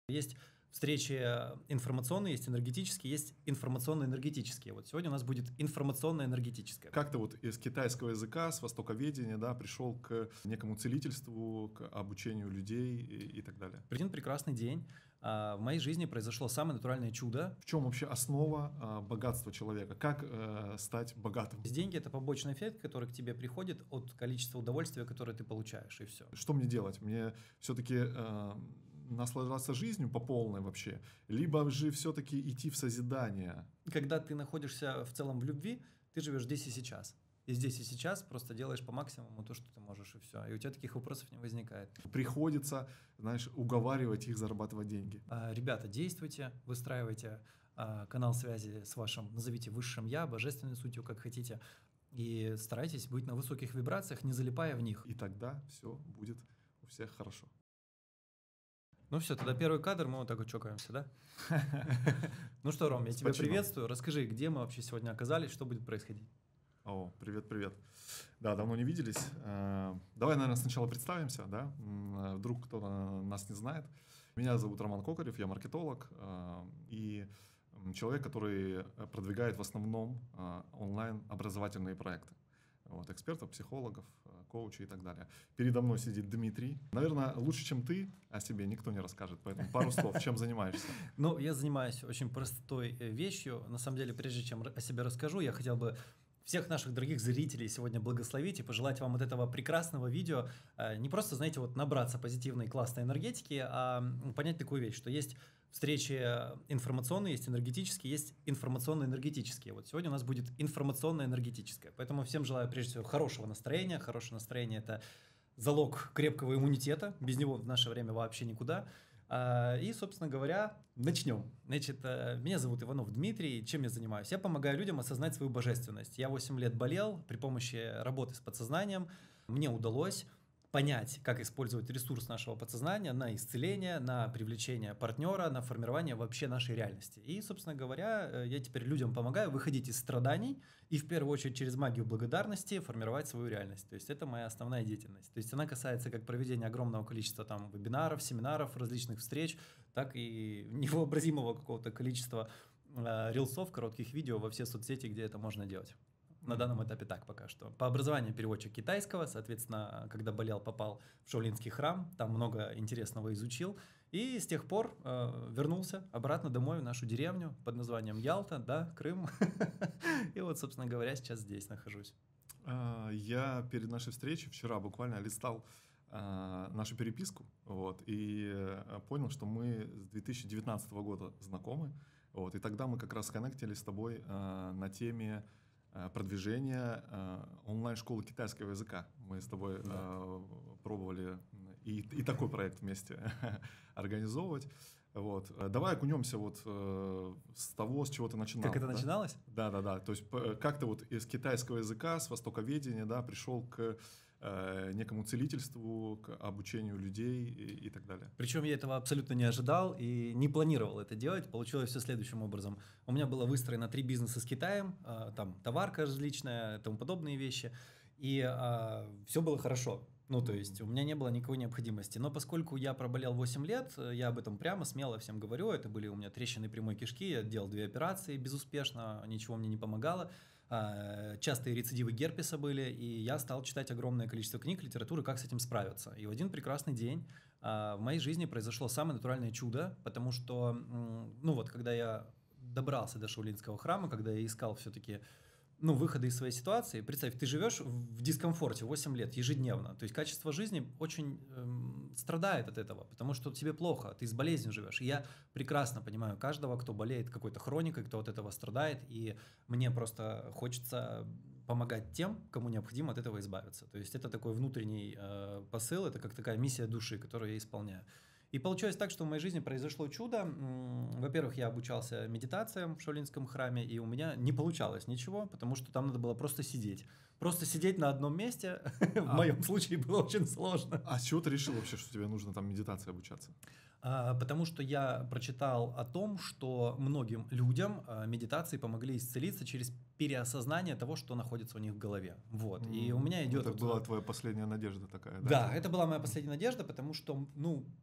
Есть встречи информационные, есть энергетические, есть информационно-энергетические. Вот сегодня у нас будет информационно-энергетическое. Как ты вот из китайского языка, с востоковедения, да, пришел к некому целительству, к обучению людей и так далее? В один прекрасный день в моей жизни произошло самое натуральное чудо. В чем вообще основа богатства человека? Как стать богатым? Деньги – это побочный эффект, который к тебе приходит от количества удовольствия, которое ты получаешь, и все. Что мне делать? Мне все-таки наслаждаться жизнью по полной вообще, либо же все-таки идти в созидание? Когда ты находишься в целом в любви, ты живешь здесь и сейчас. И здесь и сейчас просто делаешь по максимуму то, что ты можешь, и все. И у тебя таких вопросов не возникает. Приходится, знаешь, уговаривать их зарабатывать деньги. Ребята, действуйте, выстраивайте канал связи с вашим, назовите высшим я, божественной сутью, как хотите. И старайтесь быть на высоких вибрациях, не залипая в них. И тогда все будет у всех хорошо. Ну все, тогда первый кадр, мы вот так вот чокаемся, да? Ну что, Ром, я тебя приветствую. Расскажи, где мы вообще сегодня оказались, что будет происходить? О, привет. Да, давно не виделись. Давай, наверное, сначала представимся, да? Вдруг кто-то нас не знает. Меня зовут Роман Кокарев, я маркетолог и человек, который продвигает в основном онлайн-образовательные проекты. Вот, экспертов, психологов, коучей и так далее. Передо мной сидит Дмитрий. Наверное, лучше, чем ты, о себе никто не расскажет. Поэтому пару слов, чем занимаешься? Ну, я занимаюсь очень простой вещью. На самом деле, прежде чем о себе расскажу, я хотел бы всех наших дорогих зрителей сегодня благословить и пожелать вам от этого прекрасного видео не просто, знаете, вот набраться позитивной классной энергетики, а понять такую вещь, что есть встречи информационные, есть энергетические, есть информационно-энергетические. Вот сегодня у нас будет информационно-энергетическое. Поэтому всем желаю прежде всего хорошего настроения. Хорошее настроение – это залог крепкого иммунитета. Без него в наше время вообще никуда. И, собственно говоря, начнем. Значит, меня зовут Иванов Дмитрий. Чем я занимаюсь? Я помогаю людям осознать свою божественность. Я 8 лет болел при помощи работы с подсознанием. Мне удалось понять, как использовать ресурс нашего подсознания на исцеление, на привлечение партнера, на формирование вообще нашей реальности. И, собственно говоря, я теперь людям помогаю выходить из страданий и в первую очередь через магию благодарности формировать свою реальность. То есть это моя основная деятельность. То есть она касается как проведения огромного количества там вебинаров, семинаров, различных встреч, так и невообразимого какого-то количества рилсов, коротких видео во все соцсети, где это можно делать. На данном этапе так пока что. По образованию переводчик китайского, соответственно, когда болел, попал в Шаолинский храм, там много интересного изучил. И с тех пор вернулся обратно домой в нашу деревню под названием Ялта, да, Крым. И вот, собственно говоря, сейчас здесь нахожусь. Я перед нашей встречей вчера буквально листал нашу переписку, вот, и понял, что мы с 2019 года знакомы. Вот, и тогда мы как раз коннектились с тобой на теме продвижение онлайн-школы китайского языка. Мы с тобой пробовали и такой проект вместе организовывать. Вот. Давай окунемся вот с того, с чего ты начинал. Как это начиналось? Да. То есть как ты вот из китайского языка, с востоковедения, да, пришел к некому целительству, к обучению людей и так далее. Причем я этого абсолютно не ожидал и не планировал это делать. Получилось все следующим образом. У меня было выстроено 3 бизнеса с Китаем, там товарка различная, тому подобные вещи, и все было хорошо. Ну, то есть у меня не было никакой необходимости. Но поскольку я проболел 8 лет, я об этом прямо, смело всем говорю. Это были у меня трещины прямой кишки, я делал 2 операции безуспешно, ничего мне не помогало. Частые рецидивы герпеса были, и я стал читать огромное количество книг, литературы, как с этим справиться. И в один прекрасный день в моей жизни произошло самое натуральное чудо, потому что, ну вот, когда я добрался до Шаолинского храма, когда я искал все-таки выхода из своей ситуации. Представь, ты живешь в дискомфорте 8 лет ежедневно. То есть качество жизни очень страдает от этого, потому что тебе плохо, ты с болезнью живешь. И я прекрасно понимаю каждого, кто болеет какой-то хроникой, кто от этого страдает, и мне просто хочется помогать тем, кому необходимо от этого избавиться. То есть это такой внутренний посыл, это как такая миссия души, которую я исполняю. И получилось так, что в моей жизни произошло чудо. Во-первых, я обучался медитациям в Шаолинском храме, и у меня не получалось ничего, потому что там надо было просто сидеть. Просто сидеть на одном месте в моем случае было очень сложно. А с чего ты решил вообще, что тебе нужно там медитации обучаться? Потому что я прочитал о том, что многим людям медитации помогли исцелиться через переосознание того, что находится у них в голове. Вот. И у меня идет... Это была твоя последняя надежда такая, да? Да, это была моя последняя надежда, потому что,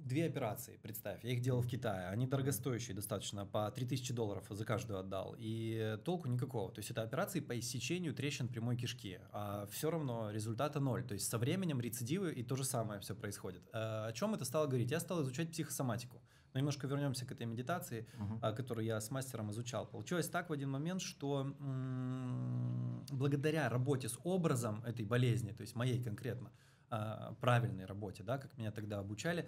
2 операции, представь, я их делал в Китае, они дорогостоящие достаточно, по $3000 за каждую отдал, и толку никакого. То есть это операции по иссечению трещин прямой кишки, а все равно результата ноль. То есть со временем рецидивы и то же самое все происходит. О чем это стало говорить? Я стал изучать психосоматику. Но немножко вернемся к этой медитации, которую я с мастером изучал. Получилось так в один момент, что благодаря работе с образом этой болезни, то есть моей конкретно, правильной работе, да, как меня тогда обучали,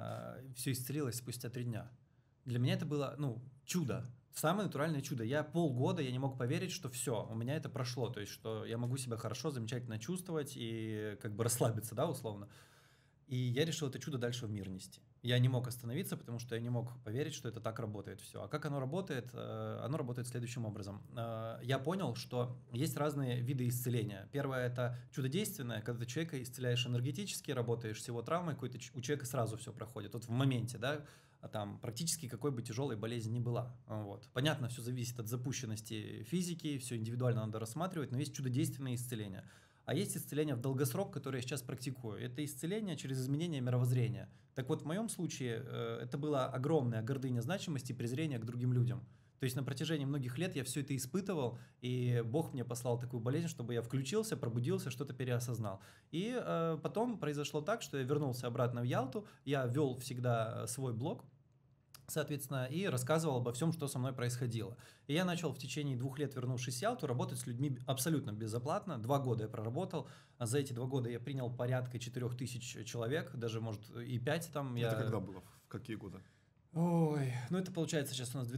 все исцелилось спустя 3 дня. Для меня это было, чудо, самое натуральное чудо. Я полгода не мог поверить, что все, у меня это прошло, то есть что я могу себя хорошо, замечательно чувствовать и как бы расслабиться, да, условно. И я решил это чудо дальше в мир нести. Я не мог остановиться, потому что я не мог поверить, что это так работает все. А как оно работает? Оно работает следующим образом. Я понял, что есть разные виды исцеления. Первое – это чудодейственное, когда ты человека исцеляешь энергетически, работаешь с его травмой, какой-то у человека сразу все проходит. Вот в моменте, да, там практически какой бы тяжелой болезнь ни была. Вот. Понятно, все зависит от запущенности физики, все индивидуально надо рассматривать, но есть чудодейственное исцеление. А есть исцеление в долгосрок, которое я сейчас практикую. Это исцеление через изменение мировоззрения. Так вот, в моем случае это была огромная гордыня значимости и презрение к другим людям. То есть на протяжении многих лет я все это испытывал, и Бог мне послал такую болезнь, чтобы я включился, пробудился, что-то переосознал. И потом произошло так, что я вернулся обратно в Ялту, я вел всегда свой блог, соответственно, и рассказывал обо всем, что со мной происходило. И я начал в течение 2 лет, вернувшись в Ялту, работать с людьми абсолютно безоплатно. 2 года я проработал. А за эти 2 года я принял порядка 4000 человек, даже, может, и 5 там. Это когда было? В какие годы? Ой, это получается сейчас у нас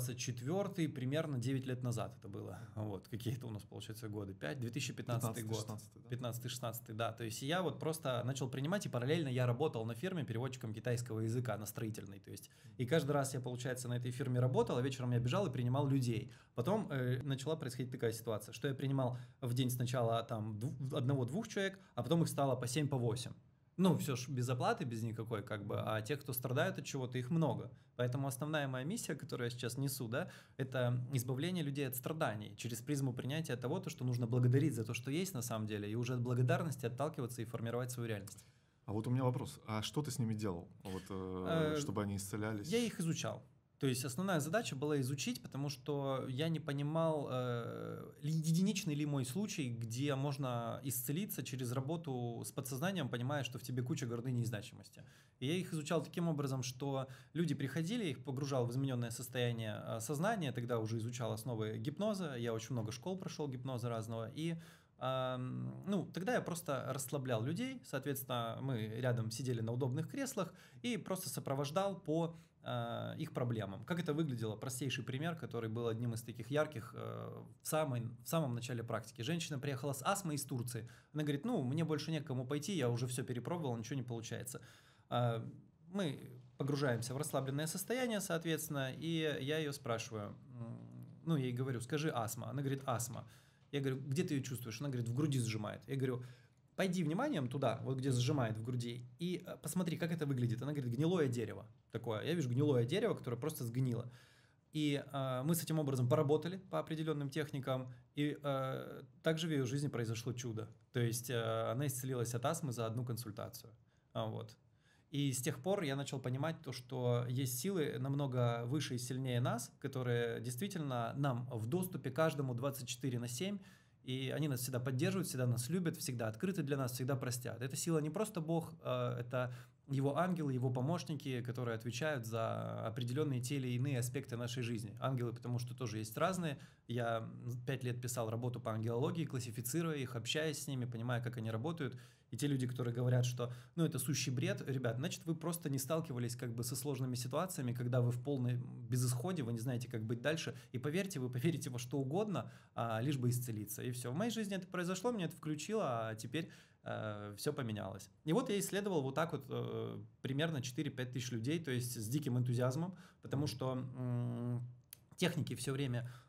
2024, примерно 9 лет назад это было. Вот, какие-то у нас, получается, годы. 5, 2015 год. 15-16, да. То есть я вот просто начал принимать, и параллельно я работал на фирме переводчиком китайского языка, на строительной. То есть, и каждый раз я, получается, на этой фирме работал, а вечером я бежал и принимал людей. Потом начала происходить такая ситуация, что я принимал в день сначала там 1-2 человек, а потом их стало по 7, по 8. Все ж без оплаты, без никакой, а тех, кто страдают от чего-то, их много. Поэтому основная моя миссия, которую я сейчас несу, да, это избавление людей от страданий через призму принятия того, что нужно благодарить за то, что есть на самом деле, и уже от благодарности отталкиваться и формировать свою реальность. А вот у меня вопрос, а что ты с ними делал, чтобы они исцелялись? Я их изучал. То есть основная задача была изучить, потому что я не понимал, единичный ли мой случай, где можно исцелиться через работу с подсознанием, понимая, что в тебе куча гордыни и значимости. И я их изучал таким образом, что люди приходили, их погружал в измененное состояние сознания, тогда уже изучал основы гипноза, я очень много школ прошел гипноза разного, и тогда я просто расслаблял людей, соответственно, мы рядом сидели на удобных креслах и просто сопровождал по их проблемам. Как это выглядело? Простейший пример, который был одним из таких ярких в самом начале практики. Женщина приехала с астмой из Турции. Она говорит, мне больше некому пойти, я уже все перепробовала, ничего не получается. Мы погружаемся в расслабленное состояние, соответственно, и я ее спрашиваю, я ей говорю, скажи астма. Она говорит, астма. Я говорю, где ты ее чувствуешь? Она говорит, в груди сжимает. Я говорю, пойди вниманием туда, вот где сжимает в груди, и посмотри, как это выглядит. Она говорит, гнилое дерево такое. Я вижу гнилое дерево, которое просто сгнило. И мы с этим образом поработали по определенным техникам, и также в ее жизни произошло чудо. То есть она исцелилась от астмы за 1 консультацию. Вот. И с тех пор я начал понимать то, что есть силы намного выше и сильнее нас, которые действительно нам в доступе каждому 24/7, и они нас всегда поддерживают, всегда нас любят, всегда открыты для нас, всегда простят. Эта сила не просто Бог, это его ангелы, его помощники, которые отвечают за определенные те или иные аспекты нашей жизни. Ангелы, потому что тоже есть разные. Я 5 лет писал работу по ангелологии, классифицируя их, общаясь с ними, понимая, как они работают. И те люди, которые говорят, что это сущий бред, ребят, значит, вы просто не сталкивались со сложными ситуациями, когда вы в полной безысходе, вы не знаете, как быть дальше. И поверьте, вы поверите во что угодно, лишь бы исцелиться. И все. В моей жизни это произошло, мне это включило, а теперь все поменялось. И вот я исследовал вот так вот примерно 4-5 тысяч людей, то есть с диким энтузиазмом, потому что техники все время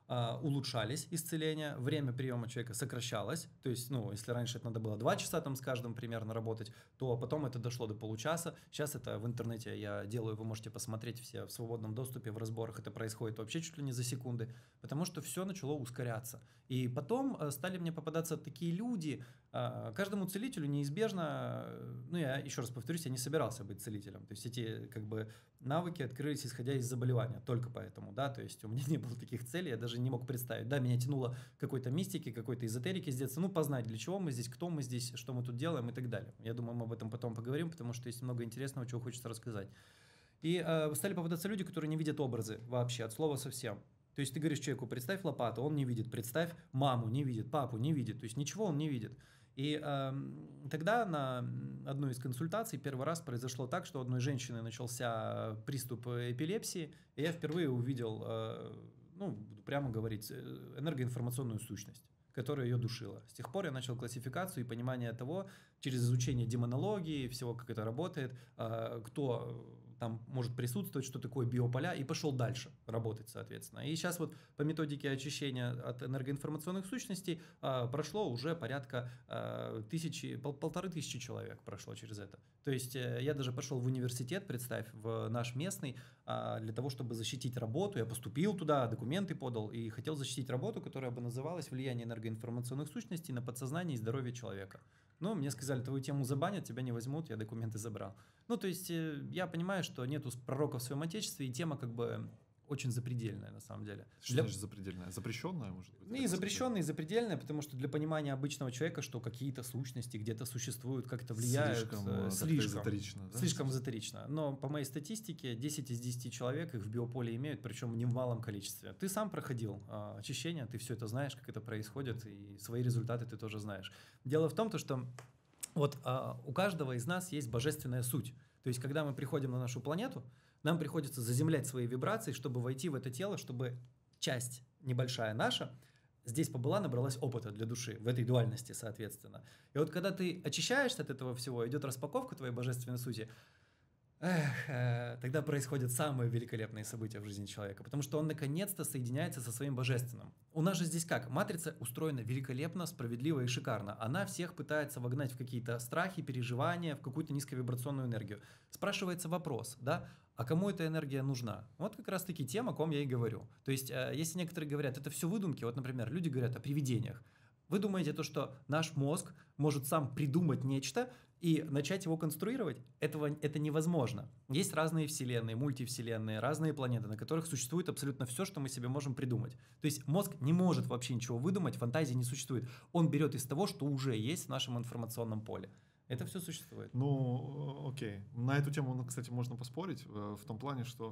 улучшались исцеления, время приема человека сокращалось, то есть, ну, если раньше это надо было 2 часа там с каждым примерно работать, то потом это дошло до получаса, сейчас это в интернете я делаю, вы можете посмотреть все в свободном доступе, в разборах это происходит вообще чуть ли не за секунды, потому что все начало ускоряться. И потом стали мне попадаться такие люди, каждому целителю неизбежно, ну, я еще раз повторюсь, я не собирался быть целителем, то есть эти, как бы, навыки открылись исходя из заболевания, только поэтому, да, то есть у меня не было таких целей, я даже не мог представить, да, меня тянуло к какой-то мистике, какой-то эзотерике с детства, ну, познать, для чего мы здесь, кто мы здесь, что мы тут делаем и так далее. Я думаю, мы об этом потом поговорим, потому что есть много интересного, чего хочется рассказать. И стали попадаться люди, которые не видят образы вообще, от слова совсем. То есть ты говоришь человеку, представь лопату, он не видит, представь маму, не видит, папу не видит, то есть ничего он не видит. И тогда на одной из консультаций первый раз произошло так, что у одной женщины начался приступ эпилепсии, и я впервые увидел, ну, буду прямо говорить, энергоинформационную сущность, которая ее душила. С тех пор я начал классификацию и понимание того, через изучение демонологии, всего, как это работает, кто там может присутствовать, что такое биополя, и пошел дальше работать, соответственно. И сейчас вот по методике очищения от энергоинформационных сущностей прошло уже порядка 1500 человек прошло через это. То есть я даже пошел в университет, представь, в наш местный, для того, чтобы защитить работу. Я поступил туда, документы подал и хотел защитить работу, которая бы называлась «Влияние энергоинформационных сущностей на подсознание и здоровье человека». Но мне сказали, твою тему забанят, тебя не возьмут, я документы забрал. Ну, то есть я понимаю, что нету пророка в своем отечестве, и тема как бы очень запредельная на самом деле. Что значит запредельная? Запрещенная, может быть? И запрещенная, и запредельная, потому что для понимания обычного человека, что какие-то сущности где-то существуют, как это влияет. Слишком эзотерично. Да? Слишком эзотерично. Но по моей статистике 10 из 10 человек их в биополе имеют, причем не в малом количестве. Ты сам проходил очищение, ты все это знаешь, как это происходит, и свои результаты ты тоже знаешь. Дело в том, что вот у каждого из нас есть божественная суть. То есть, когда мы приходим на нашу планету, нам приходится заземлять свои вибрации, чтобы войти в это тело, чтобы часть небольшая наша здесь побыла, набралась опыта для души, в этой дуальности, соответственно. И вот когда ты очищаешься от этого всего, идет распаковка твоей божественной сути, тогда происходят самые великолепные события в жизни человека, потому что он наконец-то соединяется со своим божественным. У нас же здесь как? Матрица устроена великолепно, справедливо и шикарно. Она всех пытается вогнать в какие-то страхи, переживания, в какую-то низковибрационную энергию. Спрашивается вопрос, да, а кому эта энергия нужна? Вот как раз-таки тема, о ком я и говорю. То есть, если некоторые говорят, это все выдумки, вот, например, люди говорят о привидениях. Вы думаете, что наш мозг может сам придумать нечто и начать его конструировать? Это невозможно. Есть разные вселенные, мультивселенные, разные планеты, на которых существует абсолютно все, что мы себе можем придумать. То есть мозг не может вообще ничего выдумать, фантазии не существует. Он берет из того, что уже есть в нашем информационном поле. Это все существует. Ну, окей. На эту тему, кстати, можно поспорить в том плане, что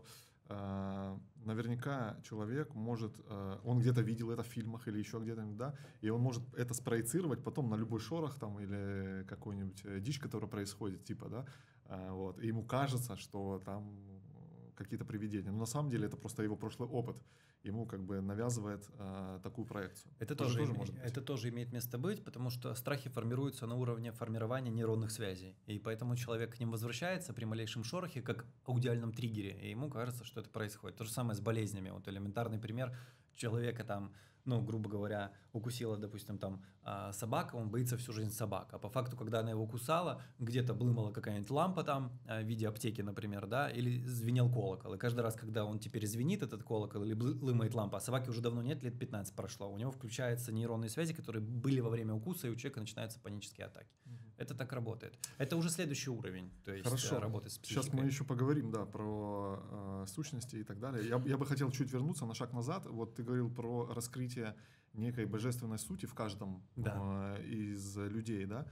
наверняка человек может, он где-то видел это в фильмах или еще где-то, да, и он может это спроецировать потом на любой шорох там или какую-нибудь дичь, которая происходит, типа, да, вот, и ему кажется, что там какие-то привидения. Но на самом деле это просто его прошлый опыт. Ему как бы навязывает такую проекцию. Это тоже может быть. Это тоже имеет место быть, потому что страхи формируются на уровне формирования нейронных связей. И поэтому человек к ним возвращается при малейшем шорохе, как аудиальном триггере, и ему кажется, что это происходит. То же самое с болезнями. Вот элементарный пример. Человека там, ну, грубо говоря, укусила, допустим, там собака, он боится всю жизнь собак. А по факту, когда она его кусала, где-то блымала какая-нибудь лампа там, в виде аптеки, например, да, или звенел колокол. И каждый раз, когда он теперь звенит, этот колокол, или блымает лампа, а собаки уже давно нет, лет 15 прошло, у него включаются нейронные связи, которые были во время укуса, и у человека начинаются панические атаки. Это так работает. Это уже следующий уровень, то есть работы с психикой. Сейчас мы еще поговорим, да, про сущности и так далее. Я бы хотел чуть вернуться на шаг назад. Вот ты говорил про раскрытие некой божественной сути в каждом из людей, да?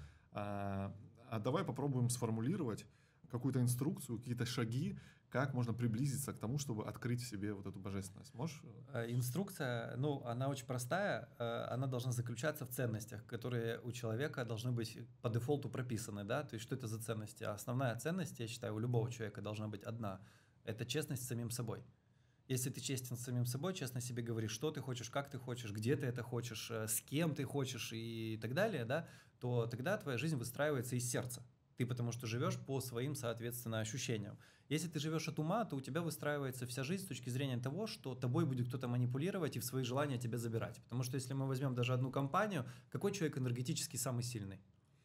А давай попробуем сформулировать какую-то инструкцию, какие-то шаги, как можно приблизиться к тому, чтобы открыть в себе вот эту божественность. Можешь? Инструкция, ну, она очень простая, она должна заключаться в ценностях, которые у человека должны быть по дефолту прописаны, да, то есть что это за ценности? Основная ценность, я считаю, у любого человека должна быть одна, это честность с самим собой. Если ты честен с самим собой, честно себе говоришь, что ты хочешь, как ты хочешь, где ты это хочешь, с кем ты хочешь и так далее, да, то тогда твоя жизнь выстраивается из сердца. Ты потому что живешь по своим, соответственно, ощущениям. Если ты живешь от ума, то у тебя выстраивается вся жизнь с точки зрения того, что тобой будет кто-то манипулировать и в свои желания тебя забирать. Потому что если мы возьмем даже одну компанию, какой человек энергетически самый сильный?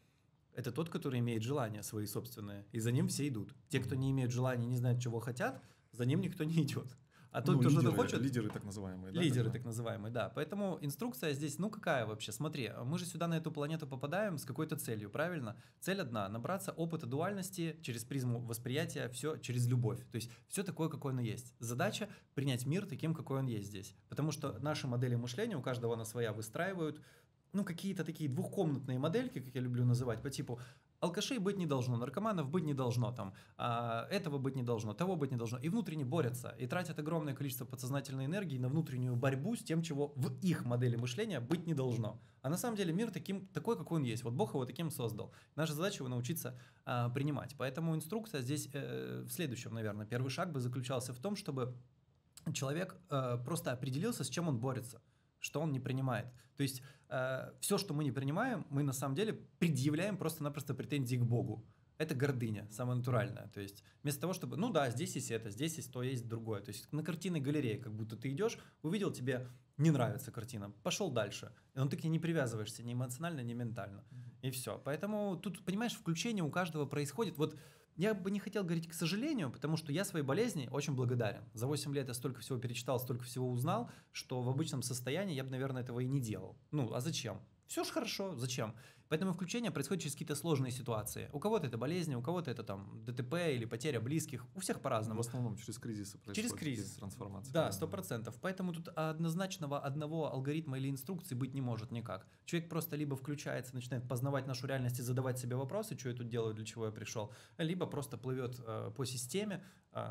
Это тот, который имеет желания свои собственные, и за ним все идут. Те, кто не имеют желания, не знают, чего хотят, за ним никто не идет. А тот, кто что-то хочет... Лидеры так называемые. Да, лидеры так называемые, да. Поэтому инструкция здесь, ну какая вообще? Смотри, мы же сюда на эту планету попадаем с какой-то целью, правильно? Цель одна – набраться опыта дуальности через призму восприятия, все через любовь. То есть все такое, какое оно есть. Задача – принять мир таким, какой он есть здесь. Потому что наши модели мышления, у каждого она своя, выстраивают ну, какие-то такие двухкомнатные модельки, как я люблю называть, по типу алкашей быть не должно, наркоманов быть не должно, там, этого быть не должно, того быть не должно. И внутренне борются, и тратят огромное количество подсознательной энергии на внутреннюю борьбу с тем, чего в их модели мышления быть не должно. А на самом деле мир такой, какой он есть. Вот Бог его таким создал. Наша задача его научиться принимать. Поэтому инструкция здесь в следующем, наверное. Первый шаг бы заключался в том, чтобы человек просто определился, с чем он борется, что он не принимает. То есть все, что мы не принимаем, мы на самом деле предъявляем просто-напросто претензии к Богу. Это гордыня, самая натуральная. То есть вместо того, чтобы, ну да, здесь есть это, здесь есть то, есть другое. То есть на картинной галерее, как будто ты идешь, увидел, тебе не нравится картина, пошел дальше. Но ты к ней не привязываешься ни эмоционально, ни ментально. И все. Поэтому тут, понимаешь, включение у каждого происходит. Вот я бы не хотел говорить к сожалению, потому что я своей болезни очень благодарен. За 8 лет я столько всего перечитал, столько всего узнал, что в обычном состоянии я бы, наверное, этого и не делал. Ну, а зачем? Все же хорошо, зачем? Поэтому включение происходит через какие-то сложные ситуации. У кого-то это болезни, у кого-то это там ДТП или потеря близких. У всех по-разному. В основном через кризисы происходит. Через кризис. Трансформация. Да, 100%. Поэтому тут однозначного одного алгоритма или инструкции быть не может никак. Человек просто либо включается, начинает познавать нашу реальность и задавать себе вопросы, что я тут делаю, для чего я пришел, либо просто плывет по системе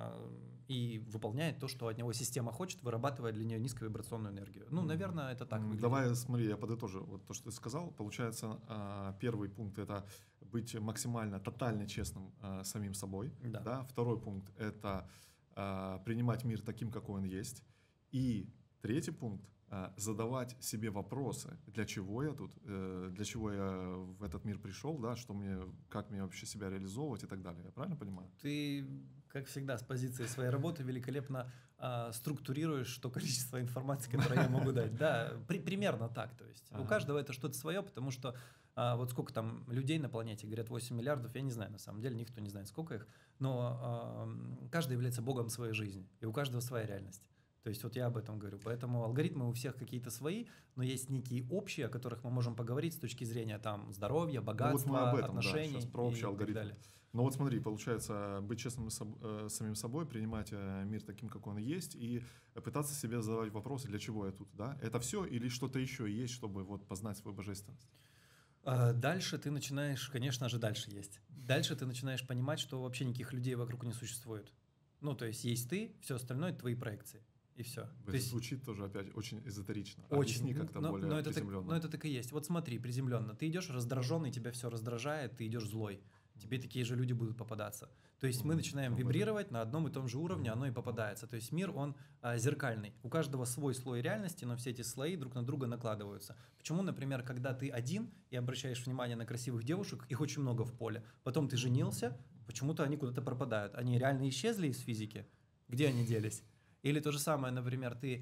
и выполняет то, что от него система хочет, вырабатывая для нее низковибрационную энергию. Ну, наверное, это так выглядит. Давай, смотри, я подытожу вот то, что ты сказал. Получается, первый пункт – это быть максимально, тотально честным самим собой. Да. Да? Второй пункт – это принимать мир таким, какой он есть. И третий пункт – задавать себе вопросы, для чего я тут, для чего я в этот мир пришел, да, что мне, как мне вообще себя реализовывать и так далее. Я правильно понимаю? Ты, как всегда, с позиции своей работы великолепно структурируешь то количество информации, которое я могу дать. Да, примерно так. То есть у каждого это что-то свое, потому что вот сколько там людей на планете, говорят 8 миллиардов, я не знаю, на самом деле, никто не знает, сколько их, но каждый является богом своей жизни, и у каждого своя реальность. То есть вот я об этом говорю. Поэтому алгоритмы у всех какие-то свои, но есть некие общие, о которых мы можем поговорить с точки зрения там здоровья, богатства, вот мы об этом, отношений, да, сейчас про общий и алгоритм. так далее. Но вот смотри, получается, быть честным самим собой, принимать мир таким, как он есть, и пытаться себе задавать вопросы, для чего я тут, да? Это все или что-то еще есть, чтобы вот познать свою божественность? Дальше ты начинаешь, конечно же, дальше есть. Дальше ты начинаешь понимать, что вообще никаких людей вокруг не существует. Ну, то есть есть ты, все остальное – это твои проекции. И все. Это звучит тоже опять очень эзотерично. Очень. Объясни как-то более приземленно. Но это так и есть. Вот смотри, приземленно. Ты идешь раздраженный, тебя все раздражает, ты идешь злой. Тебе такие же люди будут попадаться. То есть мы начинаем вибрировать на одном и том же уровне, оно и попадается. То есть мир, он зеркальный. У каждого свой слой реальности, но все эти слои друг на друга накладываются. Почему, например, когда ты один и обращаешь внимание на красивых девушек, их очень много в поле, потом ты женился, почему-то они куда-то пропадают. Они реально исчезли из физики? Где они делись? Или то же самое, например, ты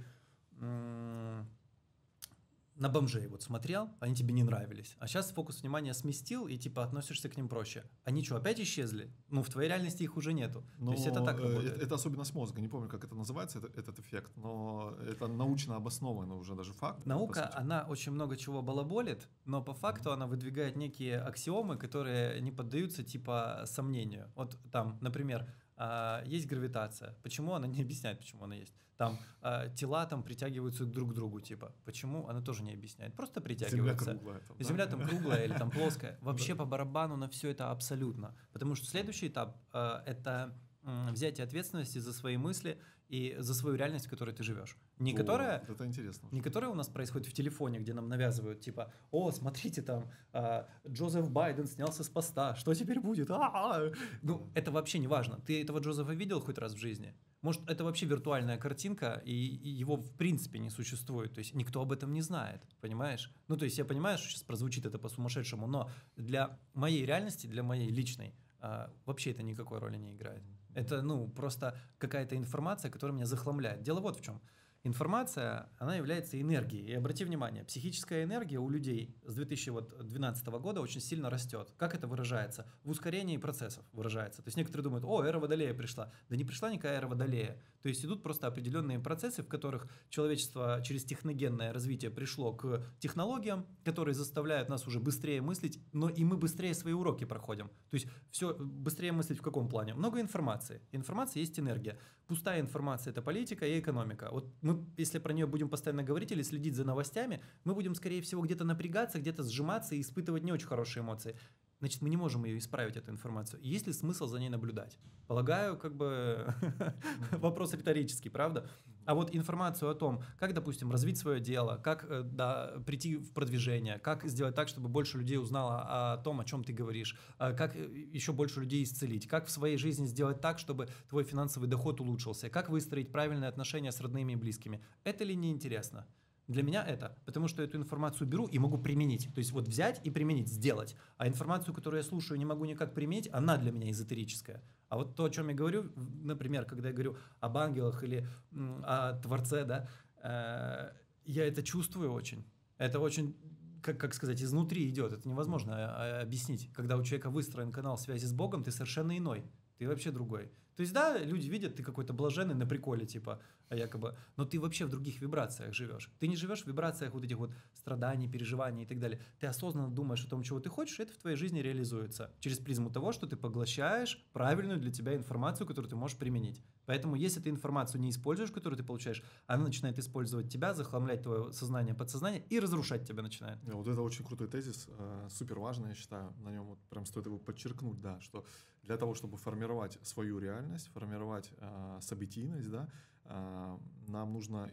на бомжей вот смотрел, они тебе не нравились, а сейчас фокус внимания сместил и типа относишься к ним проще. Они что, опять исчезли? Ну, в твоей реальности их уже нету. Но то есть это так работает. Это особенность мозга, не помню, как это называется, этот эффект, но это научно обоснованный уже даже факт. Наука, она очень много чего балаболит, но по факту она выдвигает некие аксиомы, которые не поддаются типа сомнению. Вот там, например, есть гравитация. Почему она не объясняет, почему она есть? Там тела там притягиваются друг к другу, типа. Почему? Она тоже не объясняет. Просто притягиваются. Земля круглая. Там, Земля там круглая или там плоская. Вообще по барабану на все это абсолютно. Потому что следующий этап это взятие ответственности за свои мысли и за свою реальность, в которой ты живешь. Не которая, это интересно. Не которая у нас происходит в телефоне, где нам навязывают, типа, о, смотрите, там, Джозеф Байден снялся с поста, что теперь будет? Ну, это вообще не важно. Ты этого Джозефа видел хоть раз в жизни? Может, это вообще виртуальная картинка, и его в принципе не существует. То есть никто об этом не знает, понимаешь? Ну, то есть я понимаю, что сейчас прозвучит это по-сумасшедшему, но для моей реальности, для моей личной, вообще это никакой роли не играет. Это, ну, просто какая-то информация, которая меня захламляет. Дело вот в чем. Информация, она является энергией. И обрати внимание, психическая энергия у людей с 2012 года очень сильно растет. Как это выражается? В ускорении процессов выражается. То есть некоторые думают, о, эра Водолея пришла. Да не пришла никакая эра Водолея. То есть идут просто определенные процессы, в которых человечество через техногенное развитие пришло к технологиям, которые заставляют нас уже быстрее мыслить, но и мы быстрее свои уроки проходим. То есть все быстрее мыслить в каком плане? Много информации. Информация есть энергия. Пустая информация – это политика и экономика. Вот мы, если про нее будем постоянно говорить или следить за новостями, мы будем, скорее всего, где-то напрягаться, где-то сжиматься и испытывать не очень хорошие эмоции. Значит, мы не можем ее исправить, эту информацию. Есть ли смысл за ней наблюдать? Полагаю, как бы вопрос риторический, правда? А вот информацию о том, как, допустим, развить свое дело, как прийти в продвижение, как сделать так, чтобы больше людей узнало о том, о чем ты говоришь, как еще больше людей исцелить, как в своей жизни сделать так, чтобы твой финансовый доход улучшился, как выстроить правильные отношения с родными и близкими. Это ли не интересно? Для меня это, потому что эту информацию беру и могу применить. То есть вот взять и применить, сделать. А информацию, которую я слушаю, не могу никак применить, она для меня эзотерическая. А вот то, о чем я говорю, например, когда я говорю об ангелах или о Творце, да, я это чувствую очень. Это очень, как сказать, изнутри идет. Это невозможно объяснить. Когда у человека выстроен канал связи с Богом, ты совершенно иной. Ты вообще другой. То есть, да, люди видят, ты какой-то блаженный на приколе, типа, якобы, но ты вообще в других вибрациях живешь. Ты не живешь в вибрациях вот этих вот страданий, переживаний и так далее. Ты осознанно думаешь о том, чего ты хочешь, и это в твоей жизни реализуется через призму того, что ты поглощаешь правильную для тебя информацию, которую ты можешь применить. Поэтому, если ты информацию не используешь, которую ты получаешь, она начинает использовать тебя, захламлять твое сознание, подсознание и разрушать тебя начинает. Вот это очень крутой тезис, супер важный, я считаю. На нем вот прям стоит его подчеркнуть, да, что для того, чтобы формировать свою реальность, формировать событийность, да, нам нужно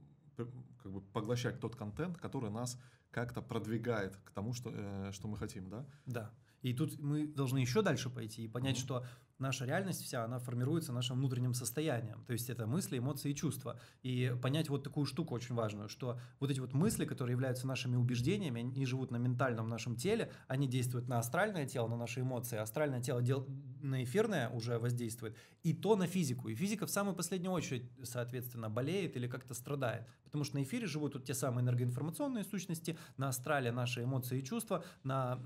как бы поглощать тот контент, который нас как-то продвигает к тому, что мы хотим, да? Да. И тут мы должны еще дальше пойти и понять, что наша реальность вся, она формируется нашим внутренним состоянием. То есть это мысли, эмоции и чувства. И понять вот такую штуку очень важную, что вот эти вот мысли, которые являются нашими убеждениями, они живут на ментальном нашем теле, они действуют на астральное тело, на наши эмоции. Астральное тело на эфирное уже воздействует, и то на физику. И физика в самую последнюю очередь, соответственно, болеет или как-то страдает. Потому что на эфире живут вот те самые энергоинформационные сущности, на астрале наши эмоции и чувства, на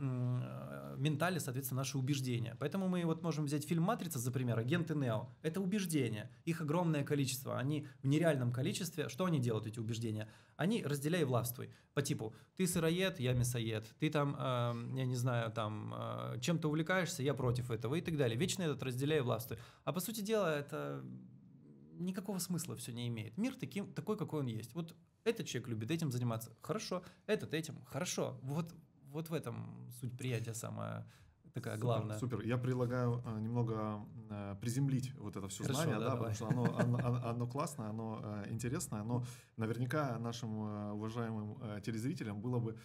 ментале, соответственно, наши убеждения. Поэтому мы вот можем взять фильм «Матрица», за пример, агенты Нео. Это убеждения. Их огромное количество. Они в нереальном количестве. Что они делают, эти убеждения? Они разделяй и властвуй. По типу, ты сыроед, я мясоед. Ты там, я не знаю, там, чем-то увлекаешься, я против этого и так далее. Вечно этот разделяй и властвуй. А по сути дела, это никакого смысла все не имеет. Мир такой, какой он есть. Вот этот человек любит этим заниматься. Хорошо. Этот этим. Хорошо. Вот в этом суть приятия самая такая главная. Супер. Я предлагаю немного приземлить вот это все знание, да, потому что оно классное, оно интересное, но наверняка нашим уважаемым телезрителям было бы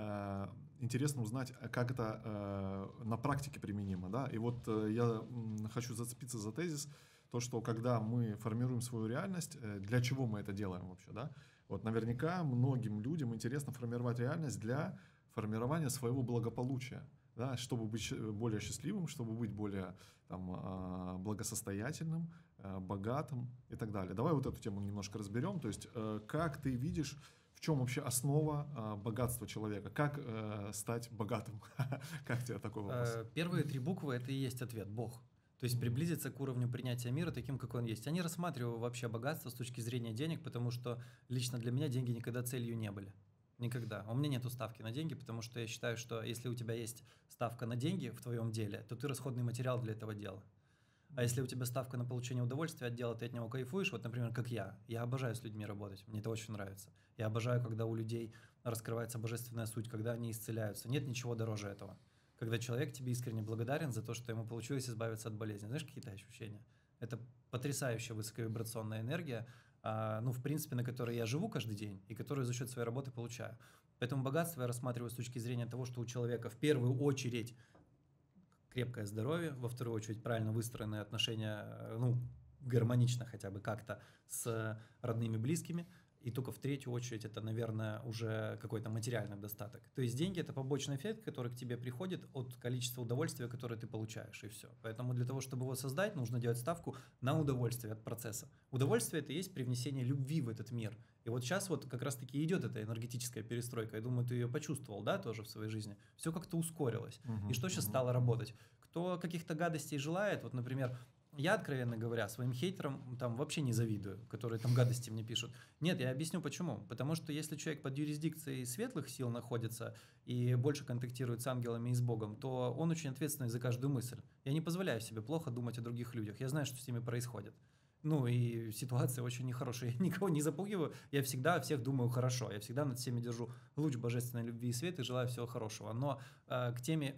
интересно узнать, как это на практике применимо, да. И вот я хочу зацепиться за тезис, то, что когда мы формируем свою реальность, для чего мы это делаем вообще, да? Вот наверняка многим людям интересно формировать реальность для формирования своего благополучия. Да, чтобы быть более счастливым, чтобы быть более там, благосостоятельным, богатым и так далее. Давай вот эту тему немножко разберем. То есть, как ты видишь, в чем вообще основа богатства человека? Как стать богатым? Как тебе такой вопрос? Первые 3 буквы – это и есть ответ – Бог. То есть приблизиться к уровню принятия мира таким, какой он есть. Я не рассматриваю вообще богатство с точки зрения денег, потому что лично для меня деньги никогда целью не были. Никогда. У меня нету ставки на деньги, потому что я считаю, что если у тебя есть ставка на деньги в твоем деле, то ты расходный материал для этого дела. А если у тебя ставка на получение удовольствия от дела, ты от него кайфуешь, вот, например, как я обожаю с людьми работать, мне это очень нравится. Я обожаю, когда у людей раскрывается божественная суть, когда они исцеляются. Нет ничего дороже этого. Когда человек тебе искренне благодарен за то, что ему получилось избавиться от болезни. Знаешь, какие-то ощущения? Это потрясающая высоковибрационная энергия, в принципе, на которой я живу каждый день и которую за счет своей работы получаю. Поэтому богатство я рассматриваю с точки зрения того, что у человека в первую очередь крепкое здоровье, во вторую очередь правильно выстроенные отношения, гармонично хотя бы как-то с родными, близкими, И только в третью очередь это, наверное, уже какой-то материальный достаток. То есть деньги – это побочный эффект, который к тебе приходит от количества удовольствия, которое ты получаешь, и все. Поэтому для того, чтобы его создать, нужно делать ставку на удовольствие от процесса. Удовольствие – это и есть привнесение любви в этот мир. И вот сейчас вот как раз-таки идет эта энергетическая перестройка. Я думаю, ты ее почувствовал, да, тоже в своей жизни. Все как-то ускорилось. И что сейчас стало работать? Кто каких-то гадостей желает, вот, например, я, откровенно говоря, своим хейтерам там вообще не завидую, которые там гадости мне пишут. Нет, я объясню почему. Потому что если человек под юрисдикцией светлых сил находится и больше контактирует с ангелами и с Богом, то он очень ответственный за каждую мысль. Я не позволяю себе плохо думать о других людях. Я знаю, что с ними происходит. Ну и ситуация очень нехорошая. Я никого не запугиваю, я всегда о всех думаю хорошо. Я всегда над всеми держу луч божественной любви и света и желаю всего хорошего. Но к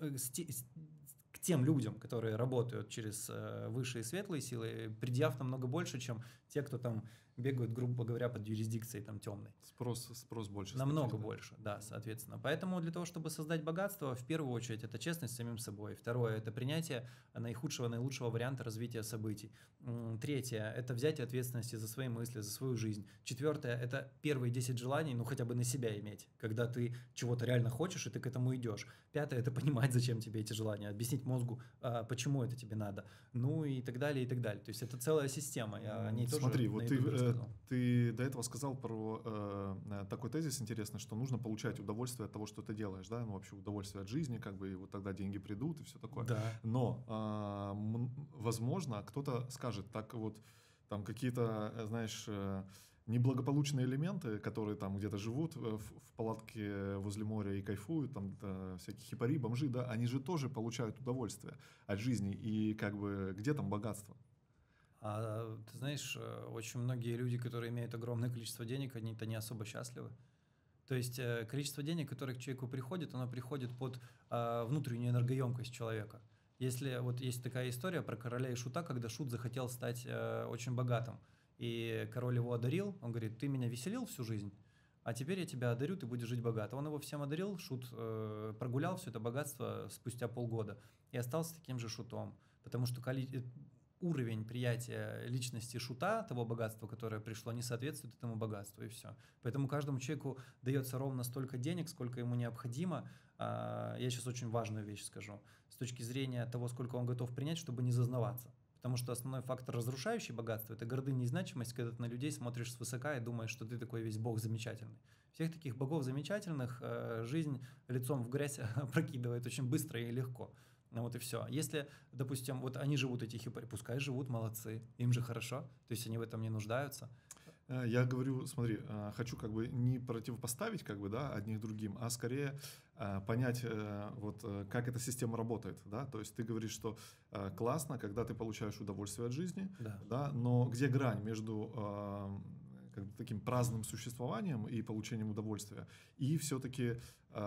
тем людям, которые работают через высшие светлые силы, предъяв намного больше, чем те, кто там бегают, грубо говоря, под юрисдикцией там темной. Спрос больше. Намного больше, да, соответственно. Поэтому для того, чтобы создать богатство, в первую очередь это честность с самим собой. Второе – это принятие наихудшего, наилучшего варианта развития событий. Третье – это взятие ответственности за свои мысли, за свою жизнь. Четвертое – это первые 10 желаний, ну хотя бы на себя иметь, когда ты чего-то реально хочешь, и ты к этому идешь. Пятое – это понимать, зачем тебе эти желания, объяснить мозгу, почему это тебе надо, ну и так далее, и так далее. То есть это целая система, я о ней тоже Смотри, вот рассказал. ты до этого сказал про такой тезис интересный, что нужно получать удовольствие от того, что ты делаешь, да, ну вообще удовольствие от жизни, как бы, и вот тогда деньги придут и все такое. Да. Но, возможно, кто-то скажет, так вот, там какие-то, знаешь, неблагополучные элементы, которые там где-то живут в палатке возле моря и кайфуют, там всякие хипари, бомжи, да, они же тоже получают удовольствие от жизни, и как бы где там богатство? Ты знаешь, очень многие люди, которые имеют огромное количество денег, они-то не особо счастливы. То есть количество денег, которое к человеку приходит, оно приходит под внутреннюю энергоемкость человека. Если вот есть такая история про короля и шута, когда шут захотел стать очень богатым, и король его одарил, он говорит: ты меня веселил всю жизнь, а теперь я тебя одарю, ты будешь жить богато. Он его всем одарил, шут прогулял все это богатство спустя полгода и остался таким же шутом, потому что уровень приятия личности шута, того богатства, которое пришло, не соответствует этому богатству, и все. Поэтому каждому человеку дается ровно столько денег, сколько ему необходимо. Я сейчас очень важную вещь скажу. С точки зрения того, сколько он готов принять, чтобы не зазнаваться. Потому что основной фактор, разрушающий богатство, это гордыня и значимость, когда ты на людей смотришь свысока и думаешь, что ты такой весь бог замечательный. Всех таких богов замечательных жизнь лицом в грязь опрокидывает очень быстро и легко. Ну вот и все. Если, допустим, вот они живут, эти хипари, пускай живут, молодцы, им же хорошо, то есть они в этом не нуждаются. Я говорю, смотри, хочу как бы не противопоставить как бы, да, одних другим, а скорее понять, вот, как эта система работает, да, то есть ты говоришь, что классно, когда ты получаешь удовольствие от жизни, да, но где грань между как бы таким праздным существованием и получением удовольствия и все-таки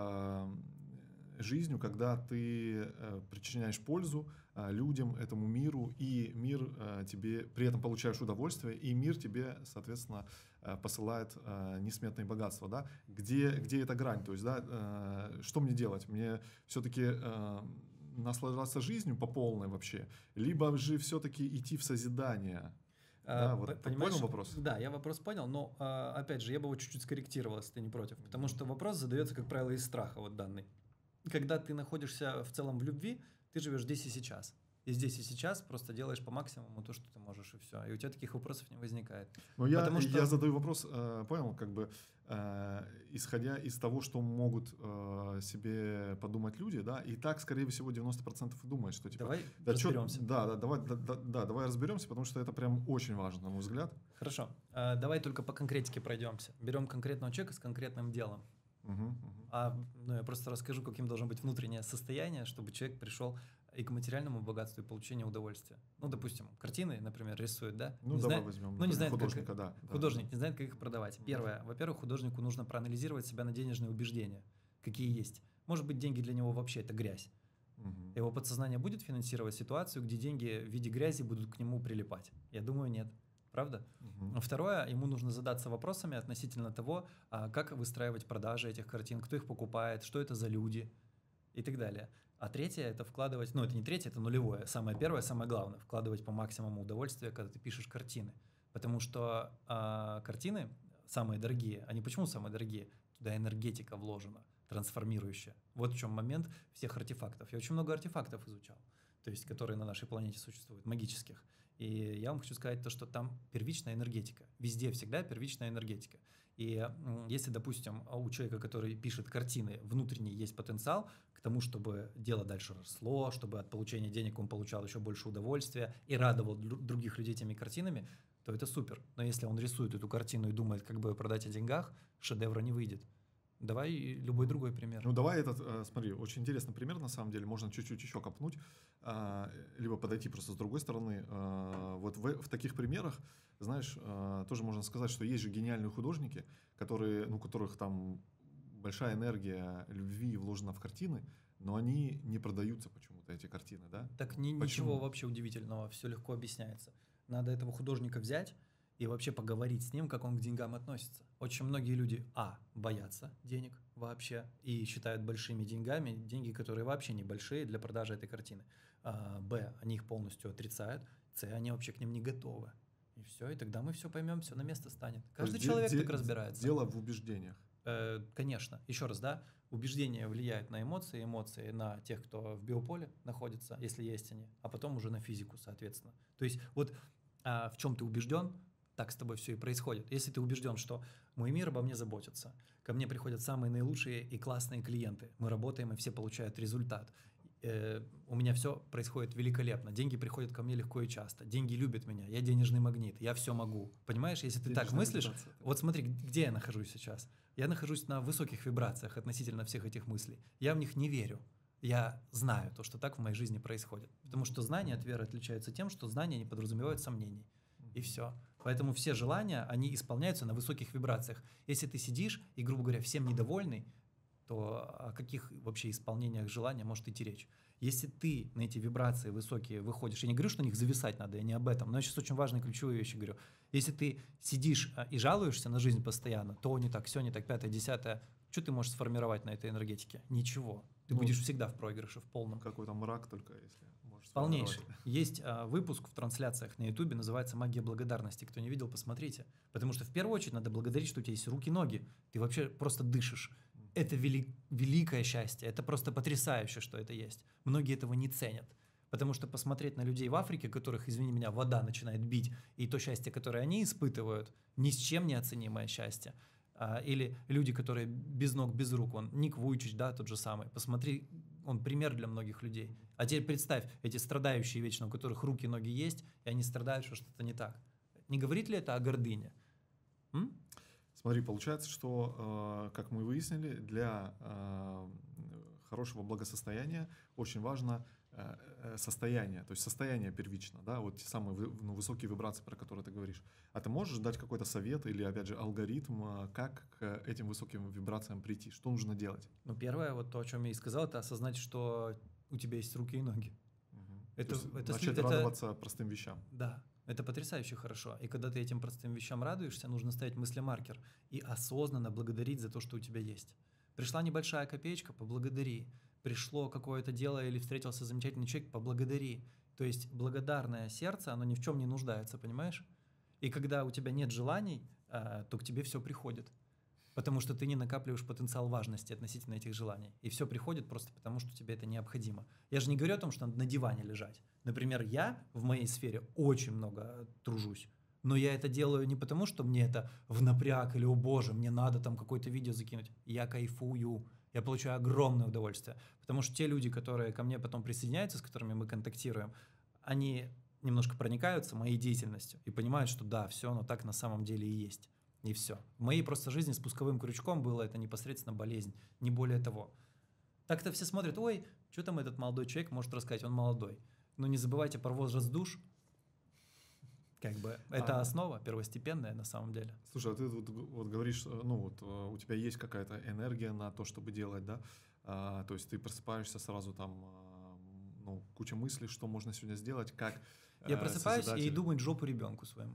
жизнью, когда ты причиняешь пользу людям, этому миру, и мир тебе, при этом получаешь удовольствие, и мир тебе, соответственно, посылает несметные богатства, да? Где эта грань? То есть, да, что мне делать? Мне все-таки наслаждаться жизнью по полной вообще, либо же все-таки идти в созидание? Да, вот понял вопрос? Да, я вопрос понял, но, опять же, я бы его чуть-чуть скорректировал, если ты не против, потому что вопрос задается, как правило, из страха, вот данный. Когда ты находишься в целом в любви, ты живешь здесь и сейчас. И здесь и сейчас просто делаешь по максимуму то, что ты можешь, и все. И у тебя таких вопросов не возникает. Но я задаю вопрос, понял, как бы, исходя из того, что могут себе подумать люди, да, и так, скорее всего, 90% и думают, что типа... Давай разберемся. Давай разберемся, потому что это прям очень важно, на мой взгляд. Хорошо. Давай только по конкретике пройдемся. Берем конкретного человека с конкретным делом. Я просто расскажу, каким должно быть внутреннее состояние, чтобы человек пришел и к материальному богатству и получению удовольствия. Ну, допустим, картины, например, рисуют, да? Ну, давай возьмем не знает, художника, да. Художник не знает, как их продавать. Первое. Во-первых, художнику нужно проанализировать себя на денежные убеждения, какие есть. Может быть, деньги для него вообще это грязь. Его подсознание будет финансировать ситуацию, где деньги в виде грязи будут к нему прилипать? Я думаю, нет. Правда? Второе, ему нужно задаться вопросами относительно того, как выстраивать продажи этих картин, кто их покупает, что это за люди и так далее. А третье – это вкладывать, это не третье, это нулевое. Самое первое, самое главное – вкладывать по максимуму удовольствия, когда ты пишешь картины. Потому что картины самые дорогие. Они почему самые дорогие? Туда энергетика вложена, трансформирующая. Вот в чем момент всех артефактов. Я очень много артефактов изучал, то есть которые на нашей планете существуют, магических. И я вам хочу сказать то, что там первичная энергетика. Везде всегда первичная энергетика. И если, допустим, у человека, который пишет картины, внутренний есть потенциал к тому, чтобы дело дальше росло, чтобы от получения денег он получал еще больше удовольствия и радовал других людей этими картинами, то это супер. Но если он рисует эту картину и думает, как бы ее продать о деньгах, шедевра не выйдет. Давай любой другой пример. Ну, давай смотри, очень интересный пример, на самом деле, можно чуть-чуть еще копнуть, либо подойти просто с другой стороны. Вот в таких примерах, знаешь, тоже можно сказать, что есть же гениальные художники, у которых там большая энергия любви вложена в картины, но они не продаются почему-то, эти картины, да? Так ничего вообще удивительного, все легко объясняется. Надо этого художника взять и вообще поговорить с ним, как он к деньгам относится. Очень многие люди, боятся денег вообще и считают большими деньгами деньги, которые вообще небольшие для продажи этой картины. Они их полностью отрицают. Они вообще к ним не готовы. И все, и тогда мы все поймем, все на место станет. Каждый человек так разбирается. Дело в убеждениях. Конечно. Еще раз, да, убеждения влияют на эмоции на тех, кто в биополе находится, если есть они, а потом уже на физику, соответственно. То есть вот в чем ты убежден, так с тобой все и происходит. Если ты убежден, что мой мир обо мне заботится, ко мне приходят самые наилучшие и классные клиенты, мы работаем, и все получают результат. У меня все происходит великолепно, деньги приходят ко мне легко и часто, деньги любят меня, я денежный магнит, я все могу. Понимаешь, если ты так мыслишь, вот смотри, где я нахожусь сейчас. Я нахожусь на высоких вибрациях относительно всех этих мыслей. Я в них не верю. Я знаю то, что так в моей жизни происходит. Потому что знания от веры отличаются тем, что знания не подразумевают сомнений. И все. Поэтому все желания, они исполняются на высоких вибрациях. Если ты сидишь и, грубо говоря, всем недовольный, то о каких вообще исполнениях желания может идти речь? Если ты на эти вибрации высокие выходишь, я не говорю, что на них зависать надо, я не об этом, но я сейчас очень важные ключевые вещи говорю. Если ты сидишь и жалуешься на жизнь постоянно, то не так, все не так, пятое, десятое, что ты можешь сформировать на этой энергетике? Ничего. Ты будешь всегда в проигрыше, в полном. Какой-то мрак только, если можешь. Полнейший. Есть выпуск в трансляциях на Ютубе, называется «Магия благодарности». Кто не видел, посмотрите. Потому что в первую очередь надо благодарить, что у тебя есть руки-ноги. Ты вообще просто дышишь. Это великое счастье. Это просто потрясающе, что это есть. Многие этого не ценят. Потому что посмотреть на людей в Африке, которых, извини меня, вода начинает бить, и то счастье, которое они испытывают, ни с чем не оценимое счастье. Или люди, которые без ног, без рук, Ник Вуйчич, да, тот же самый. Посмотри, он пример для многих людей. А теперь представь, эти страдающие вечно, у которых руки и ноги есть, и они страдают, что что-то не так. Не говорит ли это о гордыне? Смотри, получается, что, как мы выяснили, для хорошего благосостояния очень важно состояние, то есть состояние первично, да, вот те самые высокие вибрации, про которые ты говоришь. А ты можешь дать какой-то совет или, опять же, алгоритм, как к этим высоким вибрациям прийти? Что нужно делать? Ну, первое, вот то, о чем я и сказал, это осознать, что у тебя есть руки и ноги. Это начать радоваться простым вещам. Да, это потрясающе хорошо. И когда ты этим простым вещам радуешься, нужно ставить мыслемаркер и осознанно благодарить за то, что у тебя есть. Пришла небольшая копеечка, поблагодари. Пришло какое-то дело или встретился замечательный человек, поблагодари. То есть благодарное сердце, оно ни в чем не нуждается, понимаешь? И когда у тебя нет желаний, то к тебе все приходит. Потому что ты не накапливаешь потенциал важности относительно этих желаний. И все приходит просто потому, что тебе это необходимо. Я же не говорю о том, что надо на диване лежать. Например, я в моей сфере очень много тружусь. Но я это делаю не потому, что мне это в напряг или, о боже, мне надо там какое-то видео закинуть. Я кайфую. Я получаю огромное удовольствие. Потому что те люди, которые ко мне потом присоединяются, с которыми мы контактируем, они немножко проникаются моей деятельностью и понимают, что да, все оно так на самом деле и есть. И все. В моей просто жизни спусковым крючком было это непосредственно болезнь, не более того. Так-то все смотрят, ой, что там этот молодой человек может рассказать, он молодой. Но не забывайте про возраст душ. Как бы это основа первостепенная на самом деле. Слушай, а ты вот говоришь, у тебя есть какая-то энергия на то, чтобы делать, да? То есть ты просыпаешься сразу там, куча мыслей, что можно сегодня сделать, как я просыпаюсь и иду мыть жопу ребенку своему.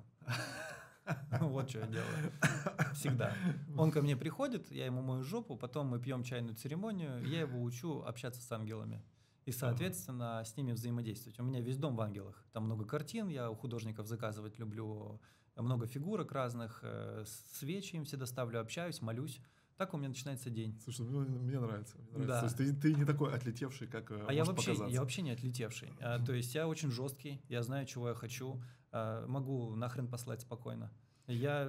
Вот что я делаю. Всегда. Он ко мне приходит, я ему мою жопу, потом мы пьем чайную церемонию, я его учу общаться с ангелами. И, соответственно, с ними взаимодействовать. У меня весь дом в ангелах. Там много картин, я у художников заказывать люблю много фигурок разных, свечи им всегда ставлю, общаюсь, молюсь. Так у меня начинается день. Слушай, мне нравится. Да. То есть ты не такой отлетевший, как может показаться. Я вообще не отлетевший. То есть я очень жесткий, я знаю, чего я хочу, могу нахрен послать спокойно. Я,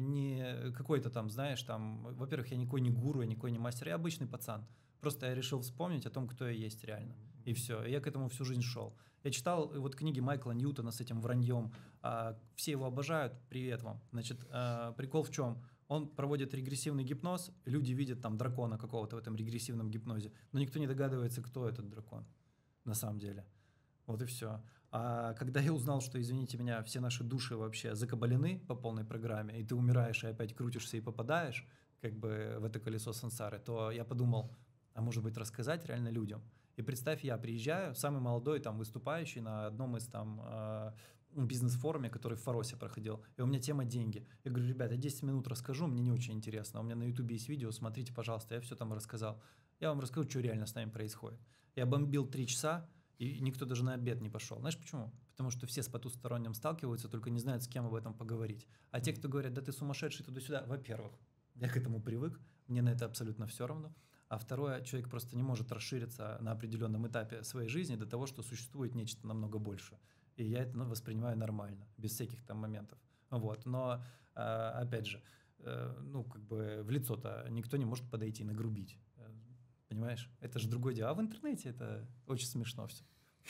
не какой-то там, знаешь, там, во-первых, я никакой не гуру, я никакой не мастер, я обычный пацан. Просто я решил вспомнить о том, кто я есть реально. И все. Я к этому всю жизнь шел. Я читал вот книги Майкла Ньютона с этим враньем. Все его обожают. Привет вам. Значит, прикол в чем? Он проводит регрессивный гипноз, люди видят там дракона какого-то в этом регрессивном гипнозе, но никто не догадывается, кто этот дракон на самом деле. Вот и все. А когда я узнал, что, извините меня, все наши души вообще закабалены по полной программе, и ты умираешь и опять крутишься и попадаешь как бы в это колесо сансары, то я подумал, а может быть рассказать реально людям. И представь, я приезжаю, самый молодой там выступающий на одном из там бизнес-форуме, который в Фаросе проходил, и у меня тема деньги. Я говорю, ребята, я 10 минут расскажу, мне не очень интересно, у меня на ютубе есть видео, смотрите, пожалуйста, я все там рассказал. Я вам расскажу, что реально с нами происходит. Я бомбил 3 часа, и никто даже на обед не пошел. Знаешь почему? Потому что все с потусторонним сталкиваются, только не знают, с кем об этом поговорить. А те, кто говорят, да ты сумасшедший туда-сюда, во-первых, я к этому привык, мне на это абсолютно все равно. А второе, человек просто не может расшириться на определенном этапе своей жизни до того, что существует нечто намного больше. И я это воспринимаю нормально, без всяких там моментов. Вот. Но, опять же, как бы в лицо-то никто не может подойти и нагрубить. Понимаешь? Это же другое дело. А в интернете это очень смешно все.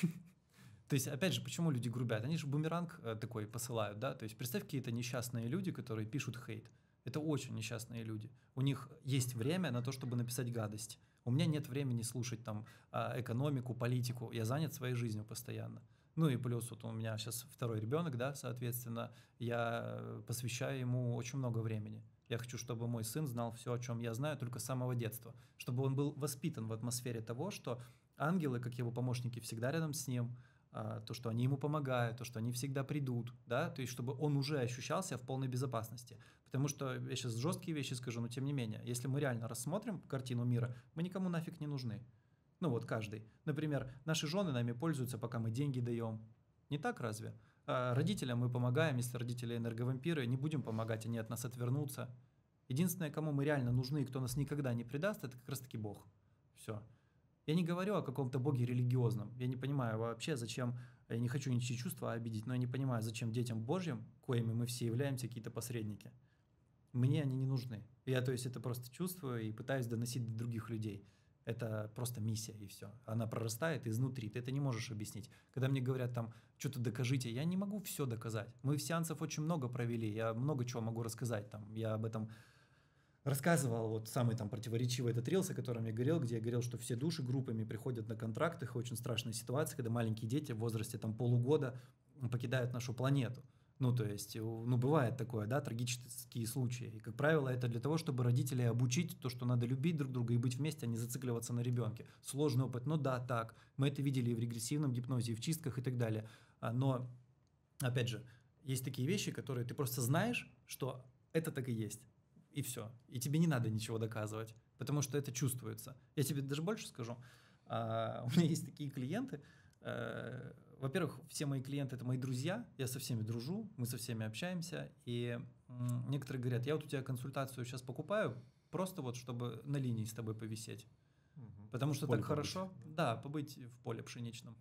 То есть, опять же, почему люди грубят? Они же бумеранг такой посылают, да? То есть, представь, какие-то несчастные люди, которые пишут хейт. Это очень несчастные люди. У них есть время на то, чтобы написать гадость. У меня нет времени слушать там экономику, политику. Я занят своей жизнью постоянно. Ну и плюс вот у меня сейчас второй ребенок, да, соответственно, я посвящаю ему очень много времени. Я хочу, чтобы мой сын знал все, о чем я знаю, только с самого детства. Чтобы он был воспитан в атмосфере того, что ангелы, как его помощники, всегда рядом с ним, то, что они ему помогают, то, что они всегда придут, да, то есть чтобы он уже ощущался в полной безопасности. Потому что я сейчас жесткие вещи скажу, но тем не менее, если мы реально рассмотрим картину мира, мы никому нафиг не нужны. Ну вот каждый. Например, наши жены нами пользуются, пока мы деньги даем. Не так разве? Родителям мы помогаем, если родители энерговампиры, не будем помогать, они от нас отвернутся. Единственное, кому мы реально нужны и кто нас никогда не предаст, это как раз-таки Бог. Все. Я не говорю о каком-то боге религиозном. Я не понимаю вообще, зачем, я не хочу ничьи чувства обидеть, но я не понимаю, зачем детям Божьим, коими мы все являемся, какие-то посредники. Мне они не нужны. Я, то есть, это просто чувствую и пытаюсь доносить до других людей. Это просто миссия, и все. Она прорастает изнутри, ты это не можешь объяснить. Когда мне говорят там, что-то докажите, я не могу все доказать. Мы сеансов очень много провели, я много чего могу рассказать. Там, я об этом рассказывал, вот самый там противоречивый этот рилс, о котором я говорил, где я говорил, что все души группами приходят на контрактах, очень страшная ситуация, когда маленькие дети в возрасте там полугода покидают нашу планету. Ну, то есть, бывает такое, да, трагические случаи. И, как правило, это для того, чтобы родителей обучить то, что надо любить друг друга и быть вместе, а не зацикливаться на ребенке. Сложный опыт, но да, так. Мы это видели и в регрессивном гипнозе, и в чистках и так далее. Но, опять же, есть такие вещи, которые ты просто знаешь, что это так и есть. И все. И тебе не надо ничего доказывать, потому что это чувствуется. Я тебе даже больше скажу. У меня есть такие клиенты. Во-первых, все мои клиенты – это мои друзья, я со всеми дружу, мы со всеми общаемся, и некоторые говорят, я вот у тебя консультацию сейчас покупаю, просто вот чтобы на линии с тобой повисеть, потому что так хорошо, да, побыть в поле пшеничном.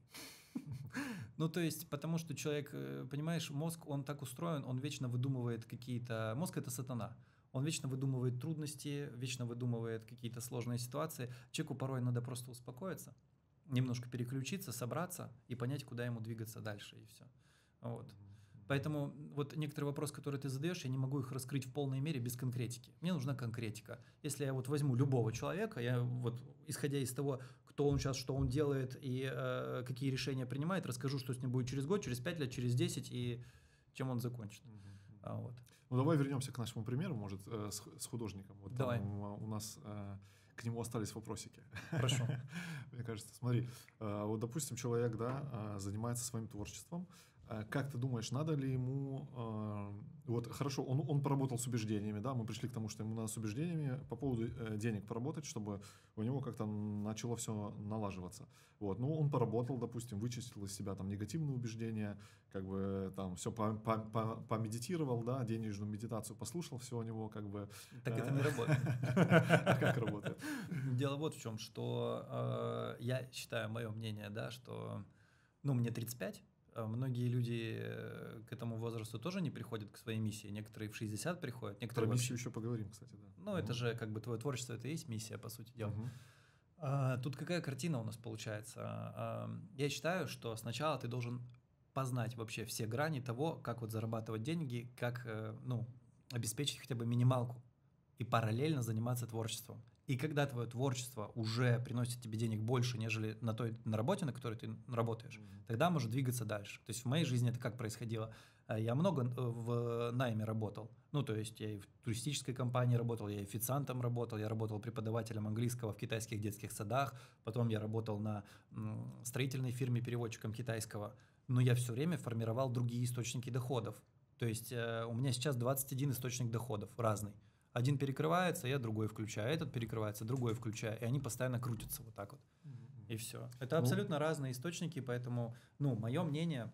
Ну, то есть, потому что человек, понимаешь, мозг, он так устроен, он вечно выдумывает какие-то… Мозг – это сатана. Он вечно выдумывает трудности, вечно выдумывает какие-то сложные ситуации. Человеку порой надо просто успокоиться, немножко переключиться, собраться и понять, куда ему двигаться дальше, и все. Вот. Поэтому вот некоторые вопросы, которые ты задаешь, я не могу их раскрыть в полной мере без конкретики. Мне нужна конкретика. Если я вот возьму любого человека, я вот, исходя из того, кто он сейчас, что он делает и какие решения принимает, расскажу, что с ним будет через год, через 5 лет, через 10 и чем он закончит. Вот. Ну, давай вернемся к нашему примеру, может, с художником. Вот давай. У нас… к нему остались вопросики. Хорошо. Мне кажется, смотри, вот, допустим, человек, да, занимается своим творчеством, Как ты думаешь, надо ли ему... Вот хорошо, он поработал с убеждениями, да, мы пришли к тому, что ему надо с убеждениями по поводу денег поработать, чтобы у него как-то начало все налаживаться. Вот, ну, он поработал, допустим, вычистил из себя там негативные убеждения, как бы там все помедитировал, да, денежную медитацию послушал, все у него как бы... Так это не работает. А как работает? Дело вот в чем, что я считаю, мое мнение, да, что, ну, мне 35, многие люди к этому возрасту тоже не приходят к своей миссии. Некоторые в 60 приходят, Про некоторые миссию вообще... еще поговорим, кстати, да. Ну, это же как бы твое творчество, это и есть миссия, по сути дела. Мгм. Тут какая картина у нас получается? Я считаю, что сначала ты должен познать вообще все грани того, как вот зарабатывать деньги, как, ну, обеспечить хотя бы минималку и параллельно заниматься творчеством. И когда твое творчество уже приносит тебе денег больше, нежели на работе, на которой ты работаешь, тогда можно двигаться дальше. То есть в моей жизни это как происходило? Я много в найме работал. Ну, то есть я и в туристической компании работал, я и официантом работал, я работал преподавателем английского в китайских детских садах, потом я работал на строительной фирме переводчиком китайского. Но я все время формировал другие источники доходов. То есть у меня сейчас 21 источник доходов разный. Один перекрывается, я другой включаю, этот перекрывается, другой включаю, и они постоянно крутятся вот так вот. И все. Это Ну, абсолютно разные источники, поэтому, ну, мое мнение,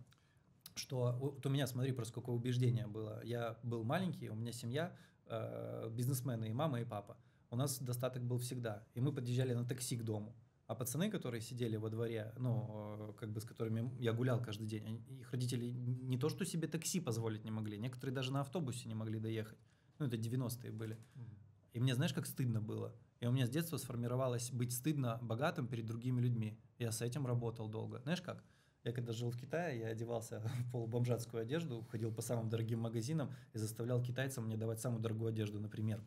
что вот у меня, смотри, просто какое убеждение было. Я был маленький, у меня семья, бизнесмены, и мама, и папа. У нас достаток был всегда, и мы подъезжали на такси к дому. А пацаны, которые сидели во дворе, ну, как бы с которыми я гулял каждый день, их родители не то что себе такси позволить не могли, некоторые даже на автобусе не могли доехать. Ну, это 90-е были. И мне, знаешь, как стыдно было. И у меня с детства сформировалось быть стыдно богатым перед другими людьми. Я с этим работал долго. Знаешь как? Я когда жил в Китае, я одевался в полубомжатскую одежду, ходил по самым дорогим магазинам и заставлял китайцам мне давать самую дорогую одежду на примерку.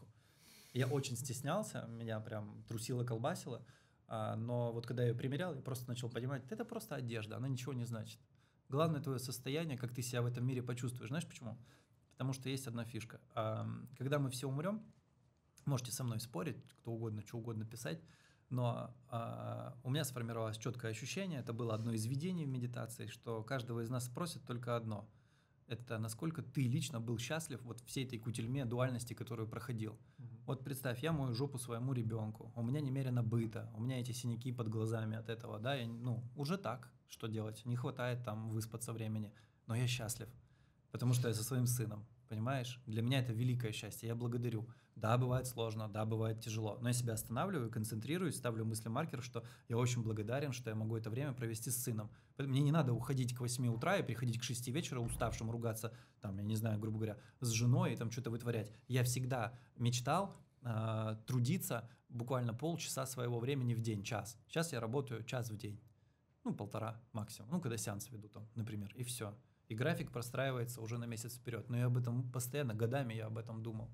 Я очень стеснялся, меня прям трусило, колбасило. Но вот когда я ее примерял, я просто начал понимать, это просто одежда, она ничего не значит. Главное твое состояние, как ты себя в этом мире почувствуешь. Знаешь почему? Потому что есть одна фишка. Когда мы все умрем, можете со мной спорить, кто угодно, что угодно писать, но у меня сформировалось четкое ощущение, это было одно из видений в медитации, что каждого из нас спросят только одно. Это насколько ты лично был счастлив вот всей этой кутельме дуальности, которую проходил. Вот представь, я мою жопу своему ребенку, у меня немерено быта, у меня эти синяки под глазами от этого, да, ну, уже так, что делать, не хватает там выспаться времени, но я счастлив, потому что я со своим сыном, понимаешь? Для меня это великое счастье, я благодарю. Да, бывает сложно, да, бывает тяжело, но я себя останавливаю, концентрируюсь, ставлю мыслемаркер, что я очень благодарен, что я могу это время провести с сыном. Мне не надо уходить к 8 утра и приходить к 6 вечера уставшим, ругаться, там, я не знаю, грубо говоря, с женой и там что-то вытворять. Я всегда мечтал трудиться буквально полчаса своего времени в день, час. Сейчас я работаю час в день, ну, полтора максимум, ну, когда сеанс веду там, например, и все. И график простраивается уже на месяц вперед. Но я об этом постоянно, годами я об этом думал.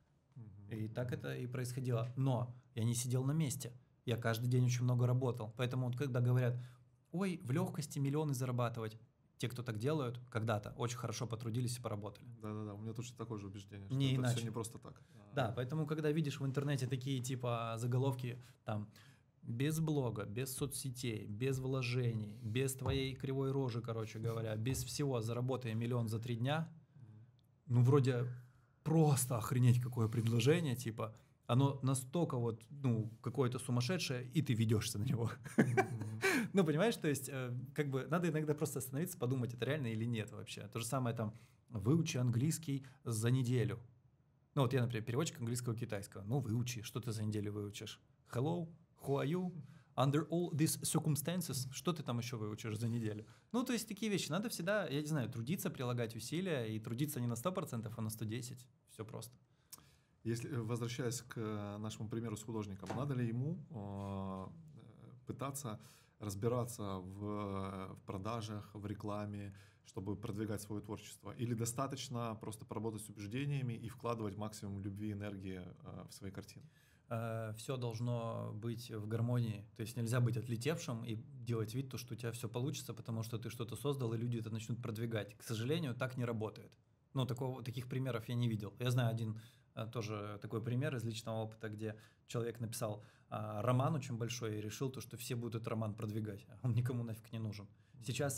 И так это и происходило. Но я не сидел на месте. Я каждый день очень много работал. Поэтому вот когда говорят, ой, в легкости миллионы зарабатывать, те, кто так делают, когда-то очень хорошо потрудились и поработали. Да-да-да, у меня точно такое же убеждение, что Не это иначе. все не просто так. Да, поэтому когда видишь в интернете такие типа заголовки, там, без блога, без соцсетей, без вложений, без твоей кривой рожи, короче говоря, без всего, заработай 1 миллион за 3 дня, ну, вроде просто охренеть какое предложение, типа, оно настолько вот, ну, какое-то сумасшедшее, и ты ведешься на него. Ну, понимаешь, то есть, как бы, надо иногда просто остановиться, подумать, это реально или нет вообще. То же самое там, выучи английский за неделю. Ну, вот я, например, переводчик английского-китайского. Ну, выучи, что ты за неделю выучишь? Hello, who are you? Under all these circumstances, что ты там еще выучишь за неделю? Ну, то есть такие вещи. Надо всегда, я не знаю, трудиться, прилагать усилия, и трудиться не на 100%, а на 110%. Все просто. Если, возвращаясь к нашему примеру с художником, надо ли ему пытаться разбираться в продажах, в рекламе, чтобы продвигать свое творчество? Или достаточно просто поработать с убеждениями и вкладывать максимум любви и энергии в свои картины? Все должно быть в гармонии. То есть нельзя быть отлетевшим и делать вид, что у тебя все получится, потому что ты что-то создал, и люди это начнут продвигать. К сожалению, так не работает. Ну, таких примеров я не видел. Я знаю один тоже такой пример из личного опыта, где человек написал роман очень большой и решил, что все будут этот роман продвигать. Он никому нафиг не нужен. Сейчас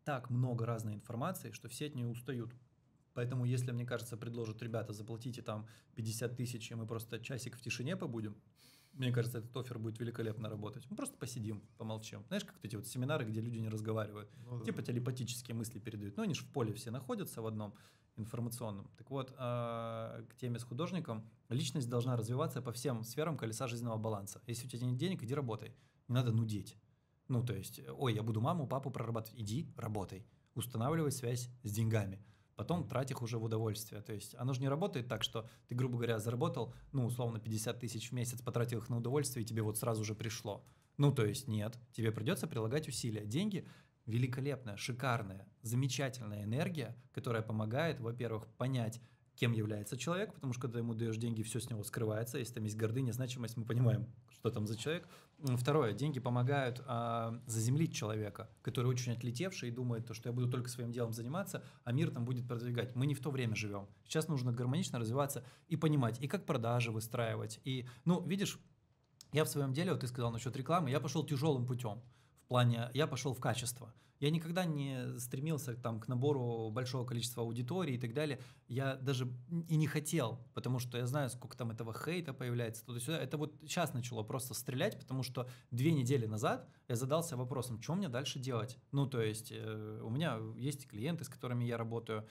так много разной информации, что все от нее устают. Поэтому, если, мне кажется, предложат, ребята, заплатите там 50 тысяч, и мы просто часик в тишине побудем, мне кажется, этот оффер будет великолепно работать. Мы просто посидим, помолчим. Знаешь, как эти вот семинары, где люди не разговаривают. Ну, да. Типа телепатические мысли передают. Ну, они же в поле все находятся в одном информационном. Так вот, к теме с художником. Личность должна развиваться по всем сферам колеса жизненного баланса. Если у тебя нет денег, иди работай. Не надо нудеть. Ну, то есть, ой, я буду маму, папу прорабатывать. Иди, работай. Устанавливай связь с деньгами. Потом трать их уже в удовольствие. То есть оно же не работает так, что ты, грубо говоря, заработал, ну, условно, 50 тысяч в месяц, потратил их на удовольствие, и тебе вот сразу же пришло. Ну, то есть нет, тебе придется прилагать усилия. Деньги – великолепная, шикарная, замечательная энергия, которая помогает, во-первых, понять, кем является человек, потому что когда ему даешь деньги, все с него скрывается. Если там есть гордыня, значимость, мы понимаем, что там за человек. Второе, деньги помогают заземлить человека, который очень отлетевший и думает, что я буду только своим делом заниматься, а мир там будет продвигать. Мы не в то время живем. Сейчас нужно гармонично развиваться и понимать, и как продажи выстраивать. И, ну, видишь, я в своем деле, вот ты сказал насчет рекламы, я пошел тяжелым путем. В плане, я пошел в качество. Я никогда не стремился там, к набору большого количества аудитории и так далее. Я даже и не хотел, потому что я знаю, сколько там этого хейта появляется туда-сюда. Это вот сейчас начало просто стрелять, потому что 2 недели назад я задался вопросом, что мне дальше делать. Ну, то есть у меня есть клиенты, с которыми я работаю.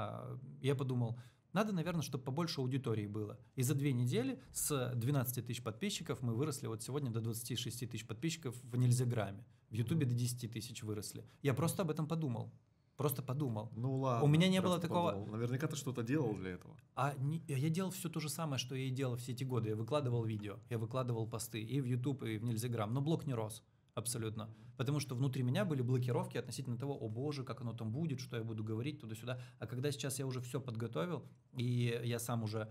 Я подумал, надо, наверное, чтобы побольше аудитории было. И за 2 недели с 12 тысяч подписчиков мы выросли вот сегодня до 26 тысяч подписчиков в Нельзяграме. В Ютубе до 10 тысяч выросли. Я просто об этом подумал. Просто подумал. Ну ладно. У меня не было такого... Подумал. Наверняка ты что-то делал для этого. Я делал все то же самое, что я и делал все эти годы. Я выкладывал видео, я выкладывал посты и в YouTube, и в Нельзяграм. Но блог не рос. Абсолютно. Потому что внутри меня были блокировки относительно того, о боже, как оно там будет, что я буду говорить туда-сюда. А когда сейчас я уже все подготовил, и я сам уже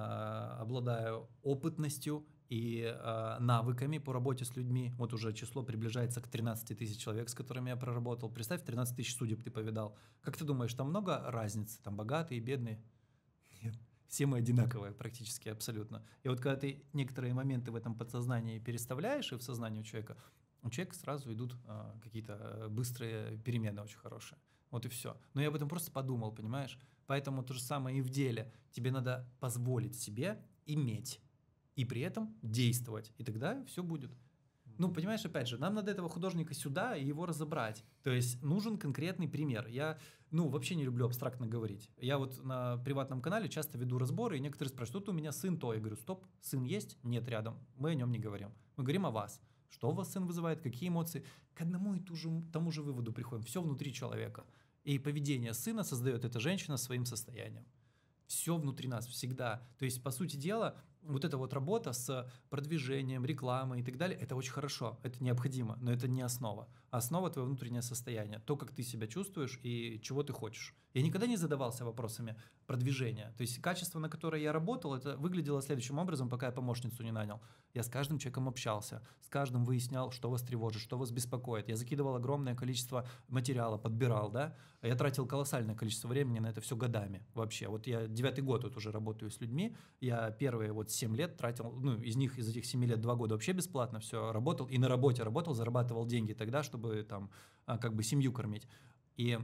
обладаю опытностью и навыками по работе с людьми, вот уже число приближается к 13 тысяч человек, с которыми я проработал. Представь, 13 тысяч судеб ты повидал. Как ты думаешь, там много разницы? Там богатые, бедные? Нет. Все мы одинаковые практически, абсолютно. И вот когда ты некоторые моменты в этом подсознании переставляешь и в сознании у человека сразу идут какие-то быстрые перемены очень хорошие. Вот и все. Но я об этом просто подумал, понимаешь? Поэтому то же самое и в деле. Тебе надо позволить себе иметь и при этом действовать. И тогда все будет. Ну, понимаешь, опять же, нам надо этого художника сюда и его разобрать. То есть нужен конкретный пример. Я, вообще не люблю абстрактно говорить. Я вот на приватном канале часто веду разборы, и некоторые спрашивают, тут у меня сын то. Я говорю, стоп, сын есть? Нет, рядом. Мы о нем не говорим. Мы говорим о вас. Что у вас сын вызывает, какие эмоции. К одному и тому же выводу приходим. Все внутри человека. И поведение сына создает эта женщина своим состоянием. Все внутри нас, всегда. То есть, по сути дела, вот эта вот работа с продвижением, рекламой и так далее, это очень хорошо, это необходимо, но это не основа. Основа – твое внутреннее состояние, то, как ты себя чувствуешь и чего ты хочешь. Я никогда не задавался вопросами продвижения. То есть качество, на которое я работал, это выглядело следующим образом, пока я помощницу не нанял. Я с каждым человеком общался, с каждым выяснял, что вас тревожит, что вас беспокоит. Я закидывал огромное количество материала, подбирал, да. Я тратил колоссальное количество времени на это все годами вообще. Вот я 9-й год вот уже работаю с людьми, я первые вот 7 лет тратил, из этих 7 лет 2 года вообще бесплатно все работал, и на работе работал, зарабатывал деньги тогда, чтобы там как бы семью кормить. И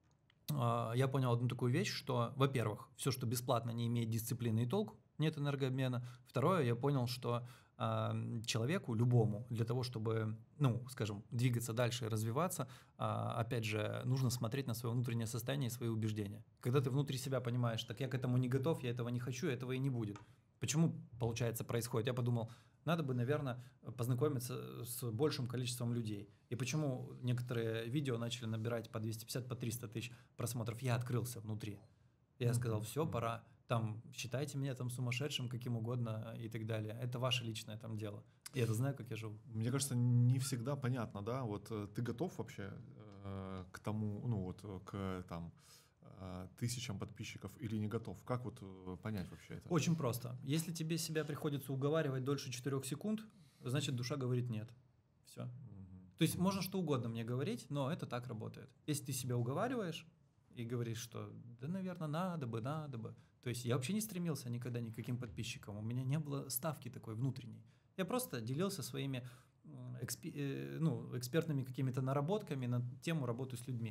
я понял одну такую вещь, что, во-первых, все, что бесплатно, не имеет дисциплины и толку, нет энергообмена. Второе, я понял, что человеку, любому, для того, чтобы, скажем, двигаться дальше и развиваться, опять же, нужно смотреть на свое внутреннее состояние и свои убеждения. Когда ты внутри себя понимаешь, так я к этому не готов, я этого не хочу, этого и не будет. Почему, получается, происходит? Я подумал, надо бы, наверное, познакомиться с большим количеством людей. И почему некоторые видео начали набирать по 250, по 300 тысяч просмотров? Я открылся внутри. Я сказал, все, пора. Там, считайте меня там сумасшедшим, каким угодно и так далее. Это ваше личное там дело. Я это знаю, как я живу. Мне кажется, не всегда понятно, да? Вот ты готов вообще к тому, к тысячам подписчиков или не готов? Как вот понять вообще это? Очень просто. Если тебе себя приходится уговаривать дольше 4 секунд, значит, душа говорит нет. Все. То есть можно что угодно мне говорить, но это так работает. Если ты себя уговариваешь и говоришь, что да, наверное, надо бы. То есть я вообще не стремился никогда ни к каким подписчикам. У меня не было ставки такой внутренней. Я просто делился своими экспертными какими-то наработками на тему работы с людьми.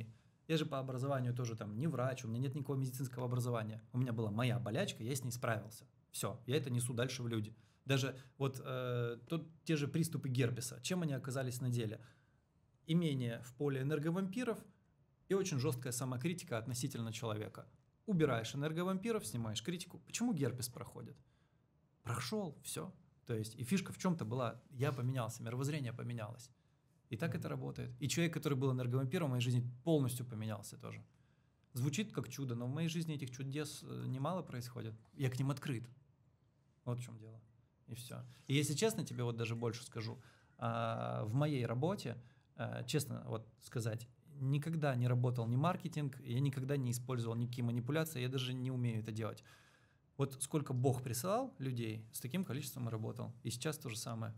Я же по образованию тоже там не врач, у меня нет никакого медицинского образования. У меня была моя болячка, я с ней справился. Все, я это несу дальше в люди. Даже вот те же приступы герпеса, чем они оказались на деле? Имение в поле энерговампиров и очень жесткая самокритика относительно человека. Убираешь энерговампиров, снимаешь критику. Почему герпес проходит? Прошел, все. То есть и фишка в чем-то была, я поменялся, мировоззрение поменялось. И так это работает. И человек, который был энерговампиром, в моей жизни полностью поменялся тоже. Звучит как чудо, но в моей жизни этих чудес немало происходит. Я к ним открыт. Вот в чем дело. И все. И если честно, тебе вот даже больше скажу. В моей работе, честно вот сказать, никогда не работал ни маркетинг, я никогда не использовал никакие манипуляции, я даже не умею это делать. Вот сколько Бог присылал людей, с таким количеством и работал. И сейчас то же самое.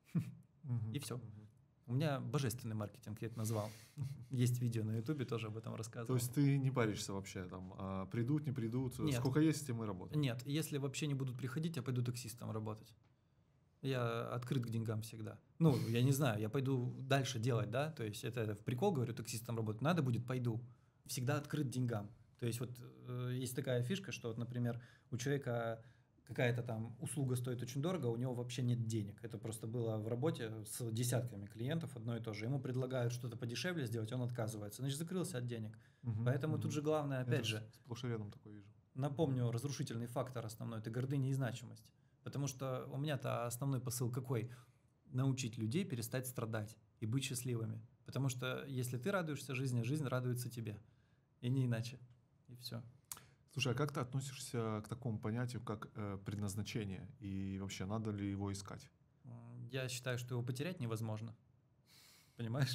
И все. У меня божественный маркетинг, я это назвал. Есть видео на Ютубе, тоже об этом рассказывал. То есть ты не паришься вообще, там, придут, не придут, Нет. Сколько есть, тем и работаем? Нет, если вообще не будут приходить, я пойду таксистом работать. Я открыт к деньгам всегда. Ну, я не знаю, я пойду дальше делать, да, то есть это в прикол, говорю, таксистом работать, надо будет, пойду. Всегда открыт к деньгам. То есть вот есть такая фишка, что, вот, например, у человека какая-то там услуга стоит очень дорого, у него вообще нет денег. Это просто было в работе с десятками клиентов одно и то же. Ему предлагают что-то подешевле сделать, он отказывается. Значит, закрылся от денег. Поэтому тут же главное, опять же, сплошь и рядом такое вижу. Напомню, разрушительный фактор основной – это гордыня и значимость. Потому что у меня-то основной посыл какой? Научить людей перестать страдать и быть счастливыми. Потому что если ты радуешься жизни, жизнь радуется тебе. И не иначе. И все. Слушай, а как ты относишься к такому понятию, как предназначение? И вообще, надо ли его искать? Я считаю, что его потерять невозможно. Понимаешь?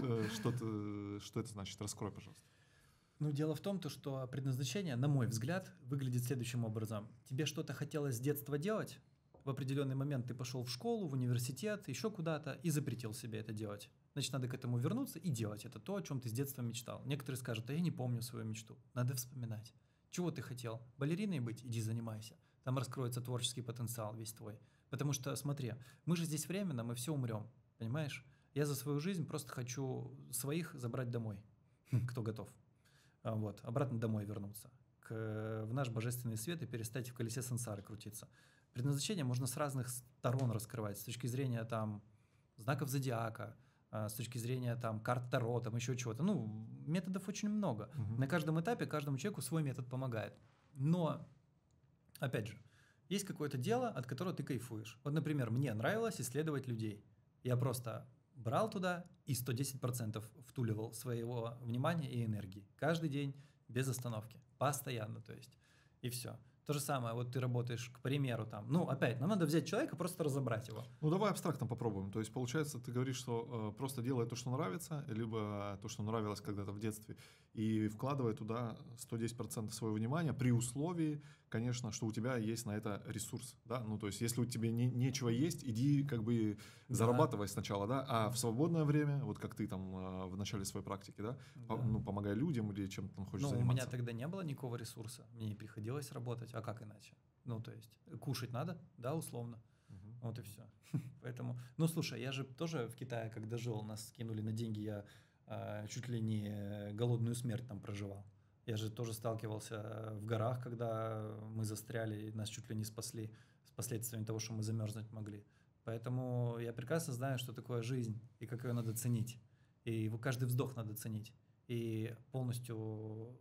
Что это значит? Раскрой, пожалуйста. Ну, дело в том, что предназначение, на мой взгляд, выглядит следующим образом. Тебе что-то хотелось с детства делать, в определенный момент ты пошел в школу, в университет, еще куда-то и запретил себе это делать. Значит, надо к этому вернуться и делать. Это то, о чем ты с детства мечтал. Некоторые скажут, а я не помню свою мечту. Надо вспоминать. Чего ты хотел? Балериной быть? Иди занимайся. Там раскроется творческий потенциал весь твой. Потому что, смотри, мы же здесь временно, мы все умрем. Понимаешь? Я за свою жизнь просто хочу своих забрать домой. Кто готов. Вот, обратно домой вернуться, в наш божественный свет и перестать в колесе сансары крутиться. Предназначение можно с разных сторон раскрывать, с точки зрения там знаков зодиака, с точки зрения там карт Таро, там еще чего-то. Ну, методов очень много. На каждом этапе каждому человеку свой метод помогает. Но, опять же, есть какое-то дело, от которого ты кайфуешь. Вот, например, мне нравилось исследовать людей. Я просто брал туда и 110% втуливал своего внимания и энергии. Каждый день, без остановки. Постоянно, то есть. И все. То же самое, вот ты работаешь, к примеру, там, ну, опять, нам надо взять человека, просто разобрать его. Ну, давай абстрактно попробуем. То есть, получается, ты говоришь, что просто делай то, что нравится, либо то, что нравилось когда-то в детстве, и вкладывай туда 110% своего внимания при условии, конечно, что у тебя есть на это ресурс, да, ну, то есть, если у тебя нечего есть, иди как бы зарабатывай сначала, да, а в свободное время, вот как ты там в начале своей практики, да, ну, помогай людям или чем-то там хочешь заниматься. Ну, у меня тогда не было никакого ресурса, мне не приходилось работать, а как иначе? Ну, то есть, кушать надо, да, условно, вот и все. Поэтому, ну, слушай, я же тоже в Китае, когда жил, нас скинули на деньги, я чуть ли не голодную смерть там проживал. Я же тоже сталкивался в горах, когда мы застряли, и нас чуть ли не спасли с последствиями того, что мы замерзнуть могли. Поэтому я прекрасно знаю, что такое жизнь и как ее надо ценить. И каждый вздох надо ценить. И полностью,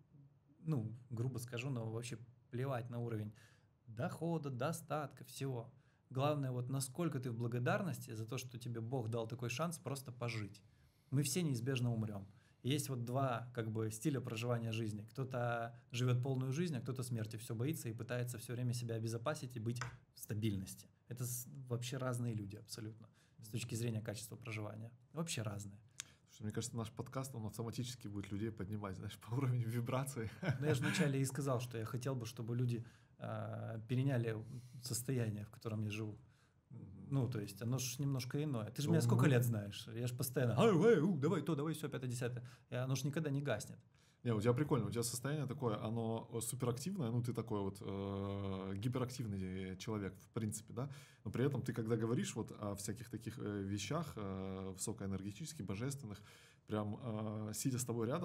ну, грубо скажу, но вообще плевать на уровень дохода, достатка, всего. Главное, вот насколько ты в благодарности за то, что тебе Бог дал такой шанс просто пожить. Мы все неизбежно умрем. Есть вот два как бы стиля проживания жизни. Кто-то живет полную жизнь, а кто-то смерти все боится и пытается все время себя обезопасить и быть в стабильности. Это вообще разные люди абсолютно с точки зрения качества проживания. Вообще разные. Слушай, мне кажется, наш подкаст, он автоматически будет людей поднимать, знаешь, по уровню вибраций. Но я же вначале и сказал, что я хотел бы, чтобы люди переняли состояние, в котором я живу. Ну, то есть, оно же немножко иное. Ты же меня сколько лет знаешь? Я же постоянно, давай то, давай все, 5-10. И оно же никогда не гаснет. Не, у тебя прикольно, у тебя состояние такое, оно суперактивное, ну, ты такой вот гиперактивный человек, в принципе, да, но при этом ты, когда говоришь вот о всяких таких вещах высокоэнергетических, божественных, прям сидя с тобой рядом,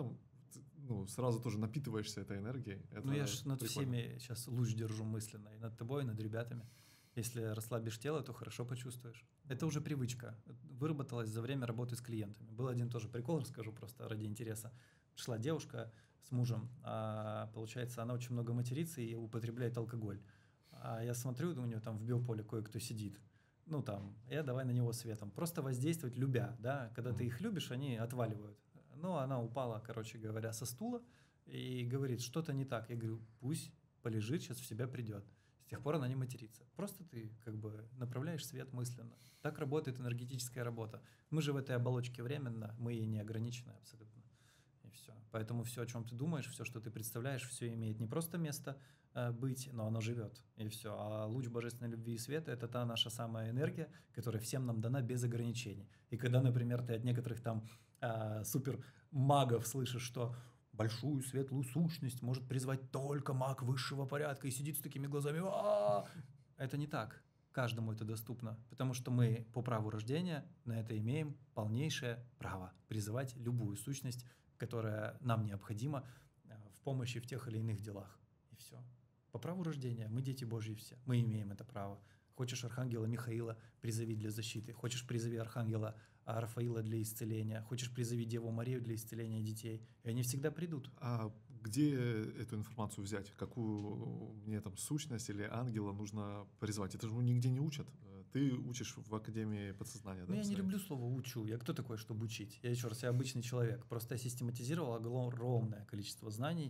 сразу тоже напитываешься этой энергией. Ну, я ж над всеми сейчас луч держу мысленно, и над тобой, и над ребятами. Если расслабишь тело, то хорошо почувствуешь. Это уже привычка. Выработалась за время работы с клиентами. Был один тоже прикол, расскажу просто ради интереса. Пришла девушка с мужем, а получается, она очень много матерится и употребляет алкоголь. А я смотрю, у нее там в биополе кое-кто сидит. Ну, там, я давай на него светом. Просто воздействовать любя, да. Когда ты их любишь, они отваливают. Но она упала, короче говоря, со стула и говорит, что-то не так. Я говорю, пусть полежит, сейчас в себя придет. С тех пор она не матерится. Просто ты как бы направляешь свет мысленно. Так работает энергетическая работа. Мы же в этой оболочке временно, мы ей не ограничены абсолютно. И все. Поэтому все, о чем ты думаешь, все, что ты представляешь, все имеет не просто место быть, но оно живет. И все. А луч божественной любви и света – это та наша самая энергия, которая всем нам дана без ограничений. И когда, например, ты от некоторых там супер магов слышишь, что большую светлую сущность может призвать только маг высшего порядка и сидит с такими глазами. Это не так. Каждому это доступно, потому что мы по праву рождения на это имеем полнейшее право призывать любую сущность, которая нам необходима в помощи в тех или иных делах. И все. По праву рождения мы дети Божьи все. Мы имеем это право. Хочешь архангела Михаила, призови для защиты. Хочешь, призови архангела Рафаила для исцеления. Хочешь, призови Деву Марию для исцеления детей. И они всегда придут. А где эту информацию взять? Какую мне там сущность или ангела нужно призвать? Это же нигде не учат. Ты учишь в Академии подсознания. Ну, я не люблю слово «учу». Я кто такой, чтобы учить? Я еще раз, я обычный человек. Просто я систематизировал огромное количество знаний,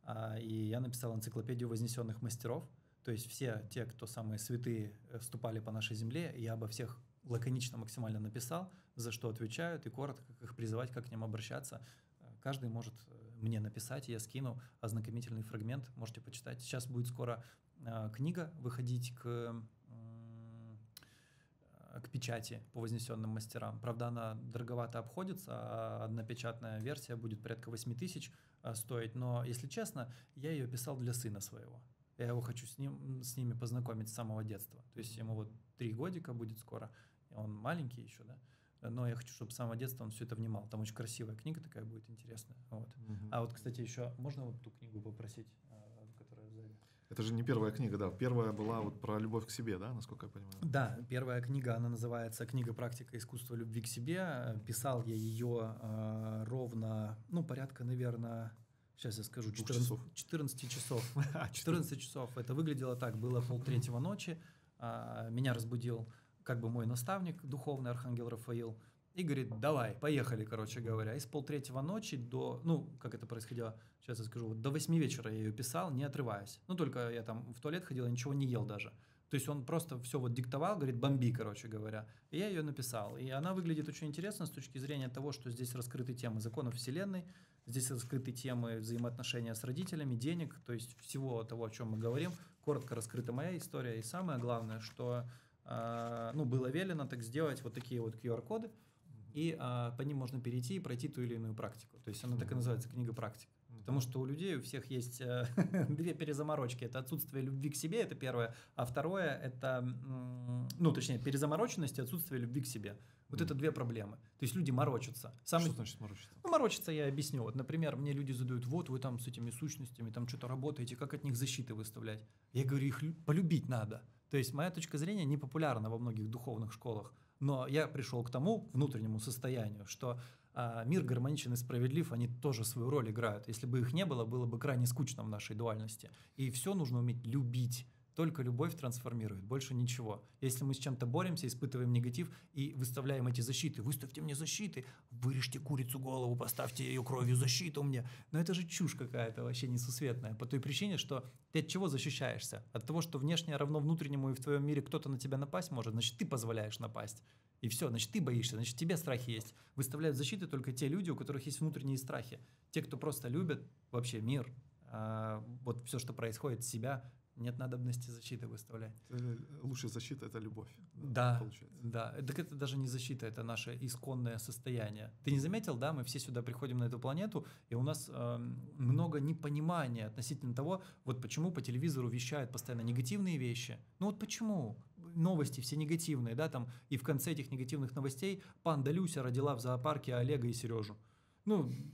и я написал энциклопедию вознесенных мастеров. То есть все те, кто самые святые, ступали по нашей земле, я обо всех лаконично максимально написал, за что отвечают, и коротко, как их призывать, как к ним обращаться. Каждый может мне написать, я скину ознакомительный фрагмент, можете почитать. Сейчас будет скоро книга выходить к печати по вознесенным мастерам. Правда, она дороговато обходится, а однопечатная версия будет порядка 8 тысяч стоить, но, если честно, я ее писал для сына своего. Я его хочу с ними познакомить с самого детства. То есть ему вот 3 годика будет скоро, он маленький еще, да, но я хочу, чтобы с самого детства он все это внимал. Там очень красивая книга такая будет интересная. Вот. А вот, кстати, еще можно вот ту книгу попросить, которая сзади? Это же не первая книга, да. Первая была вот про любовь к себе, да, насколько я понимаю. Да, первая книга, она называется «Книга практика искусства любви к себе». Писал я ее ровно, порядка, наверное, сейчас я скажу, 14 часов. 14 часов. Это выглядело так, было 2:30 ночи. Меня разбудил как бы мой наставник, духовный архангел Рафаил, и говорит, давай, поехали, короче говоря. И с 2:30 ночи до, как это происходило, сейчас я скажу, до 8 вечера я ее писал, не отрываясь. Только я там в туалет ходил, я ничего не ел даже. То есть он просто все вот диктовал, говорит, бомби, короче говоря. И я ее написал. И она выглядит очень интересно с точки зрения того, что здесь раскрыты темы законов Вселенной, здесь раскрыты темы взаимоотношения с родителями, денег, то есть всего того, о чем мы говорим. Коротко раскрыта моя история. И самое главное, что было велено так сделать вот такие вот QR-коды, и по ним можно перейти и пройти ту или иную практику. То есть она так и называется, книга практик. Потому что у людей, у всех есть 2 перезаморочки. Это отсутствие любви к себе, это первое. А второе, это, перезамороченность и отсутствие любви к себе. Вот это 2 проблемы. То есть люди морочатся. Что значит морочиться? Морочиться я объясню. Вот, например, мне люди задают, вот вы там с этими сущностями, там что-то работаете, как от них защиты выставлять? Я говорю, их полюбить надо. То есть моя точка зрения не популярна во многих духовных школах. Но я пришел к тому внутреннему состоянию, что мир гармоничен и справедлив, они тоже свою роль играют. Если бы их не было, было бы крайне скучно в нашей дуальности. И все нужно уметь любить. Только любовь трансформирует, больше ничего. Если мы с чем-то боремся, испытываем негатив и выставляем эти защиты, выставьте мне защиты, вырежьте курицу голову, поставьте ее кровью защиту мне. Но это же чушь какая-то вообще несусветная. По той причине, что ты от чего защищаешься? От того, что внешнее равно внутреннему, и в твоем мире кто-то на тебя напасть может, значит, ты позволяешь напасть. И все, значит, ты боишься, значит, тебе страхи есть. Выставляют защиты только те люди, у которых есть внутренние страхи. Те, кто просто любят вообще мир, вот все, что происходит, себя, нет надобности защиты выставлять. Лучшая защита – это любовь. Да, получается. Да. Так это даже не защита, это наше исконное состояние. Ты не заметил, да, мы все сюда приходим на эту планету, и у нас много непонимания относительно того, вот почему по телевизору вещают постоянно негативные вещи. Вот почему? Новости все негативные, да, там, и в конце этих негативных новостей панда Люся родила в зоопарке Олега и Сережу.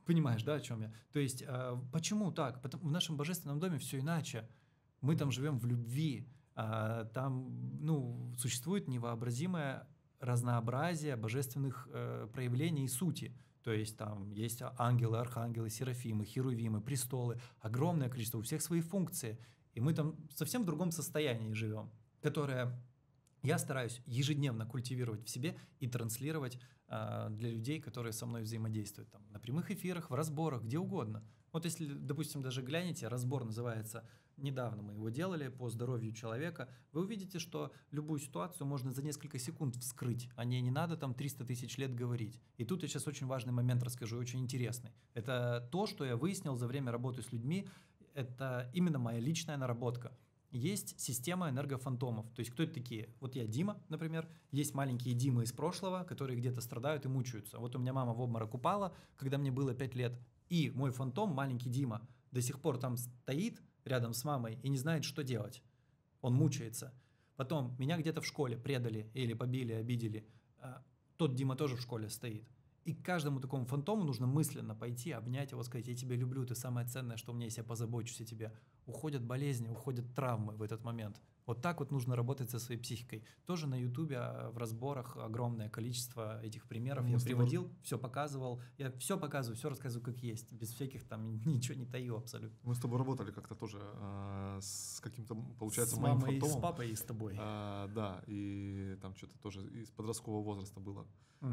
Понимаешь, да, о чем я? То есть, почему так? В нашем божественном доме все иначе. Мы там живем в любви. Там, ну, существует невообразимое разнообразие божественных проявлений и сути. То есть там есть ангелы, архангелы, серафимы, херувимы, престолы. Огромное количество, у всех свои функции. И мы там совсем в другом состоянии живем, которое я стараюсь ежедневно культивировать в себе и транслировать для людей, которые со мной взаимодействуют. Там, на прямых эфирах, в разборах, где угодно. Вот если, допустим, даже глянете, разбор называется, недавно мы его делали по здоровью человека, вы увидите, что любую ситуацию можно за несколько секунд вскрыть, о ней не надо там 300 тысяч лет говорить. И тут я сейчас очень важный момент расскажу, очень интересный. Это то, что я выяснил за время работы с людьми, это именно моя личная наработка. Есть система энергофантомов. То есть кто это такие? Вот я Дима, например. Есть маленькие Димы из прошлого, которые где-то страдают и мучаются. Вот у меня мама в обморок упала, когда мне было 5 лет. И мой фантом, маленький Дима, до сих пор там стоит рядом с мамой и не знает, что делать. Он мучается. Потом меня где-то в школе предали или побили, обидели. Тот Дима тоже в школе стоит. И каждому такому фантому нужно мысленно пойти, обнять его, сказать: я тебя люблю, ты самое ценное, что у меня есть, я позабочусь о тебе. Уходят болезни, уходят травмы в этот момент. Вот так вот нужно работать со своей психикой. Тоже на Ютубе в разборах огромное количество этих примеров. Я приводил, все показывал. Я все показываю, все рассказываю как есть. Без всяких там ничего не таю абсолютно. Мы с тобой работали как-то тоже с каким-то, получается, с моим мамой, фантомом. С папой и с тобой. Да, и там что-то тоже из подросткового возраста было.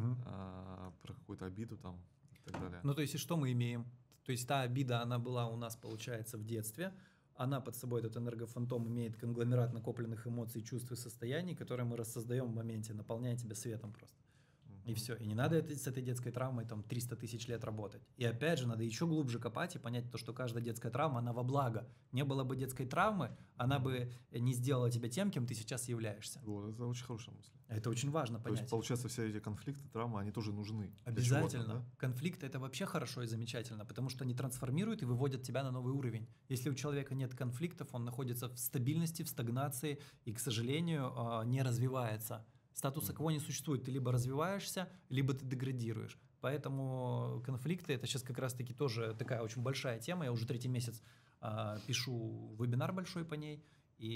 Про какую-то обиду там и так далее. Ну, то есть, и что мы имеем? То есть, та обида, она была у нас, получается, в детстве. Она под собой, этот энергофантом, имеет конгломерат накопленных эмоций, чувств и состояний, которые мы рассоздаем в моменте, наполняя тебя светом просто. И все. И не надо с этой детской травмой там 300 тысяч лет работать. И опять же, надо еще глубже копать и понять то, что каждая детская травма, она во благо. Не было бы детской травмы, она бы не сделала тебя тем, кем ты сейчас являешься. Вот, это очень хорошая мысль. Это очень важно понять. То есть, получается, все эти конфликты, травмы, они тоже нужны. Обязательно. Да? Конфликты — это вообще хорошо и замечательно, потому что они трансформируют и выводят тебя на новый уровень. Если у человека нет конфликтов, он находится в стабильности, в стагнации и, к сожалению, не развивается. Статуса кво не существует. Ты либо развиваешься, либо ты деградируешь. Поэтому конфликты — это сейчас как раз-таки тоже такая очень большая тема. Я уже 3-й месяц пишу вебинар большой по ней.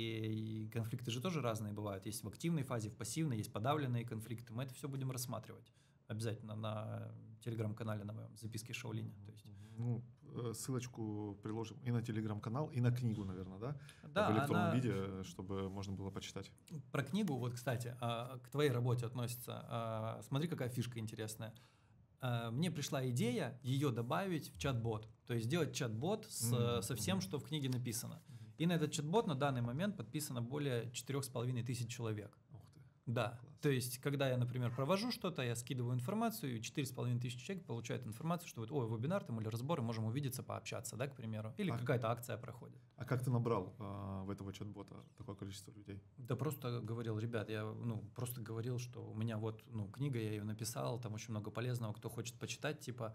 И конфликты же тоже разные бывают. Есть в активной фазе, в пассивной, есть подавленные конфликты. Мы это все будем рассматривать обязательно на телеграм-канале на моем «Записки Шаолиня». То есть... Ну, ссылочку приложим и на телеграм-канал, и на книгу, наверное, да? Да, в электронном виде, чтобы можно было почитать. Про книгу, вот, кстати, к твоей работе относится. Смотри, какая фишка интересная. Мне пришла идея ее добавить в чат-бот. То есть сделать чат-бот со всем, что в книге написано. И на этот чат-бот на данный момент подписано более 4500 человек. Ух ты. Да, класс. То есть, когда я, например, провожу что-то, я скидываю информацию, и 4500 человек получают информацию, что вот, ой, вебинар там или разборы, можем увидеться, пообщаться, да, к примеру, или какая-то акция проходит. А как ты набрал в этого чат-бота такое количество людей? Да просто говорил: ребят, я просто говорил, что у меня вот книга, я ее написал, там очень много полезного, кто хочет почитать, типа,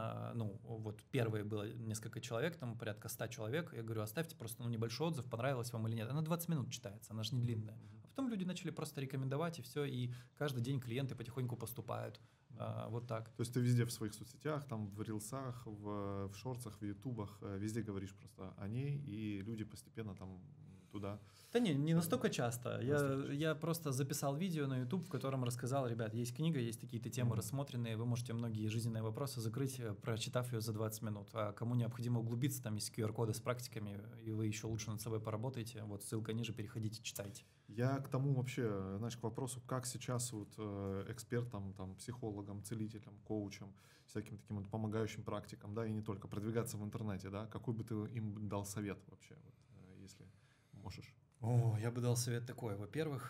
вот первые было несколько человек, там порядка 100 человек, я говорю: оставьте просто небольшой отзыв, понравилось вам или нет. Она 20 минут читается, она же не длинная. А потом люди начали просто рекомендовать, и все, и каждый день клиенты потихоньку поступают. Вот так. То есть ты везде в своих соцсетях, там в рилсах, в шортсах, в ютубах, везде говоришь просто о ней, и люди постепенно там туда... Да не настолько часто. Я просто записал видео на YouTube, в котором рассказал: ребят, есть книга, есть такие-то темы рассмотренные, вы можете многие жизненные вопросы закрыть, прочитав ее за 20 минут. А кому необходимо углубиться, там есть QR-коды с практиками, и вы еще лучше над собой поработаете. Вот ссылка ниже, переходите, читайте. Я к тому вообще, знаешь, к вопросу, как сейчас вот экспертам, там, психологам, целителям, коучам, всяким таким вот помогающим практикам, да, и не только, продвигаться в интернете, да, какой бы ты им дал совет вообще, вот, если можешь? Я бы дал совет такой. Во-первых,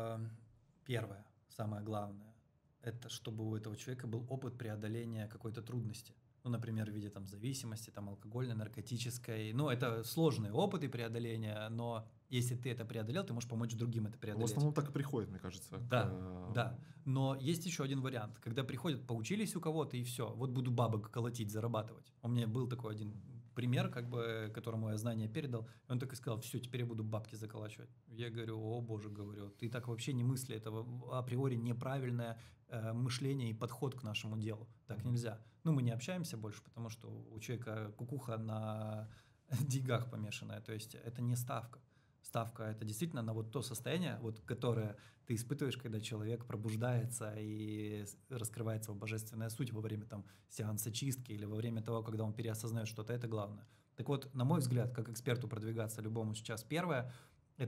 первое, самое главное, это чтобы у этого человека был опыт преодоления какой-то трудности. Например, в виде там зависимости, там алкогольной, наркотической. Это сложные опыты преодоления, но если ты это преодолел, ты можешь помочь другим это преодолеть. В основном так и приходит, мне кажется. Да. Но есть еще один вариант. Когда приходят, поучились у кого-то, и все, вот буду бабок колотить, зарабатывать. У меня был такой один пример, как бы, которому я знания передал. И он так и сказал: все, теперь я буду бабки заколачивать. Я говорю: о боже, говорю, ты так вообще не мысли, это априори неправильное мышление и подход к нашему делу. Так нельзя. Ну, мы не общаемся больше, потому что у человека кукуха на деньгах помешанная. То есть это не ставка. Ставка – это действительно на вот то состояние, вот, которое ты испытываешь, когда человек пробуждается и раскрывается его божественная суть во время там, сеанса чистки или во время того, когда он переосознает что-то, это главное. Так вот, на мой взгляд, как эксперту продвигаться любому сейчас, первое –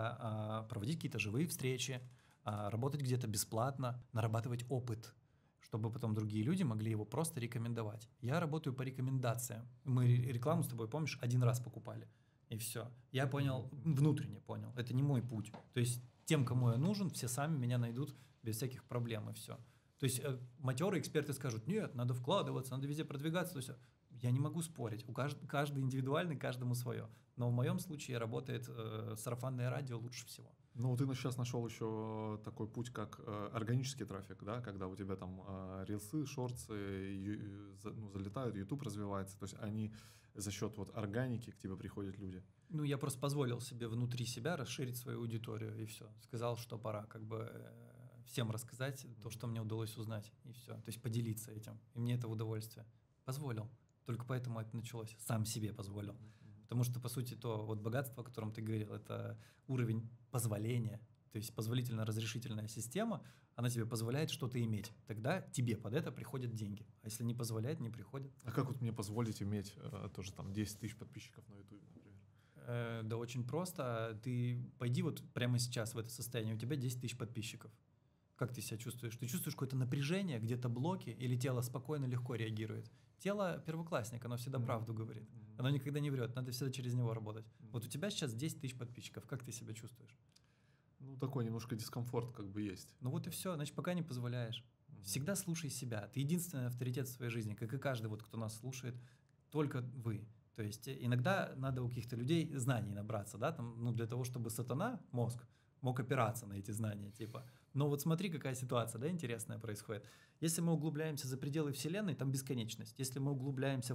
это проводить какие-то живые встречи, работать где-то бесплатно, нарабатывать опыт, чтобы потом другие люди могли его просто рекомендовать. Я работаю по рекомендациям. Мы рекламу с тобой, помнишь, один раз покупали. И все. Я понял, внутренне понял. Это не мой путь. То есть тем, кому я нужен, все сами меня найдут без всяких проблем, и все. То есть матерые эксперты скажут: нет, надо вкладываться, надо везде продвигаться. То есть я не могу спорить. У каждый индивидуальный, каждому свое. Но в моем случае работает сарафанное радио лучше всего. Ну, ты сейчас нашел еще такой путь, как органический трафик, да, когда у тебя там рилсы, шортсы залетают, YouTube развивается, то есть они за счет вот органики к тебе приходят люди. Ну, я просто позволил себе внутри себя расширить свою аудиторию, и все. Сказал, что пора как бы всем рассказать то, что мне удалось узнать, и все. То есть поделиться этим, и мне это удовольствие. Позволил. Только поэтому это началось. Сам себе позволил. Потому что, по сути, то вот богатство, о котором ты говорил, это уровень позволения, то есть позволительно-разрешительная система, она тебе позволяет что-то иметь. Тогда тебе под это приходят деньги. А если не позволяет, не приходят. А как вот мне позволить иметь тоже там 10 тысяч подписчиков на YouTube, например? Да очень просто. Ты пойди вот прямо сейчас в это состояние, у тебя 10 тысяч подписчиков. Как ты себя чувствуешь? Ты чувствуешь какое-то напряжение, где-то блоки, или тело спокойно, легко реагирует? Тело первоклассник, оно всегда правду говорит. Оно никогда не врет, надо всегда через него работать. Вот у тебя сейчас 10 тысяч подписчиков, как ты себя чувствуешь? Ну, такой немножко дискомфорт как бы есть. Ну вот и все, значит, пока не позволяешь. Всегда слушай себя. Ты единственный авторитет в своей жизни, как и каждый, вот, кто нас слушает, только вы. То есть иногда надо у каких-то людей знаний набраться, да, там, ну, для того, чтобы сатана, мозг, мог опираться на эти знания, типа. Но вот смотри, какая ситуация, да, интересная происходит. Если мы углубляемся за пределы Вселенной, там бесконечность. Если мы углубляемся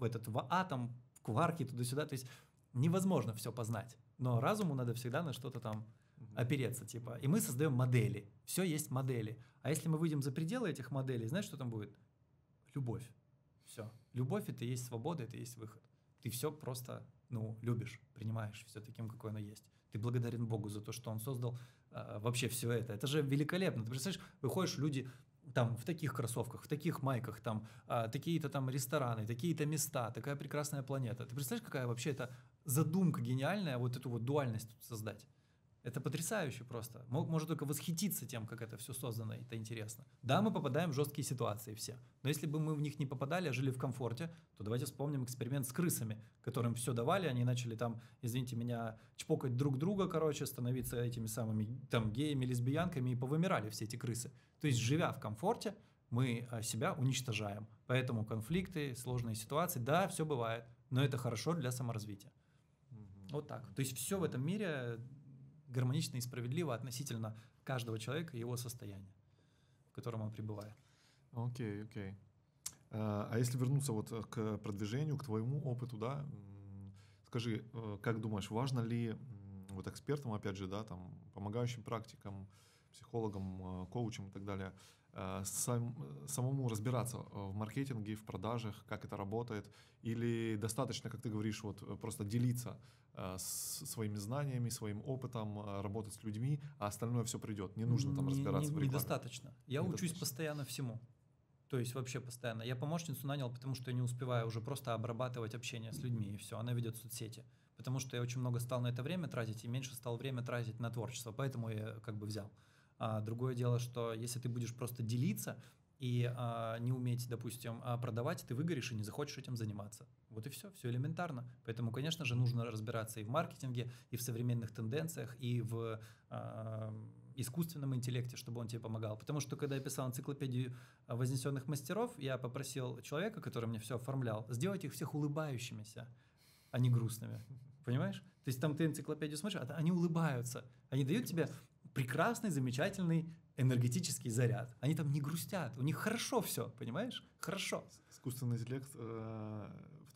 в атом, в кварки, туда-сюда, то есть невозможно все познать. Но разуму надо всегда на что-то там опереться, типа. И мы создаем модели. Все есть модели. А если мы выйдем за пределы этих моделей, знаешь, что там будет? Любовь. Все. Любовь – это и есть свобода, это и есть выход. Ты все просто, ну, любишь, принимаешь все таким, какой оно есть. Ты благодарен Богу за то, что Он создал вообще все это. Это же великолепно. Ты представляешь, выходишь, люди там в таких кроссовках, в таких майках, там такие-то там рестораны, такие-то места, такая прекрасная планета. Ты представляешь, какая вообще это задумка гениальная, вот эту вот дуальность тут создать? Это потрясающе просто. Можно только восхититься тем, как это все создано, это интересно. Да, мы попадаем в жесткие ситуации все, но если бы мы в них не попадали, а жили в комфорте, то давайте вспомним эксперимент с крысами, которым все давали, они начали там, извините меня, чпокать друг друга, короче, становиться этими самыми там геями, лесбиянками, и повымирали все эти крысы. То есть, живя в комфорте, мы себя уничтожаем. Поэтому конфликты, сложные ситуации, да, все бывает, но это хорошо для саморазвития. Вот так. То есть все в этом мире гармонично и справедливо относительно каждого человека и его состояния, в котором он пребывает. Окей. А если вернуться вот к продвижению, к твоему опыту, да, скажи, как думаешь, важно ли вот экспертам, опять же, да, там, помогающим практикам, психологам, коучам и так далее, самому разбираться в маркетинге, в продажах, как это работает, или достаточно, как ты говоришь, вот просто делиться своими знаниями, своим опытом, работать с людьми, а остальное все придет. Не нужно там разбираться в рекламе. Недостаточно. Я учусь постоянно всему. То есть вообще постоянно. Я помощницу нанял, потому что я не успеваю уже просто обрабатывать общение с людьми, и все. Она ведет соцсети. Потому что я очень много стал на это время тратить, и меньше стал время тратить на творчество. Поэтому я как бы взял. А другое дело, что если ты будешь просто делиться и не уметь, допустим, продавать, ты выгоришь и не захочешь этим заниматься. Вот и все элементарно. Поэтому, конечно же, нужно разбираться и в маркетинге, и в современных тенденциях, и в искусственном интеллекте, чтобы он тебе помогал. Потому что, когда я писал энциклопедию вознесенных мастеров, я попросил человека, который мне все оформлял, сделать их всех улыбающимися, а не грустными. Понимаешь? То есть там ты энциклопедию смотришь, а они улыбаются. Они дают тебе прекрасный, замечательный энергетический заряд. Они там не грустят, у них хорошо все, понимаешь? Хорошо. Искусственный интеллект в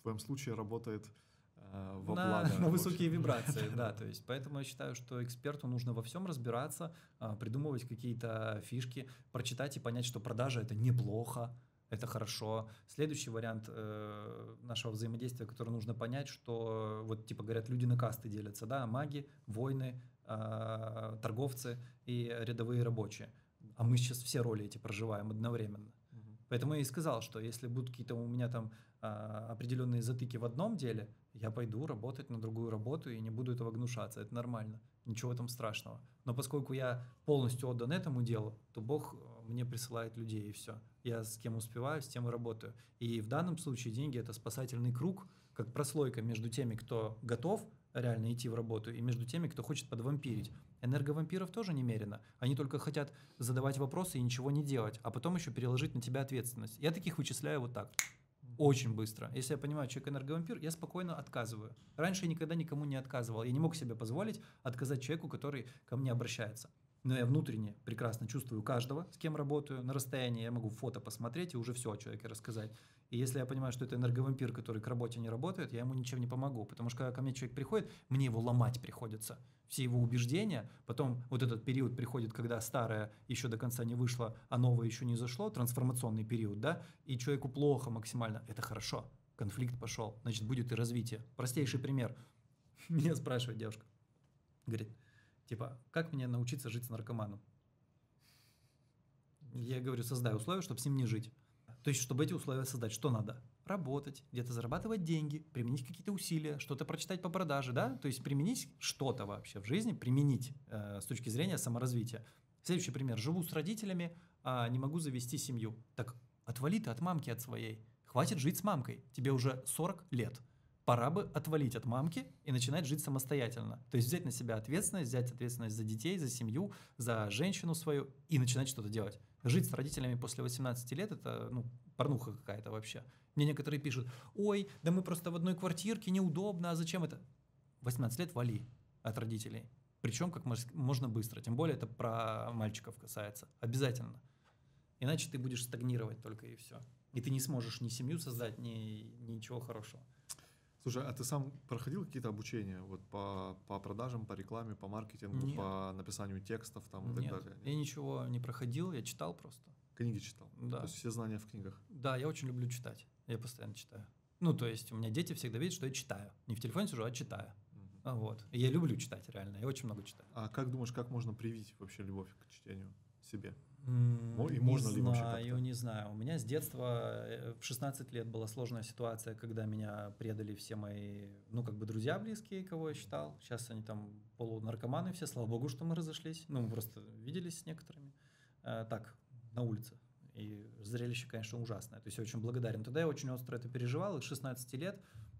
твоем случае работает во на благо. на высокие вибрации, да. То есть поэтому я считаю, что эксперту нужно во всем разбираться, придумывать какие-то фишки, прочитать и понять, что продажа — это неплохо, это хорошо. Следующий вариант нашего взаимодействия, который нужно понять, что вот типа говорят, люди на касты делятся, да, маги, воины, торговцы и рядовые рабочие. А мы сейчас все роли эти проживаем одновременно. Мгм. Поэтому я и сказал, что если будут какие-то у меня там определенные затыки в одном деле, я пойду работать на другую работу и не буду этого гнушаться. Это нормально. Ничего в этом страшного. Но поскольку я полностью отдан этому делу, то Бог мне присылает людей, и все. Я с кем успеваю, с тем и работаю. И в данном случае деньги — это спасательный круг, как прослойка между теми, кто готов реально идти в работу, и между теми, кто хочет подвампирить. Энерговампиров тоже немерено. Они только хотят задавать вопросы и ничего не делать, а потом еще переложить на тебя ответственность. Я таких вычисляю вот так. Очень быстро. Если я понимаю, человек энерговампир, я спокойно отказываю. Раньше я никогда никому не отказывал. Я не мог себе позволить отказать человеку, который ко мне обращается. Но я внутренне прекрасно чувствую каждого, с кем работаю. На расстоянии я могу фото посмотреть и уже все о человеке рассказать. И если я понимаю, что это энерговампир, который к работе не работает, я ему ничем не помогу. Потому что когда ко мне человек приходит, мне его ломать приходится. Все его убеждения, потом вот этот период приходит, когда старое еще до конца не вышло, а новое еще не зашло, трансформационный период, да, и человеку плохо максимально. Это хорошо. Конфликт пошел, значит, будет и развитие. Простейший пример. Меня спрашивает девушка. Говорит, типа, как мне научиться жить с наркоманом? Я говорю, создай условия, чтобы с ним не жить. То есть, чтобы эти условия создать, что надо? Работать, где-то зарабатывать деньги, применить какие-то усилия, что-то прочитать по продаже, да? То есть, применить что-то вообще в жизни, применить с точки зрения саморазвития. Следующий пример. Живу с родителями, а не могу завести семью. Так отвали ты от мамки от своей. Хватит жить с мамкой. Тебе уже 40 лет. Пора бы отвалить от мамки и начинать жить самостоятельно. То есть взять на себя ответственность, взять ответственность за детей, за семью, за женщину свою и начинать что-то делать. Жить с родителями после 18 лет – это порнуха какая-то вообще. Мне некоторые пишут, ой, да мы просто в одной квартирке, неудобно, а зачем это? 18 лет вали от родителей. Причем как можно быстро. Тем более это про мальчиков касается. Обязательно. Иначе ты будешь стагнировать только и все. И ты не сможешь ни семью создать, ни ничего хорошего. Слушай, а ты сам проходил какие-то обучения вот по продажам, по рекламе, по маркетингу, Нет. по написанию текстов там, и Нет, так далее? я ничего не проходил, я читал просто. Книги читал? Да. То есть все знания в книгах? Да, я очень люблю читать. Я постоянно читаю. Ну, то есть у меня дети всегда видят, что я читаю. Не в телефоне сижу, а читаю. Мгм. Вот. И я люблю читать, реально. Я очень много читаю. А как думаешь, как можно привить вообще любовь к чтению себе? И Не можно ли вообще знаю, как-то? не знаю. У меня с детства в 16 лет была сложная ситуация, когда меня предали все мои, друзья близкие, кого я считал. Сейчас они там полунаркоманы все, слава богу, что мы разошлись. Мы просто виделись с некоторыми. Так, на улице. И зрелище, конечно, ужасное. То есть я очень благодарен. Тогда я очень остро это переживал. И с 16 лет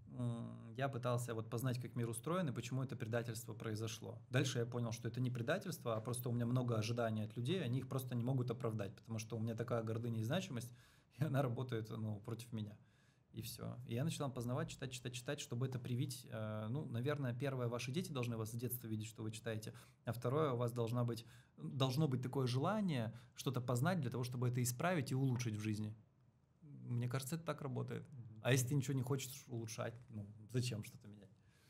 я пытался познать, как мир устроен и почему это предательство произошло. Дальше я понял, что это не предательство, а просто у меня много ожиданий от людей, они их просто не могут оправдать, потому что у меня такая гордыня и значимость, и она работает против меня. И все. И я начал познавать, читать, чтобы это привить. Наверное, первое, ваши дети должны вас с детства видеть, что вы читаете, а второе, у вас должно быть такое желание что-то познать для того, чтобы это исправить и улучшить в жизни. Мне кажется, это так работает. А если ты ничего не хочешь улучшать, зачем что-то менять?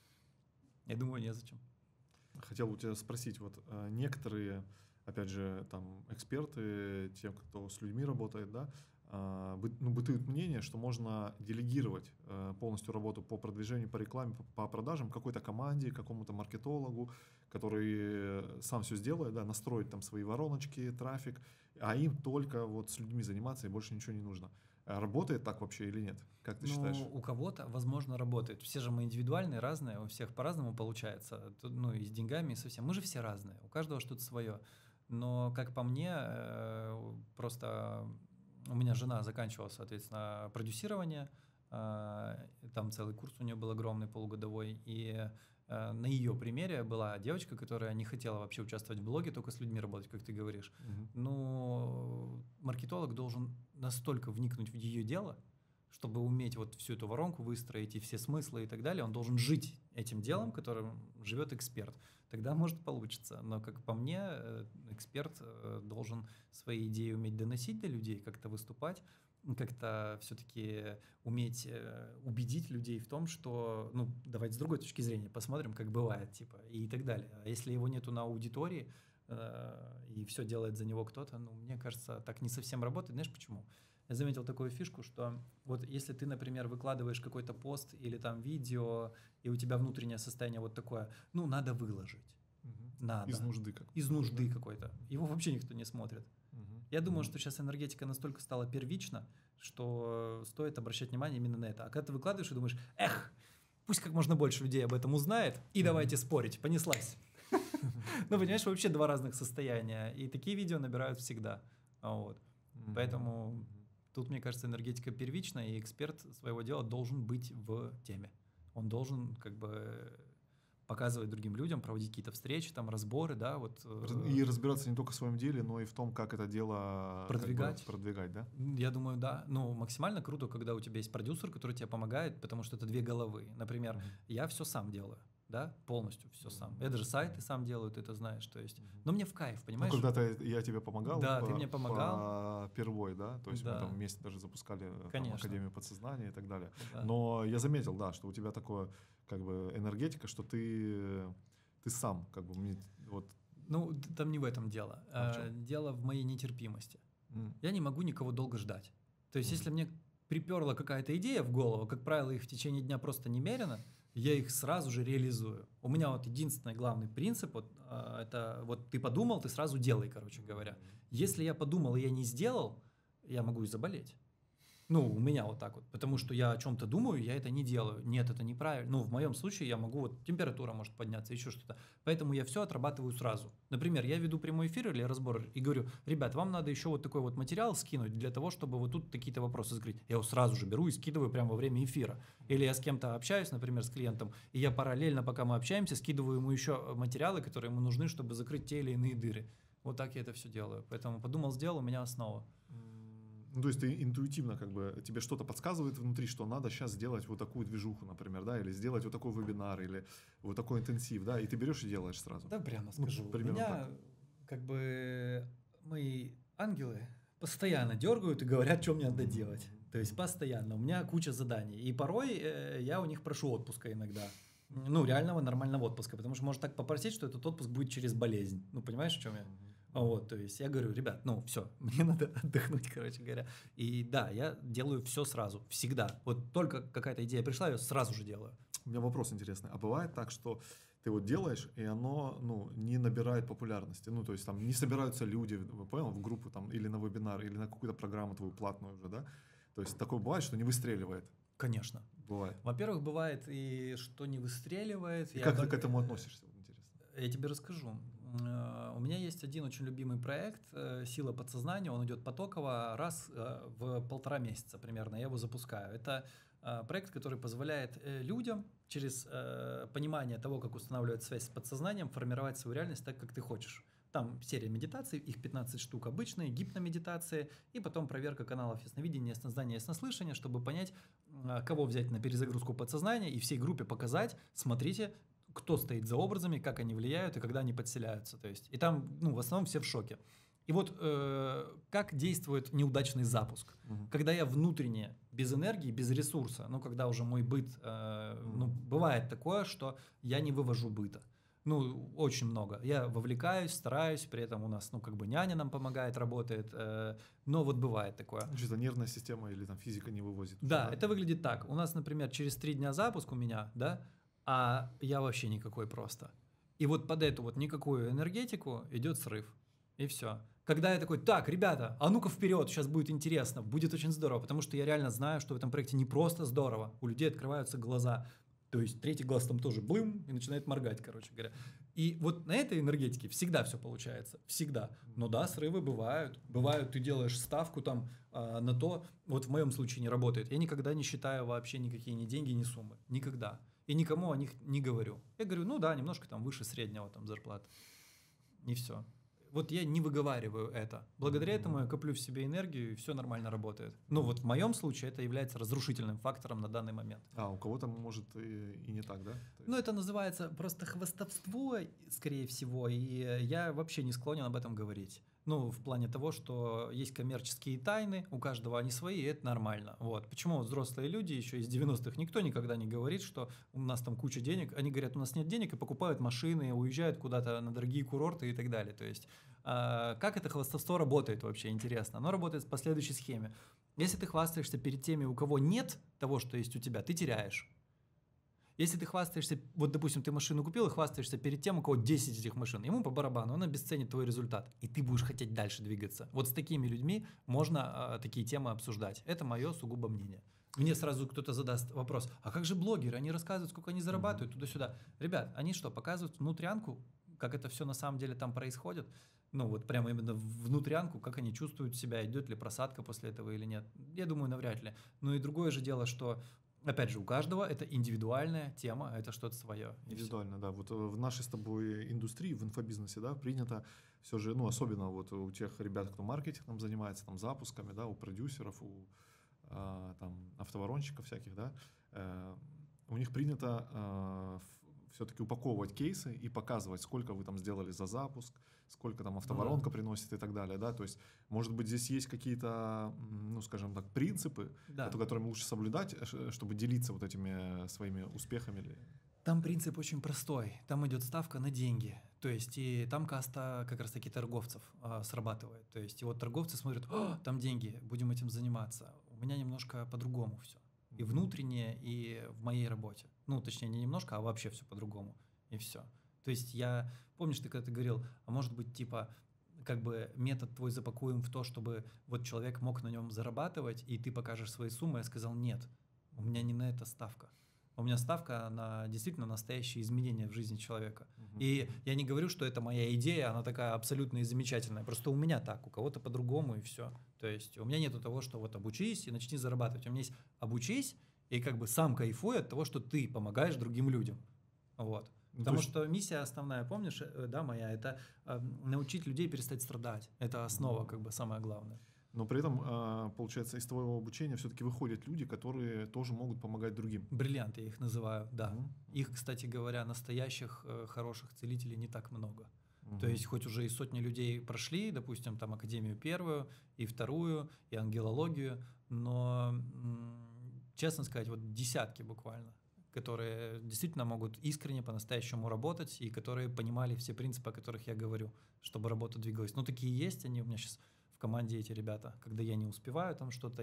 Я думаю, незачем. Хотел у тебя спросить, вот некоторые, опять же, там эксперты, те, кто с людьми работает, да, бытует мнение, что можно делегировать полностью работу по продвижению, по рекламе, по продажам какой-то команде, какому-то маркетологу, который сам все сделает, да, настроит там свои вороночки, трафик, а им только вот с людьми заниматься и больше ничего не нужно. Работает так вообще или нет? Как ты считаешь? У кого-то, возможно, работает. Все же мы индивидуальные, разные, у всех по-разному получается. И с деньгами, и со всем. Мы же все разные, у каждого что-то свое. Но, как по мне, просто у меня жена заканчивала, соответственно, продюсирование. Там целый курс у нее был огромный, полугодовой. И на ее примере была девочка, которая не хотела вообще участвовать в блоге, только с людьми работать, как ты говоришь. Но маркетолог должен настолько вникнуть в ее дело, чтобы уметь всю эту воронку выстроить и все смыслы и так далее. Он должен жить этим делом, которым живет эксперт. Тогда может получиться. Но, как по мне, эксперт должен свои идеи уметь доносить до людей, как-то выступать. как-то все-таки уметь убедить людей в том, что, ну, давайте с другой точки зрения посмотрим, как бывает, типа, и так далее. А если его нету на аудитории, и все делает за него кто-то, ну, мне кажется, так не совсем работает. Знаешь почему? Я заметил такую фишку, что вот если ты, например, выкладываешь какой-то пост или там видео, и у тебя внутреннее состояние вот такое, ну, надо выложить. Надо. Из нужды как. Из нужды какой-то. Его вообще никто не смотрит. Я думаю, что сейчас энергетика настолько стала первична, что стоит обращать внимание именно на это. А когда ты выкладываешь и думаешь, пусть как можно больше людей об этом узнает, и давайте спорить, понеслась. Ну, понимаешь, вообще два разных состояния. И такие видео набирают всегда. Вот. Поэтому тут, мне кажется, энергетика первична, и эксперт своего дела должен быть в теме. Он должен как бы показывать другим людям, проводить какие-то встречи, там, разборы, да, вот. И разбираться не только в своем деле, но и в том, как это дело продвигать. Продвигать, да? Я думаю, да. Ну, максимально круто, когда у тебя есть продюсер, который тебе помогает, потому что это две головы. Например, я все сам делаю, да, полностью все сам. Я даже сайты сам делаю, ты это знаешь, то есть. Но мне в кайф, понимаешь? Ну, когда-то я тебе помогал. Да, ты мне помогал. Первой, да, то есть да. мы там вместе даже запускали там, Академию подсознания и так далее. Да. Но я заметил, да, что у тебя такое, как бы, энергетика, что ты сам, как бы, вот. Ну, там не в этом дело. Дело в моей нетерпимости. Я не могу никого долго ждать. То есть, если мне приперла какая-то идея в голову, как правило, их в течение дня просто немерено, я их сразу же реализую. У меня вот единственный главный принцип, вот, это вот ты подумал, ты сразу делай, короче говоря. Если я подумал и я не сделал, я могу и заболеть. Ну, у меня вот так вот, потому что я о чем-то думаю, я это не делаю. Нет, это неправильно. Ну, в моем случае я могу, вот температура может подняться, еще что-то. Поэтому я все отрабатываю сразу. Например, я веду прямой эфир или разбор и говорю, ребят, вам надо еще вот такой вот материал скинуть для того, чтобы вот тут какие-то вопросы закрыть. Я его сразу же беру и скидываю прямо во время эфира. Или я с кем-то общаюсь, например, с клиентом, и я параллельно, пока мы общаемся, скидываю ему еще материалы, которые ему нужны, чтобы закрыть те или иные дыры. Вот так я это все делаю. Поэтому подумал, сделал, у меня основа. Ну, то есть ты интуитивно, как бы, тебе что-то подсказывает внутри, что надо сейчас сделать вот такую движуху, например, да, или сделать вот такой вебинар, или вот такой интенсив, да, и ты берешь и делаешь сразу. Да, прямо скажу. Ну, примерно меня, так. как бы, мои ангелы постоянно дергают и говорят, что мне надо делать. То есть постоянно. У меня куча заданий. И порой я у них прошу отпуска иногда. Ну, реального нормального отпуска. Потому что может так попросить, что этот отпуск будет через болезнь. Ну, понимаешь, в чем я? Вот, то есть я говорю, ребят, ну все, мне надо отдохнуть, короче говоря. И да, я делаю все сразу, всегда. Вот только какая-то идея пришла, я сразу же делаю. У меня вопрос интересный. А бывает так, что ты вот делаешь, и оно, ну, не набирает популярности? Ну, то есть там не собираются люди, понял, в группу там или на вебинар, или на какую-то программу твою платную уже, да? То есть такое бывает, что не выстреливает? Конечно. Бывает. Во-первых, бывает и что не выстреливает. И как ты к этому относишься? Интересно. Я тебе расскажу. У меня есть один очень любимый проект «Сила подсознания». Он идет потоково раз в 1,5 месяца примерно. Я его запускаю. Это проект, который позволяет людям через понимание того, как устанавливать связь с подсознанием, формировать свою реальность так, как ты хочешь. Там серия медитаций, их 15 штук обычные, гипномедитации, и потом проверка каналов ясновидения, яснознания, яснослышания, чтобы понять, кого взять на перезагрузку подсознания и всей группе показать, смотрите, кто стоит за образами, как они влияют и когда они подселяются. То есть, и там, ну, в основном все в шоке. И вот как действует неудачный запуск. Когда я внутренне, без энергии, без ресурса, ну, когда уже мой быт, ну, бывает такое, что я не вывожу быта. Ну, очень много. Я вовлекаюсь, стараюсь, при этом у нас, ну, как бы няня нам помогает, работает, но вот бывает такое. Что-то нервная система или там физика не вывозит. Да, это выглядит так. У нас, например, через 3 дня запуск у меня, да, а я вообще никакой просто. И вот под эту вот никакую энергетику идет срыв. И все. Когда я такой, так, ребята, а ну-ка вперед, сейчас будет интересно, будет очень здорово, потому что я реально знаю, что в этом проекте не просто здорово, у людей открываются глаза. То есть третий глаз там тоже блым и начинает моргать, короче говоря. И вот на этой энергетике всегда все получается, всегда. Но да, срывы бывают. Бывают, ты делаешь ставку там на то, вот в моем случае не работает. Я никогда не считаю вообще никакие ни деньги, ни суммы. Никогда. И никому о них не говорю. Я говорю, ну да, немножко там выше среднего там зарплаты. И все. Вот я не выговариваю это. Благодаря этому я коплю в себе энергию, и все нормально работает. Ну вот в моем случае это является разрушительным фактором на данный момент. А у кого-то может и не так, да? Ну это называется просто хвастовство, скорее всего, и я вообще не склонен об этом говорить. Ну, в плане того, что есть коммерческие тайны, у каждого они свои, и это нормально. Вот. Почему взрослые люди еще из 90-х, никто никогда не говорит, что у нас там куча денег, они говорят, у нас нет денег, и покупают машины, уезжают куда-то на дорогие курорты и так далее. То есть, как это хвастовство работает вообще, интересно? Оно работает по следующей схеме. Если ты хвастаешься перед теми, у кого нет того, что есть у тебя, ты теряешь. Если ты хвастаешься, вот, допустим, ты машину купил и хвастаешься перед тем, у кого 10 этих машин, ему по барабану, он обесценит твой результат, и ты будешь хотеть дальше двигаться. Вот с такими людьми можно такие темы обсуждать. Это мое сугубо мнение. Мне сразу кто-то задаст вопрос, а как же блогеры? Они рассказывают, сколько они зарабатывают, туда-сюда. Ребят, они что, показывают внутрянку, как это все на самом деле там происходит? Ну, вот прямо именно внутрянку, как они чувствуют себя, идет ли просадка после этого или нет. Я думаю, навряд ли. Ну и другое же дело, что опять же, у каждого это индивидуальная тема, это что-то свое. Индивидуально, да. Вот в нашей с тобой индустрии, в инфобизнесе, да, принято все же, ну, особенно вот у тех ребят, кто маркетингом занимается, там, запусками, да, у продюсеров, у там, автоворонщиков всяких, да, у них принято все-таки упаковывать кейсы и показывать, сколько вы там сделали за запуск, сколько там автоворонка приносит и так далее, да, то есть, может быть, здесь есть какие-то, ну, скажем так, принципы, которыми лучше соблюдать, чтобы делиться вот этими своими успехами. Там принцип очень простой, там идет ставка на деньги, то есть и там каста как раз-таки торговцев срабатывает, то есть и вот торговцы смотрят, там деньги, будем этим заниматься, у меня немножко по-другому все. И внутреннее, и в моей работе. Ну, точнее, не немножко, а вообще все по-другому. И все. То есть помнишь, ты когда-то говорил, а может быть, типа, как бы метод твой запакуем в то, чтобы вот человек мог на нем зарабатывать, и ты покажешь свои суммы. Я сказал, нет, у меня не на это ставка. У меня ставка на действительно настоящие изменения в жизни человека. И я не говорю, что это моя идея, она такая абсолютно и замечательная. Просто у меня так, у кого-то по-другому, и все. То есть у меня нету того, что вот обучись и начни зарабатывать. У меня есть обучись и как бы сам кайфуй от того, что ты помогаешь другим людям. Вот. Потому что миссия основная, помнишь, да, моя, это научить людей перестать страдать. Это основа, как бы, самое главное. Но при этом, получается, из твоего обучения все-таки выходят люди, которые тоже могут помогать другим. Бриллианты я их называю, да. Их, кстати говоря, настоящих хороших целителей не так много. То есть хоть уже и сотни людей прошли, допустим, там Академию первую и вторую, и ангелологию, но, честно сказать, вот десятки буквально, которые действительно могут искренне по-настоящему работать и которые понимали все принципы, о которых я говорю, чтобы работа двигалась. Ну, такие есть, они у меня сейчас в команде, эти ребята. Когда я не успеваю там что-то,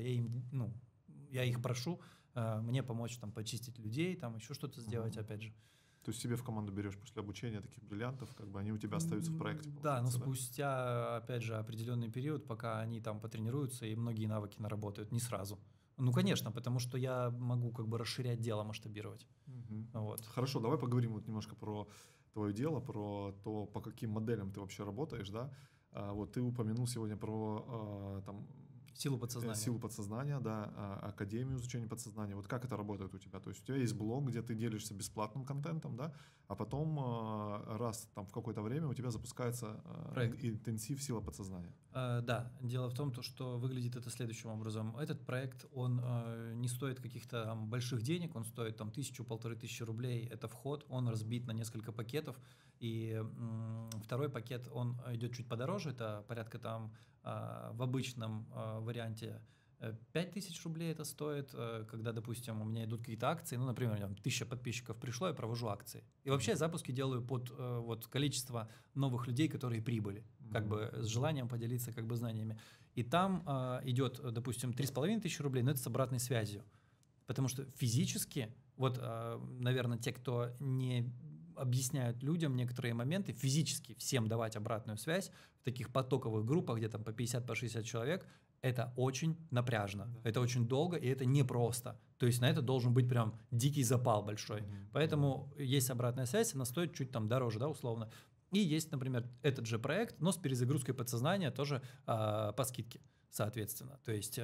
я их прошу мне помочь там почистить людей, там еще что-то сделать, опять же. То есть себе в команду берешь после обучения таких бриллиантов, как бы они у тебя остаются в проекте? Да, но спустя, опять же, определенный период, пока они там потренируются и многие навыки наработают, не сразу. Ну, конечно, потому что я могу как бы расширять дело, масштабировать. Вот. Хорошо, давай поговорим вот немножко про твое дело, про то, по каким моделям ты вообще работаешь, да. Вот ты упомянул сегодня про там, силу подсознания, да, Академию изучения подсознания. Вот как это работает у тебя? То есть у тебя есть блог, где ты делишься бесплатным контентом, да, а потом раз там в какое-то время у тебя запускается интенсив «Сила подсознания». Да, дело в том, что выглядит это следующим образом. Этот проект, он не стоит каких-то там больших денег, он стоит там 1000-1500 рублей, это вход, он разбит на несколько пакетов, и второй пакет, он идет чуть подороже, это порядка там в обычном варианте 5000 рублей это стоит, когда, допустим, у меня идут какие-то акции, ну, например, 1000 подписчиков пришло, я провожу акции. И вообще запуски делаю под вот количество новых людей, которые прибыли, как бы с желанием поделиться как бы знаниями. И там идет, допустим, 3500 рублей, но это с обратной связью. Потому что физически, вот, наверное, те, кто не объясняют людям некоторые моменты, физически всем давать обратную связь в таких потоковых группах, где там по 50-60 человек, это очень напряжно, это очень долго, и это непросто. То есть на это должен быть прям дикий запал большой. Поэтому есть обратная связь, она стоит чуть там дороже, да, условно. И есть, например, этот же проект, но с перезагрузкой подсознания тоже по скидке. Соответственно, то есть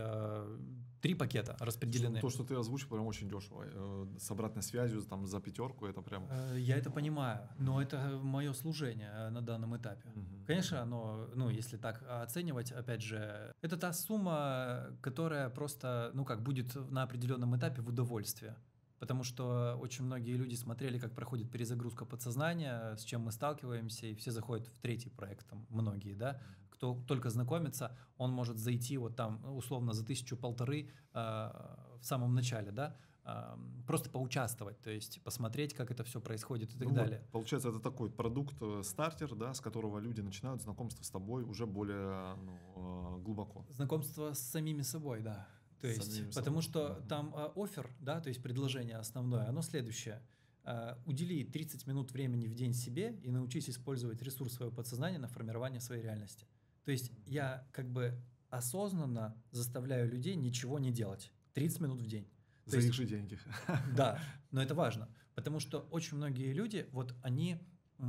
3 пакета распределены. То, что ты озвучил, прям очень дешево. С обратной связью там за 5, это прям... Я это понимаю, но это мое служение на данном этапе. Конечно, оно, ну, если так оценивать, опять же, это та сумма, которая просто, ну, как будет на определенном этапе в удовольствие. Потому что очень многие люди смотрели, как проходит перезагрузка подсознания, с чем мы сталкиваемся, и все заходят в 3-й проект, там, многие, да. кто только знакомится, он может зайти вот там условно за 1000-1500 в самом начале, да, просто поучаствовать, то есть посмотреть, как это все происходит и так далее. Вот, получается, это такой продукт-стартер, да, с которого люди начинают знакомство с тобой уже более глубоко. Знакомство с самими собой, да. То есть, потому что там оффер, да, то есть предложение основное, оно следующее. Удели 30 минут времени в день себе и научись использовать ресурс своего подсознания на формирование своей реальности. То есть я как бы осознанно заставляю людей ничего не делать. 30 минут в день. За их же деньги. Да, но это важно, потому что очень многие люди, вот они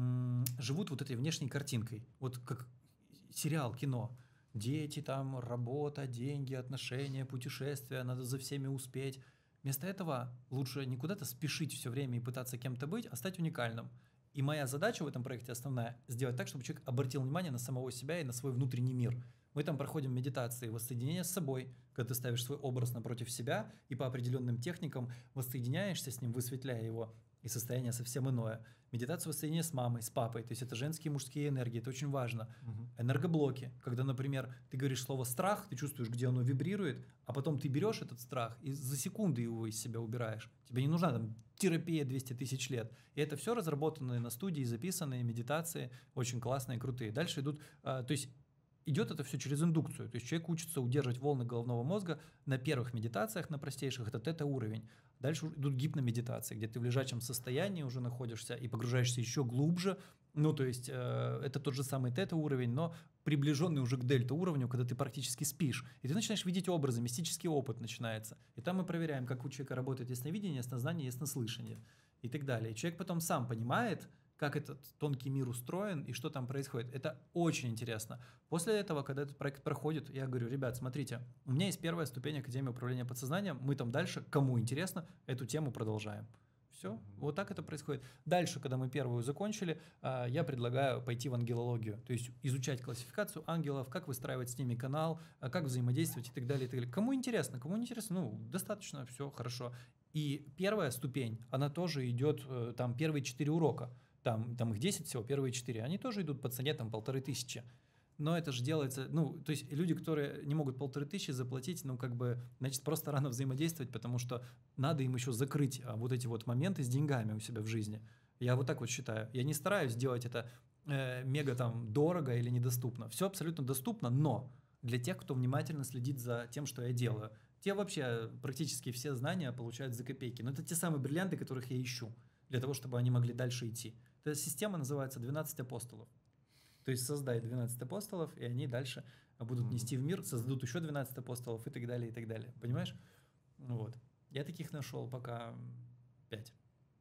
живут вот этой внешней картинкой, вот как сериал, кино. Дети там, работа, деньги, отношения, путешествия, надо за всеми успеть. Вместо этого лучше не куда-то спешить все время и пытаться кем-то быть, а стать уникальным. И моя задача в этом проекте основная – сделать так, чтобы человек обратил внимание на самого себя и на свой внутренний мир. Мы там проходим медитации, воссоединение с собой, когда ты ставишь свой образ напротив себя и по определенным техникам воссоединяешься с ним, высветляя его, и состояние совсем иное. Медитация воссоединения с мамой, с папой, то есть это женские и мужские энергии, это очень важно. Энергоблоки, когда, например, ты говоришь слово «страх», ты чувствуешь, где оно вибрирует, а потом ты берешь этот страх и за секунды его из себя убираешь. Тебе не нужна там терапия 200 тысяч лет. И это все разработанные на студии, записанные медитации, очень классные, крутые. Дальше идут, то есть идет это все через индукцию. То есть человек учится удерживать волны головного мозга на первых медитациях, на простейших, это тета-уровень. Дальше идут гипномедитации, где ты в лежачем состоянии уже находишься и погружаешься еще глубже. Ну, то есть это тот же самый тета-уровень, но приближенный уже к дельта-уровню, когда ты практически спишь. И ты начинаешь видеть образы, мистический опыт начинается. И там мы проверяем, как у человека работает ясновидение, яснознание, яснослышание и так далее. И человек потом сам понимает, как этот тонкий мир устроен и что там происходит. Это очень интересно. После этого, когда этот проект проходит, я говорю: ребят, смотрите, у меня есть первая ступень Академии управления подсознанием, мы там дальше, кому интересно, эту тему продолжаем. Все, вот так это происходит. Дальше, когда мы первую закончили, я предлагаю пойти в ангелологию, то есть изучать классификацию ангелов, как выстраивать с ними канал, как взаимодействовать и так далее, и так далее. Кому не интересно, ну, достаточно, все хорошо. И первая ступень, она тоже идет, там, первые 4 урока. Там их 10 всего, первые 4, они тоже идут по цене там 1500. Но это же делается, ну, то есть люди, которые не могут 1500 заплатить, ну, как бы, значит, просто рано взаимодействовать, потому что надо им еще закрыть вот эти вот моменты с деньгами у себя в жизни. Я вот так вот считаю. Я не стараюсь сделать это мега там дорого или недоступно. Все абсолютно доступно, но для тех, кто внимательно следит за тем, что я делаю. Те вообще практически все знания получают за копейки. Но это те самые бриллианты, которых я ищу, для того, чтобы они могли дальше идти. Эта система называется 12 апостолов. То есть создай 12 апостолов, и они дальше будут нести в мир, создадут еще 12 апостолов и так далее, и так далее. Понимаешь? Вот. Я таких нашел пока 5.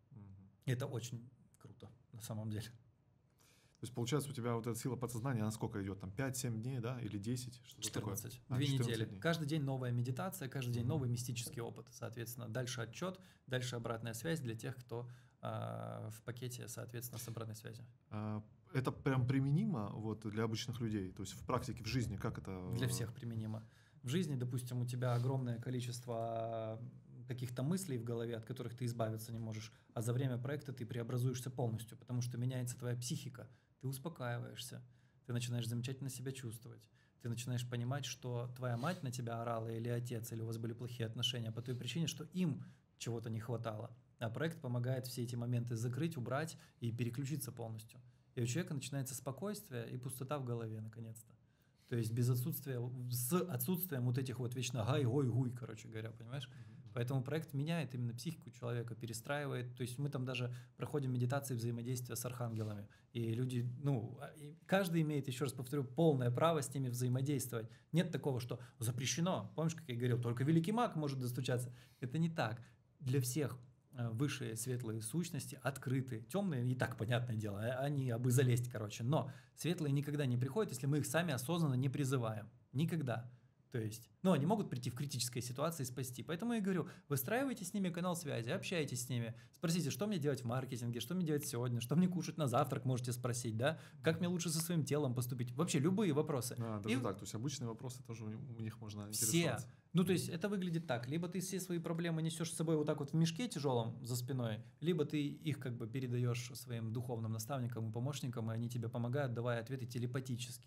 Это очень круто, на самом деле. То есть, получается, у тебя вот эта сила подсознания, она сколько идет? Там 5-7 дней, да? Или 10? 14. 2 недели. Дней. Каждый день новая медитация, каждый день новый мистический опыт. Соответственно, дальше отчет, дальше обратная связь для тех, кто в пакете, соответственно, с обратной связью. Это прям применимо вот для обычных людей? То есть в практике, в жизни, как это? Для всех применимо. В жизни, допустим, у тебя огромное количество каких-то мыслей в голове, от которых ты избавиться не можешь, а за время проекта ты преобразуешься полностью, потому что меняется твоя психика, ты успокаиваешься, ты начинаешь замечательно себя чувствовать, ты начинаешь понимать, что твоя мать на тебя орала или отец, или у вас были плохие отношения по той причине, что им чего-то не хватало. А проект помогает все эти моменты закрыть, убрать и переключиться полностью. И у человека начинается спокойствие и пустота в голове, наконец-то. То есть с отсутствием вот этих вот вечно гай-гой-гуй, короче говоря, понимаешь? Поэтому проект меняет именно психику человека, перестраивает. То есть мы там даже проходим медитации взаимодействия с архангелами. И люди, ну, каждый имеет, еще раз повторю, полное право с ними взаимодействовать. Нет такого, что запрещено. Помнишь, как я говорил, только великий маг может достучаться. Это не так. Для всех высшие светлые сущности открыты. Темные, и так, понятное дело, они абы залезть, короче. Но светлые никогда не приходят, если мы их сами осознанно не призываем. Никогда. То есть, ну, они могут прийти в критической ситуации и спасти. Поэтому я говорю, выстраивайте с ними канал связи, общайтесь с ними. Спросите, что мне делать в маркетинге, что мне делать сегодня, что мне кушать на завтрак, можете спросить, да? Как мне лучше со своим телом поступить? Вообще любые вопросы. Даже так, то есть обычные вопросы тоже у них можно интересоваться. Все. Ну, то есть это выглядит так. Либо ты все свои проблемы несешь с собой вот так вот в мешке тяжелом за спиной, либо ты их как бы передаешь своим духовным наставникам и помощникам, и они тебе помогают, давая ответы телепатически.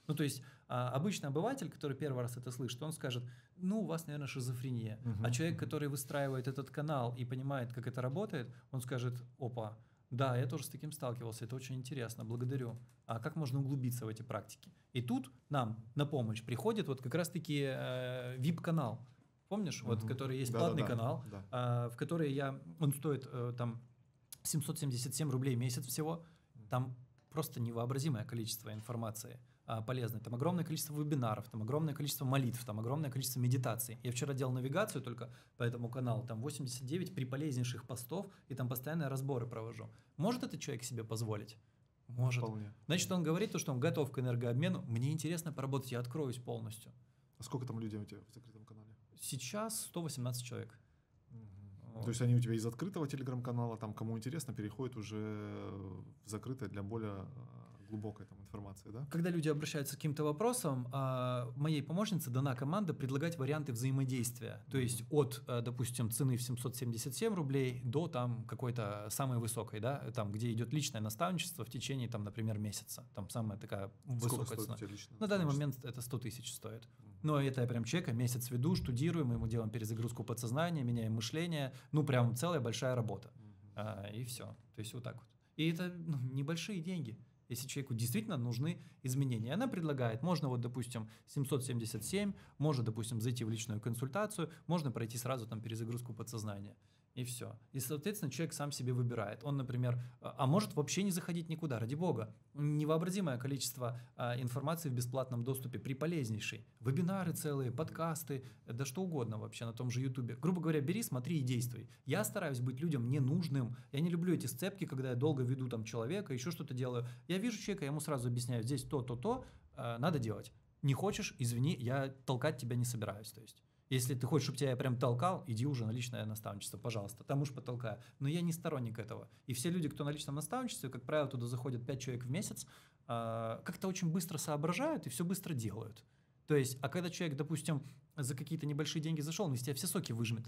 Ну, то есть обычный обыватель, который первый раз это слышит, он скажет, ну, у вас, наверное, шизофрения. А человек, который выстраивает этот канал и понимает, как это работает, он скажет, опа, да, я тоже с таким сталкивался, это очень интересно, благодарю. А как можно углубиться в эти практики? И тут нам на помощь приходит вот как раз-таки VIP-канал. Помнишь, вот, который есть платный канал, в который он стоит там 777 рублей в месяц всего. Там просто невообразимое количество информации полезной. Там огромное количество вебинаров, там огромное количество молитв, там огромное количество медитаций. Я вчера делал навигацию только по этому каналу, там 89 приполезнейших постов, и там постоянно разборы провожу. Может этот человек себе позволить? Может. Вполне. Значит, он говорит, что он готов к энергообмену. Мне интересно поработать, я откроюсь полностью. А сколько там людей у тебя в закрытом канале? Сейчас 118 человек. То есть они у тебя из открытого телеграм-канала, там кому интересно, переходят уже в закрытое для более глубокой там информации, да? Когда люди обращаются к каким-то вопросам, моей помощнице дана команда предлагать варианты взаимодействия. То есть от, допустим, цены в 777 рублей до там какой-то самой высокой, да, там, где идет личное наставничество в течение, там, например, месяца. Там самая такая высокая цена. На данный момент это 100 тысяч стоит. Но это я прям человека месяц веду, штудируем, мы ему делаем перезагрузку подсознания, меняем мышление. Ну, прям целая большая работа. И все. То есть вот так вот. И это небольшие деньги. Если человеку действительно нужны изменения. Она предлагает, можно вот, допустим, 777, можно, допустим, зайти в личную консультацию, можно пройти сразу там перезагрузку подсознания. И все. И, соответственно, человек сам себе выбирает. Он, например, может вообще не заходить никуда, ради бога. Невообразимое количество информации в бесплатном доступе, приполезнейшей. Вебинары целые, подкасты, да что угодно вообще на том же Ютубе. Грубо говоря, бери, смотри и действуй. Я стараюсь быть людям ненужным. Я не люблю эти сцепки, когда я долго веду там человека, еще что-то делаю. Я вижу человека, я ему сразу объясняю, здесь то, надо делать. Не хочешь, извини, я толкать тебя не собираюсь, то есть. Если ты хочешь, чтобы тебя я прям толкал, иди уже на личное наставничество, пожалуйста, там уж потолкаю. Но я не сторонник этого. И все люди, кто на личном наставничестве, как правило, туда заходят 5 человек в месяц, как-то очень быстро соображают и все быстро делают. То есть, а когда человек, допустим, за какие-то небольшие деньги зашел, он из тебя все соки выжмет.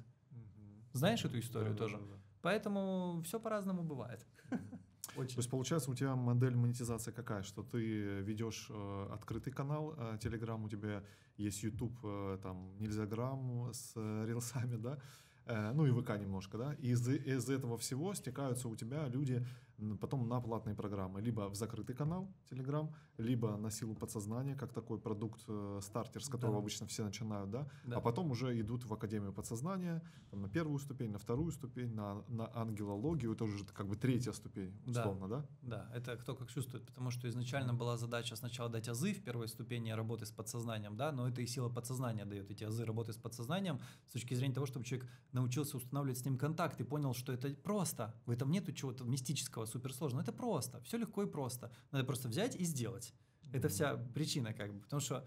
Знаешь эту историю тоже? Да. Поэтому все по-разному бывает. Очень. То есть, получается, у тебя модель монетизации какая? Что ты ведешь открытый канал Telegram, у тебя есть YouTube, там, Нельзяграм с рилсами, да? Ну и ВК немножко, да? И из этого всего стекаются у тебя люди потом на платные программы. Либо в закрытый канал Telegram, либо на силу подсознания, как такой продукт стартер, с которого обычно все начинают, да? А потом уже идут в Академию подсознания, там, на первую ступень, на вторую ступень, на ангелологию, это уже как бы третья ступень, условно, да? Да, это кто как чувствует, потому что изначально была задача сначала дать азы в первой ступени работы с подсознанием, да, но это и сила подсознания дает эти азы работы с подсознанием с точки зрения того, чтобы человек научился устанавливать с ним контакт и понял, что это просто, в этом нету чего-то мистического, суперсложного, это просто, все легко и просто, надо просто взять и сделать. Это вся причина, как бы, потому что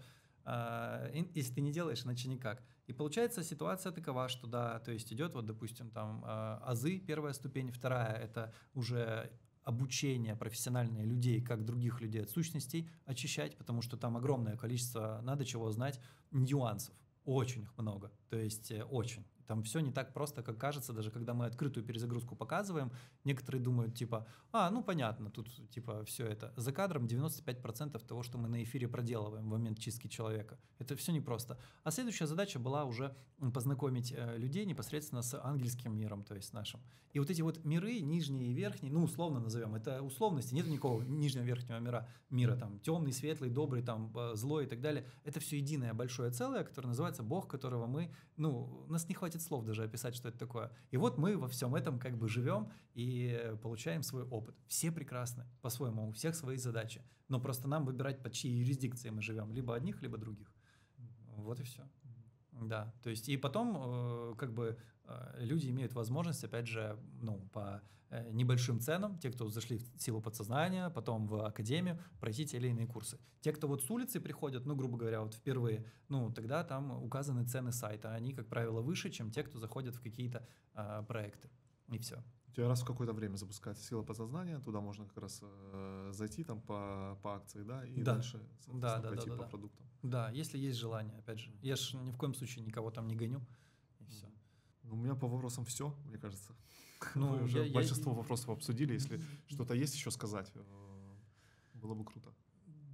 если ты не делаешь, иначе никак. И получается ситуация такова, что да, то есть идет вот, допустим, там азы, первая ступень, вторая – это уже обучение профессиональное людей, как других людей от сущностей очищать, потому что там огромное количество, надо чего знать, нюансов, очень их много, то есть очень. Там все не так просто, как кажется, даже когда мы открытую перезагрузку показываем, некоторые думают, типа, ну понятно, тут типа все это. За кадром 95% того, что мы на эфире проделываем в момент чистки человека. Это все непросто. А следующая задача была уже познакомить людей непосредственно с ангельским миром, то есть нашим. И вот эти вот миры, нижний и верхний, ну условно назовем, это условности, нет никакого нижнего и верхнего мира, там темный, светлый, добрый, там злой и так далее. Это все единое большое целое, которое называется Бог, которого мы, нас не хватит слов даже описать, что это такое. И вот мы во всем этом как бы живем и получаем свой опыт. Все прекрасны по-своему, у всех свои задачи. Но просто нам выбирать, под чьей юрисдикцией мы живем. Либо одних, либо других. Вот и все. Да, то есть и потом как бы люди имеют возможность, опять же, по небольшим ценам, те, кто зашли в силу подсознания, потом в академию, пройти те или иные курсы. Те, кто вот с улицы приходят, грубо говоря, вот впервые, тогда там указаны цены сайта, они, как правило, выше, чем те, кто заходят в какие-то проекты. И все. У тебя раз в какое-то время запускается сила подсознания, туда можно как раз зайти там по акции, да, и дальше пойти по продуктам. Да, если есть желание, опять же. Я же ни в коем случае никого там не гоню, и все. У меня по вопросам все, мне кажется. Мы уже большинство вопросов обсудили. Если что-то есть еще сказать, было бы круто.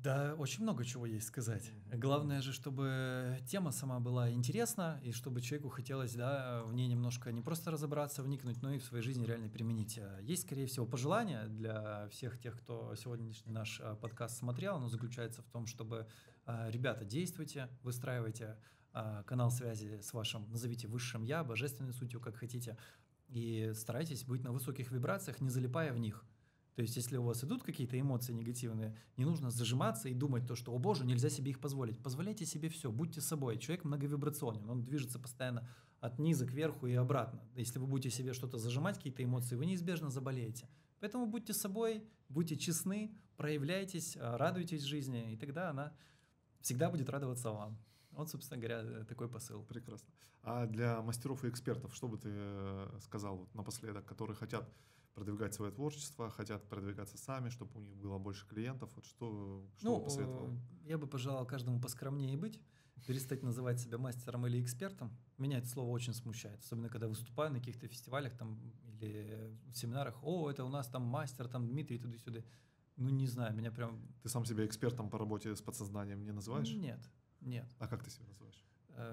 Да, очень много чего есть сказать. Главное же, чтобы тема сама была интересна, и чтобы человеку хотелось, да, в ней немножко не просто разобраться, вникнуть, но и в своей жизни реально применить. Есть, скорее всего, пожелания для всех тех, кто сегодняшний наш подкаст смотрел. Оно заключается в том, чтобы, ребята, действуйте, выстраивайте канал связи с вашим, назовите высшим я, божественной сутью, как хотите, и старайтесь быть на высоких вибрациях, не залипая в них. То есть, если у вас идут какие-то эмоции негативные, не нужно зажиматься и думать то, что, о боже, нельзя себе их позволить. Позволяйте себе все, будьте собой. Человек многовибрационен, он движется постоянно от низа к верху и обратно. Если вы будете себе что-то зажимать, какие-то эмоции, вы неизбежно заболеете. Поэтому будьте собой, будьте честны, проявляйтесь, радуйтесь жизни, и тогда она всегда будет радоваться вам. Вот, собственно говоря, такой посыл. Прекрасно. А для мастеров и экспертов, что бы ты сказал вот напоследок, которые хотят продвигать свое творчество, хотят продвигаться сами, чтобы у них было больше клиентов? Вот что бы посоветовал? Я бы пожелал каждому поскромнее быть, перестать называть себя мастером или экспертом. Меня это слово очень смущает, особенно когда выступаю на каких-то фестивалях там, или в семинарах. О, это у нас там мастер, там Дмитрий, туда-сюда. Ну, не знаю, меня прям... Ты сам себя экспертом по работе с подсознанием не называешь? Нет. А как ты себя называешь?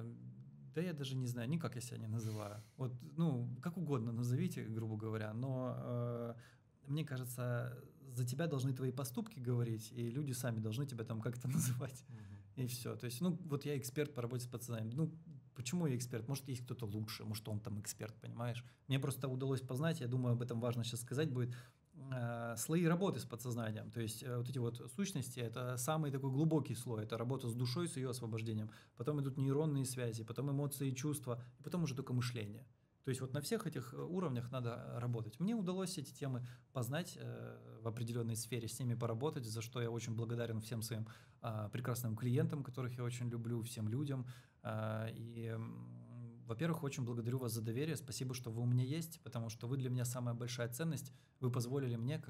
Да я даже не знаю, никак я себя не называю. Вот, как угодно назовите, грубо говоря, но мне кажется, за тебя должны твои поступки говорить, и люди сами должны тебя там как-то называть. И все. То есть, вот я эксперт по работе с подсознанием. Почему я эксперт? Может, есть кто-то лучше, может, он там эксперт, понимаешь? Мне просто удалось познать, я думаю, об этом важно сейчас сказать будет, слои работы с подсознанием. То есть вот эти вот сущности – это самый такой глубокий слой, это работа с душой, с ее освобождением. Потом идут нейронные связи, потом эмоции, чувства, и потом уже только мышление. То есть вот на всех этих уровнях надо работать. Мне удалось эти темы познать в определенной сфере, с ними поработать, за что я очень благодарен всем своим прекрасным клиентам, которых я очень люблю, всем людям. Во-первых, очень благодарю вас за доверие, спасибо, что вы у меня есть, потому что вы для меня самая большая ценность, вы позволили мне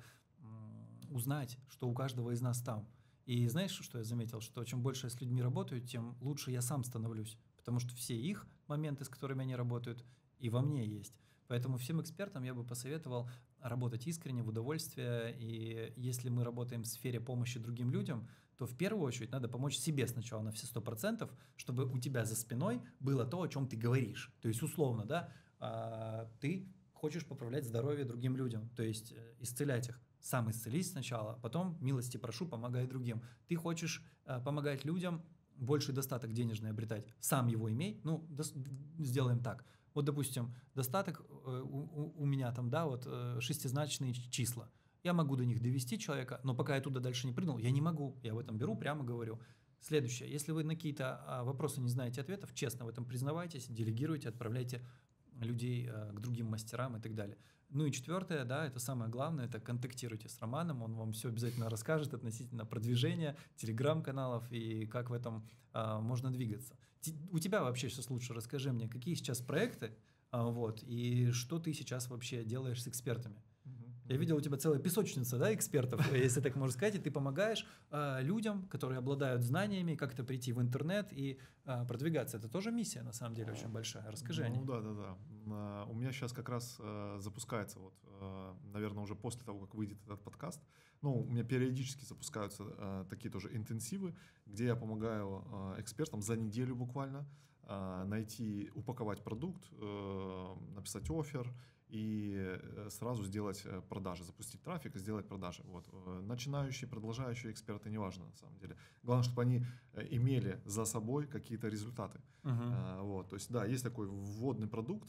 узнать, что у каждого из нас там. И знаешь, что я заметил? Что чем больше я с людьми работаю, тем лучше я сам становлюсь, потому что все их моменты, с которыми они работают, и во мне есть. Поэтому всем экспертам я бы посоветовал работать искренне, в удовольствие, и если мы работаем в сфере помощи другим людям, то в первую очередь надо помочь себе сначала на все 100%, чтобы у тебя за спиной было то, о чем ты говоришь. То есть, условно, да, ты хочешь поправлять здоровье другим людям, то есть исцелять их. Сам исцелись сначала, потом, милости прошу, помогай другим. Ты хочешь помогать людям, больший достаток денежный обретать, сам его имей, сделаем так. Вот, допустим, достаток у меня там, да, вот шестизначные числа. Я могу до них довести человека, но пока я туда дальше не прыгнул, я не могу. Я об этом беру, прямо говорю. Следующее. Если вы на какие-то вопросы не знаете ответов, честно в этом признавайтесь, делегируйте, отправляйте людей к другим мастерам и так далее. Ну и четвертое, да, это самое главное, это контактируйте с Романом, он вам все обязательно расскажет относительно продвижения, телеграм-каналов и как в этом можно двигаться. У тебя вообще сейчас лучше расскажи мне, какие сейчас проекты, и что ты сейчас вообще делаешь с экспертами? Я видел, у тебя целая песочница, да, экспертов, если так можно сказать, и ты помогаешь людям, которые обладают знаниями, как-то прийти в интернет и продвигаться. Это тоже миссия, на самом деле, очень большая. Расскажи о ней. Да. У меня сейчас как раз запускается, наверное, уже после того, как выйдет этот подкаст, у меня периодически запускаются такие тоже интенсивы, где я помогаю экспертам за неделю буквально упаковать продукт, написать оффер, и сразу сделать продажи, запустить трафик и сделать продажи. Начинающие, продолжающие эксперты, неважно на самом деле. Главное, чтобы они имели за собой какие-то результаты. То есть, да, есть такой вводный продукт,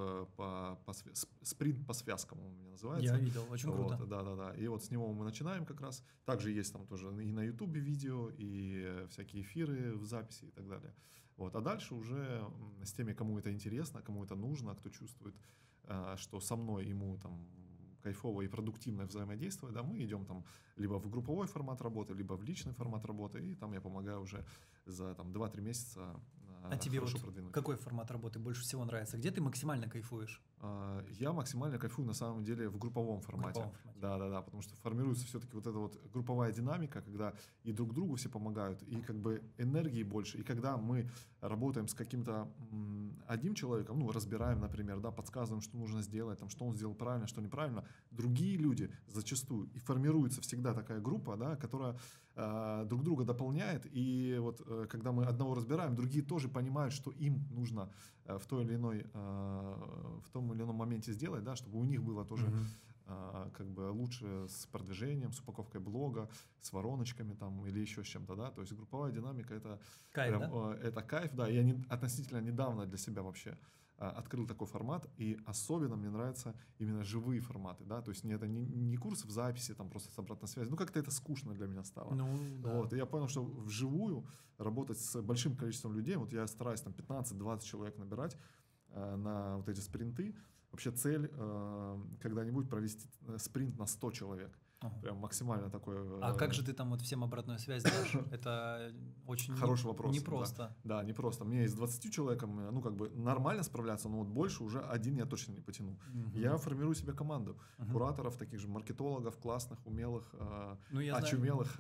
спринт по связкам он у меня называется. Я видел, очень круто. Да. И с него мы начинаем как раз. Также есть там тоже и на Ютубе видео, и всякие эфиры в записи и так далее. А дальше уже с теми, кому это интересно, кому это нужно, кто чувствует, что со мной ему там кайфово и продуктивно взаимодействовать, да, мы идем там либо в групповой формат работы, либо в личный формат работы, и там я помогаю уже за 2-3 месяца тебе продвинуть. Какой формат работы больше всего нравится? Где ты максимально кайфуешь? Я максимально кайфую на самом деле в групповом формате. Да, потому что формируется все-таки эта групповая динамика, когда и друг другу все помогают, и энергии больше. И когда мы работаем с каким-то одним человеком, разбираем, например, да, подсказываем, что нужно сделать, что он сделал правильно, что неправильно, другие люди зачастую, и формируется всегда такая группа, да, которая друг друга дополняет, и вот когда мы одного разбираем, другие тоже понимают, что им нужно в том или ином моменте сделать, да, чтобы у них было тоже как бы лучше с продвижением, с упаковкой блога, с вороночками там или еще с чем-то, да, то есть групповая динамика это кайф, прям, да? это кайф, да, я относительно недавно для себя вообще открыл такой формат, и особенно мне нравятся именно живые форматы, да, то есть это не курсы в записи, там просто с обратной связью, ну как-то это скучно для меня стало. Ну, да. Вот, и я понял, что вживую работать с большим количеством людей, вот я стараюсь там 15-20 человек набирать на вот эти спринты, вообще цель когда-нибудь провести спринт на 100 человек. Прям максимально такой. А как же ты там вот всем обратную связь дашь? Это очень хороший вопрос. непросто. Да, непросто. Мне из 20 человеком, ну, как бы нормально справляться, но вот больше уже один я точно не потяну. Я формирую себе команду кураторов, таких же маркетологов, классных, умелых, очумелых,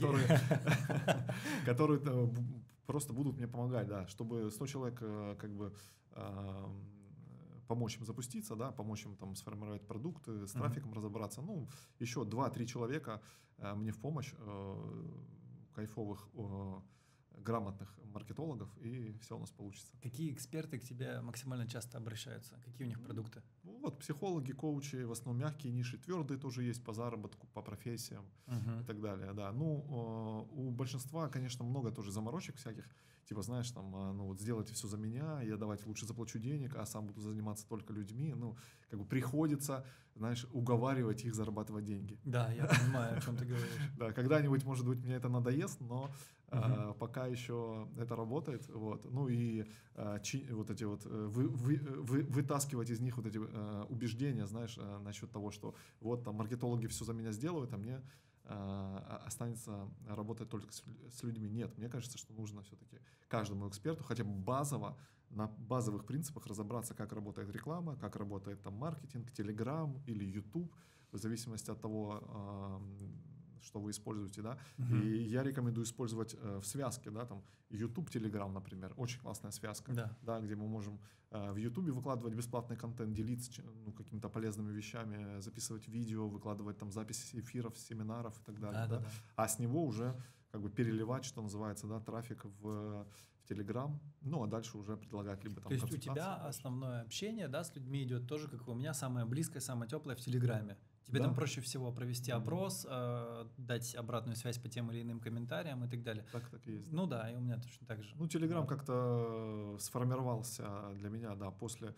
которые просто будут мне помогать, да, чтобы 100 человек как бы помочь им запуститься, да, помочь им там сформировать продукты, с трафиком разобраться. Ну, еще 2-3 человека мне в помощь, кайфовых, грамотных маркетологов, и все у нас получится. Какие эксперты к тебе максимально часто обращаются? Какие у них продукты? Вот психологи, коучи, в основном мягкие ниши, твердые тоже есть по заработку, по профессиям и так далее. Да. Ну, у большинства, конечно, много тоже заморочек всяких. Типа, знаешь, там, ну вот сделайте все за меня, я давайте лучше заплачу денег, а сам буду заниматься только людьми. Ну, как бы приходится, знаешь, уговаривать их зарабатывать деньги. Да, я понимаю, о чем ты говоришь. Да, когда-нибудь, может быть, мне это надоест, но пока еще это работает. Вот. Ну и вот эти вот вытаскивать из них вот эти убеждения, знаешь, насчет того, что вот там маркетологи все за меня сделают, а мне останется работать только с людьми. Нет, мне кажется, что нужно все-таки каждому эксперту хотя бы базово, на базовых принципах разобраться, как работает реклама, как работает там маркетинг, Telegram или YouTube, в зависимости от того, что вы используете, да. И я рекомендую использовать в связке, да, там YouTube, Telegram, например, очень классная связка, да, где мы можем в YouTube выкладывать бесплатный контент, делиться какими-то полезными вещами, записывать видео, выкладывать там записи эфиров, семинаров и так далее, да. А с него уже как бы переливать, что называется, да, трафик в Telegram, ну а дальше уже предлагать либо там. То есть у тебя основное общение, да, с людьми идет тоже, как и у меня, самое близкое, самое теплое в Телеграме. Тебе там проще всего провести опрос, дать обратную связь по тем или иным комментариям и так далее. Так и есть. Ну да, и у меня точно так же. Ну, Telegram как-то сформировался для меня, да, после,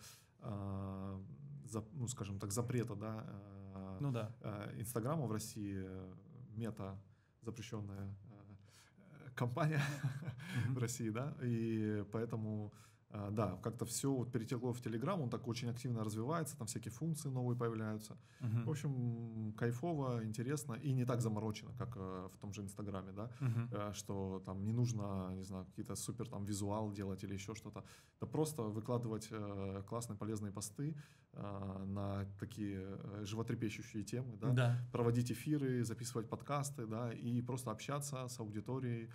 ну, скажем так, запрета, да, Инстаграма в России, мета, запрещенная компания в России, да, и поэтому, да, как-то все вот перетекло в Telegram, он так очень активно развивается, там всякие функции новые появляются. В общем, кайфово, интересно и не так заморочено, как в том же Инстаграме, да, что там не нужно, не знаю, какие-то супер там визуал делать или еще что-то. Да просто выкладывать классные, полезные посты на такие животрепещущие темы, да, проводить эфиры, записывать подкасты, да, и просто общаться с аудиторией,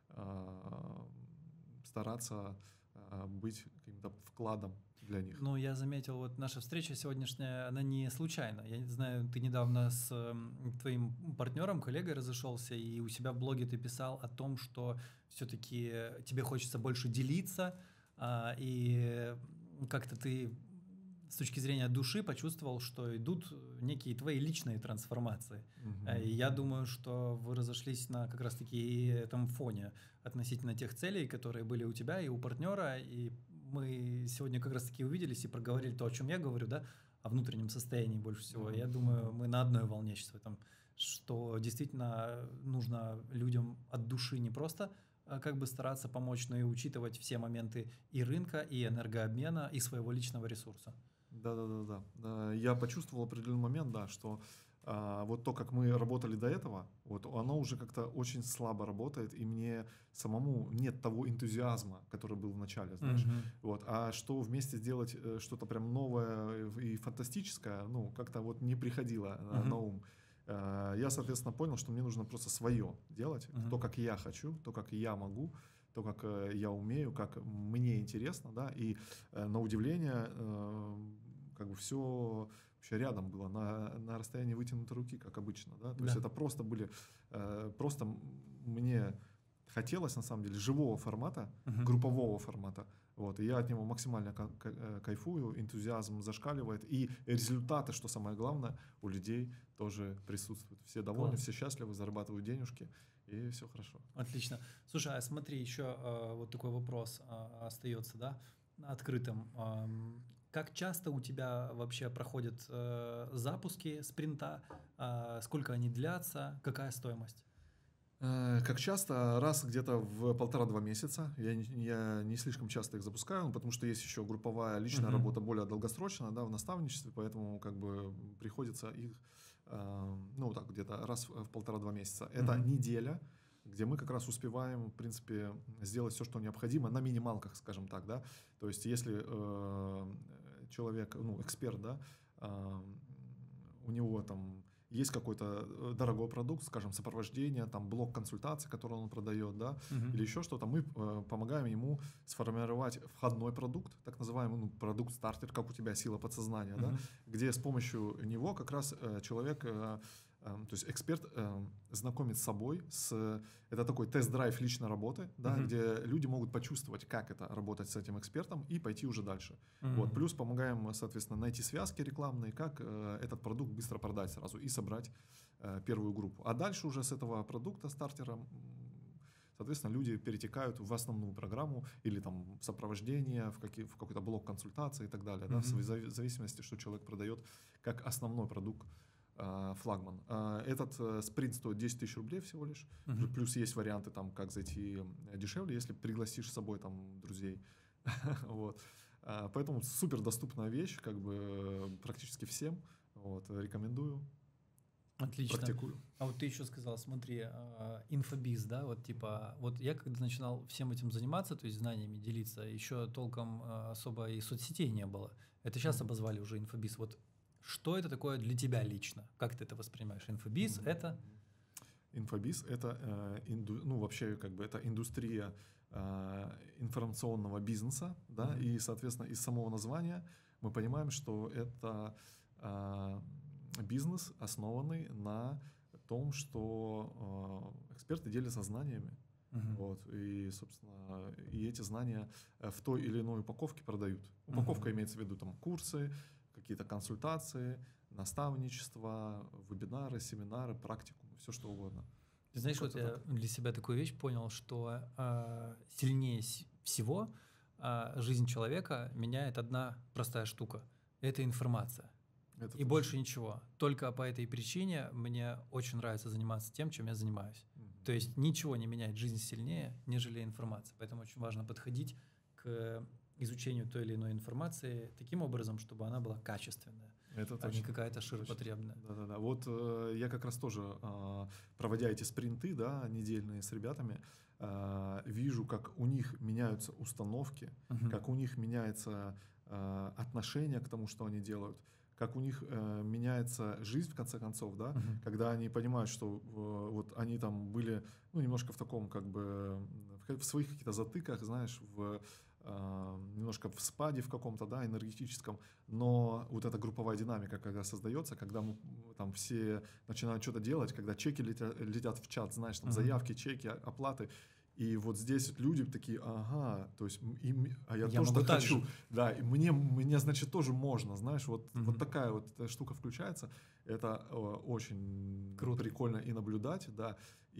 стараться быть каким-то вкладом для них. Ну, я заметил, вот наша встреча сегодняшняя, она не случайна. Я не знаю, ты недавно с твоим партнером, коллегой разошелся, и у себя в блоге ты писал о том, что все-таки тебе хочется больше делиться, и как-то ты с точки зрения души почувствовал, что идут некие твои личные трансформации. И я думаю, что вы разошлись на как раз-таки этом фоне относительно тех целей, которые были у тебя и у партнера, и мы сегодня как раз-таки увиделись и проговорили то, о чем я говорю, да, о внутреннем состоянии больше всего. Я думаю, мы на одной волне сейчас в этом, что действительно нужно людям от души не просто как бы стараться помочь, но и учитывать все моменты и рынка, и энергообмена, и своего личного ресурса. Да. Я почувствовал в определенный момент, да, что вот то, как мы работали до этого, вот оно уже как-то очень слабо работает, и мне самому нет того энтузиазма, который был в начале, знаешь. Вот, а что вместе сделать что-то прям новое и фантастическое, ну, как-то вот не приходило на ум. Я, соответственно, понял, что мне нужно просто свое делать, то, как я хочу, то, как я могу, то, как я умею, как мне интересно, да, и на удивление как бы все вообще рядом было, на расстоянии вытянутой руки, как обычно, да, то есть это просто были просто мне хотелось, на самом деле, живого формата, группового формата. Вот, и я от него максимально кайфую, энтузиазм зашкаливает, и результаты, что самое главное, у людей тоже присутствуют. Все довольны, все счастливы, зарабатывают денежки, и все хорошо. Отлично. Слушай, а смотри, еще вот такой вопрос остается, да, открытым. Как часто у тебя вообще проходят запуски спринта, сколько они длятся, какая стоимость? Как часто? Раз где-то в 1,5-2 месяца. Я не слишком часто их запускаю, потому что есть еще групповая личная работа более долгосрочная, да, в наставничестве, поэтому как бы приходится их, ну так где-то раз в 1,5-2 месяца. Это неделя, где мы как раз успеваем, в принципе, сделать все, что необходимо на минималках, скажем так, да. То есть если человек, ну эксперт, да, у него там есть какой-то дорогой продукт, скажем, сопровождение, там блок консультаций, который он продает, да, или еще что-то, мы помогаем ему сформировать входной продукт, так называемый, ну, продукт-стартер, как у тебя сила подсознания, да, где с помощью него как раз человек, то есть эксперт знакомит с собой, это такой тест-драйв личной работы, да, где люди могут почувствовать, как это работать с этим экспертом и пойти уже дальше. Вот, плюс помогаем, соответственно, найти связки рекламные, как этот продукт быстро продать сразу и собрать первую группу. А дальше уже с этого продукта, стартера, соответственно, люди перетекают в основную программу или там сопровождение, в какой-то блок консультации и так далее, да, в зависимости, что человек продает как основной продукт, флагман. Этот спринт стоит 10 тысяч рублей всего лишь. Плюс есть варианты, там, как зайти дешевле, если пригласишь с собой там друзей. Вот. Поэтому супер доступная вещь, как бы практически всем. Вот. Рекомендую. Отлично. Практикую. А вот ты еще сказал, смотри, инфобиз, да, вот типа, вот я когда начинал всем этим заниматься, то есть знаниями делиться, еще толком особо и соцсетей не было. Это сейчас обозвали уже инфобиз. Вот что это такое для тебя лично? Как ты это воспринимаешь? Инфобиз это? Инфобиз это, ну вообще как бы это индустрия информационного бизнеса, да, и соответственно из самого названия мы понимаем, что это бизнес, основанный на том, что эксперты делятся знаниями. Вот, и, собственно, и эти знания в той или иной упаковке продают. Упаковка имеется в виду там курсы, какие-то консультации, наставничество, вебинары, семинары, практикумы, все что угодно. Ты знаешь, вот я для себя такую вещь понял, что сильнее всего жизнь человека меняет одна простая штука. Это информация. Это и точно. Больше ничего. Только по этой причине мне очень нравится заниматься тем, чем я занимаюсь. То есть ничего не меняет жизнь сильнее, нежели информация. Поэтому очень важно подходить к изучению той или иной информации таким образом, чтобы она была качественная, а не какая-то ширпотребная. Да-да-да. Вот я как раз тоже, проводя эти спринты, да, недельные с ребятами, вижу, как у них меняются установки, как у них меняется отношение к тому, что они делают, как у них меняется жизнь, в конце концов, да, когда они понимают, что вот они там были, ну, немножко в таком, как бы, в своих каких-то затыках, знаешь, немножко в спаде в каком-то, да, энергетическом, но вот эта групповая динамика, когда создается, когда мы там все начинают что-то делать, когда чеки летят в чат, знаешь, там заявки, чеки, оплаты, и вот здесь люди такие, ага, то есть я тоже так хочу, да, и мне, значит, тоже можно, знаешь, вот такая вот штука включается, это очень круто, прикольно и наблюдать, да,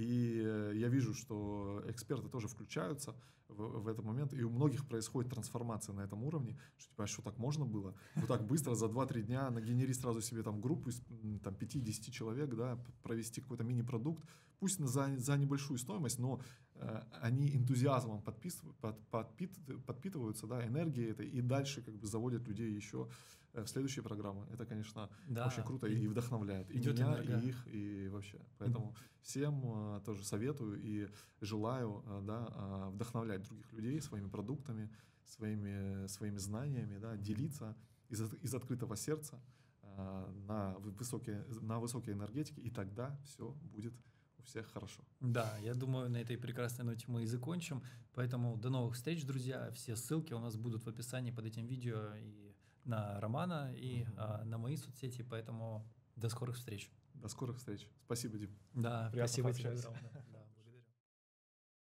и я вижу, что эксперты тоже включаются в этот момент, и у многих происходит трансформация на этом уровне, что типа, что так можно было? Вот так быстро за 2-3 дня нагенери сразу себе там группу из там, 5-10 человек, да, провести какой-то мини-продукт, пусть за небольшую стоимость, но они энтузиазмом подпитываются, да, энергией этой, и дальше как бы заводят людей еще в следующие программы. Это, конечно, очень круто и вдохновляет. И меня, и их, и вообще. Поэтому всем тоже советую и желаю, да, вдохновлять других людей своими продуктами, своими знаниями, да, делиться из открытого сердца на высокие энергетики, и тогда все будет у всех хорошо. Да, я думаю, на этой прекрасной ноте мы и закончим. Поэтому до новых встреч, друзья. Все ссылки у нас будут в описании под этим видео и на Романа, и на мои соцсети. Поэтому до скорых встреч. До скорых встреч. Спасибо, Дим. Да, спасибо тебе.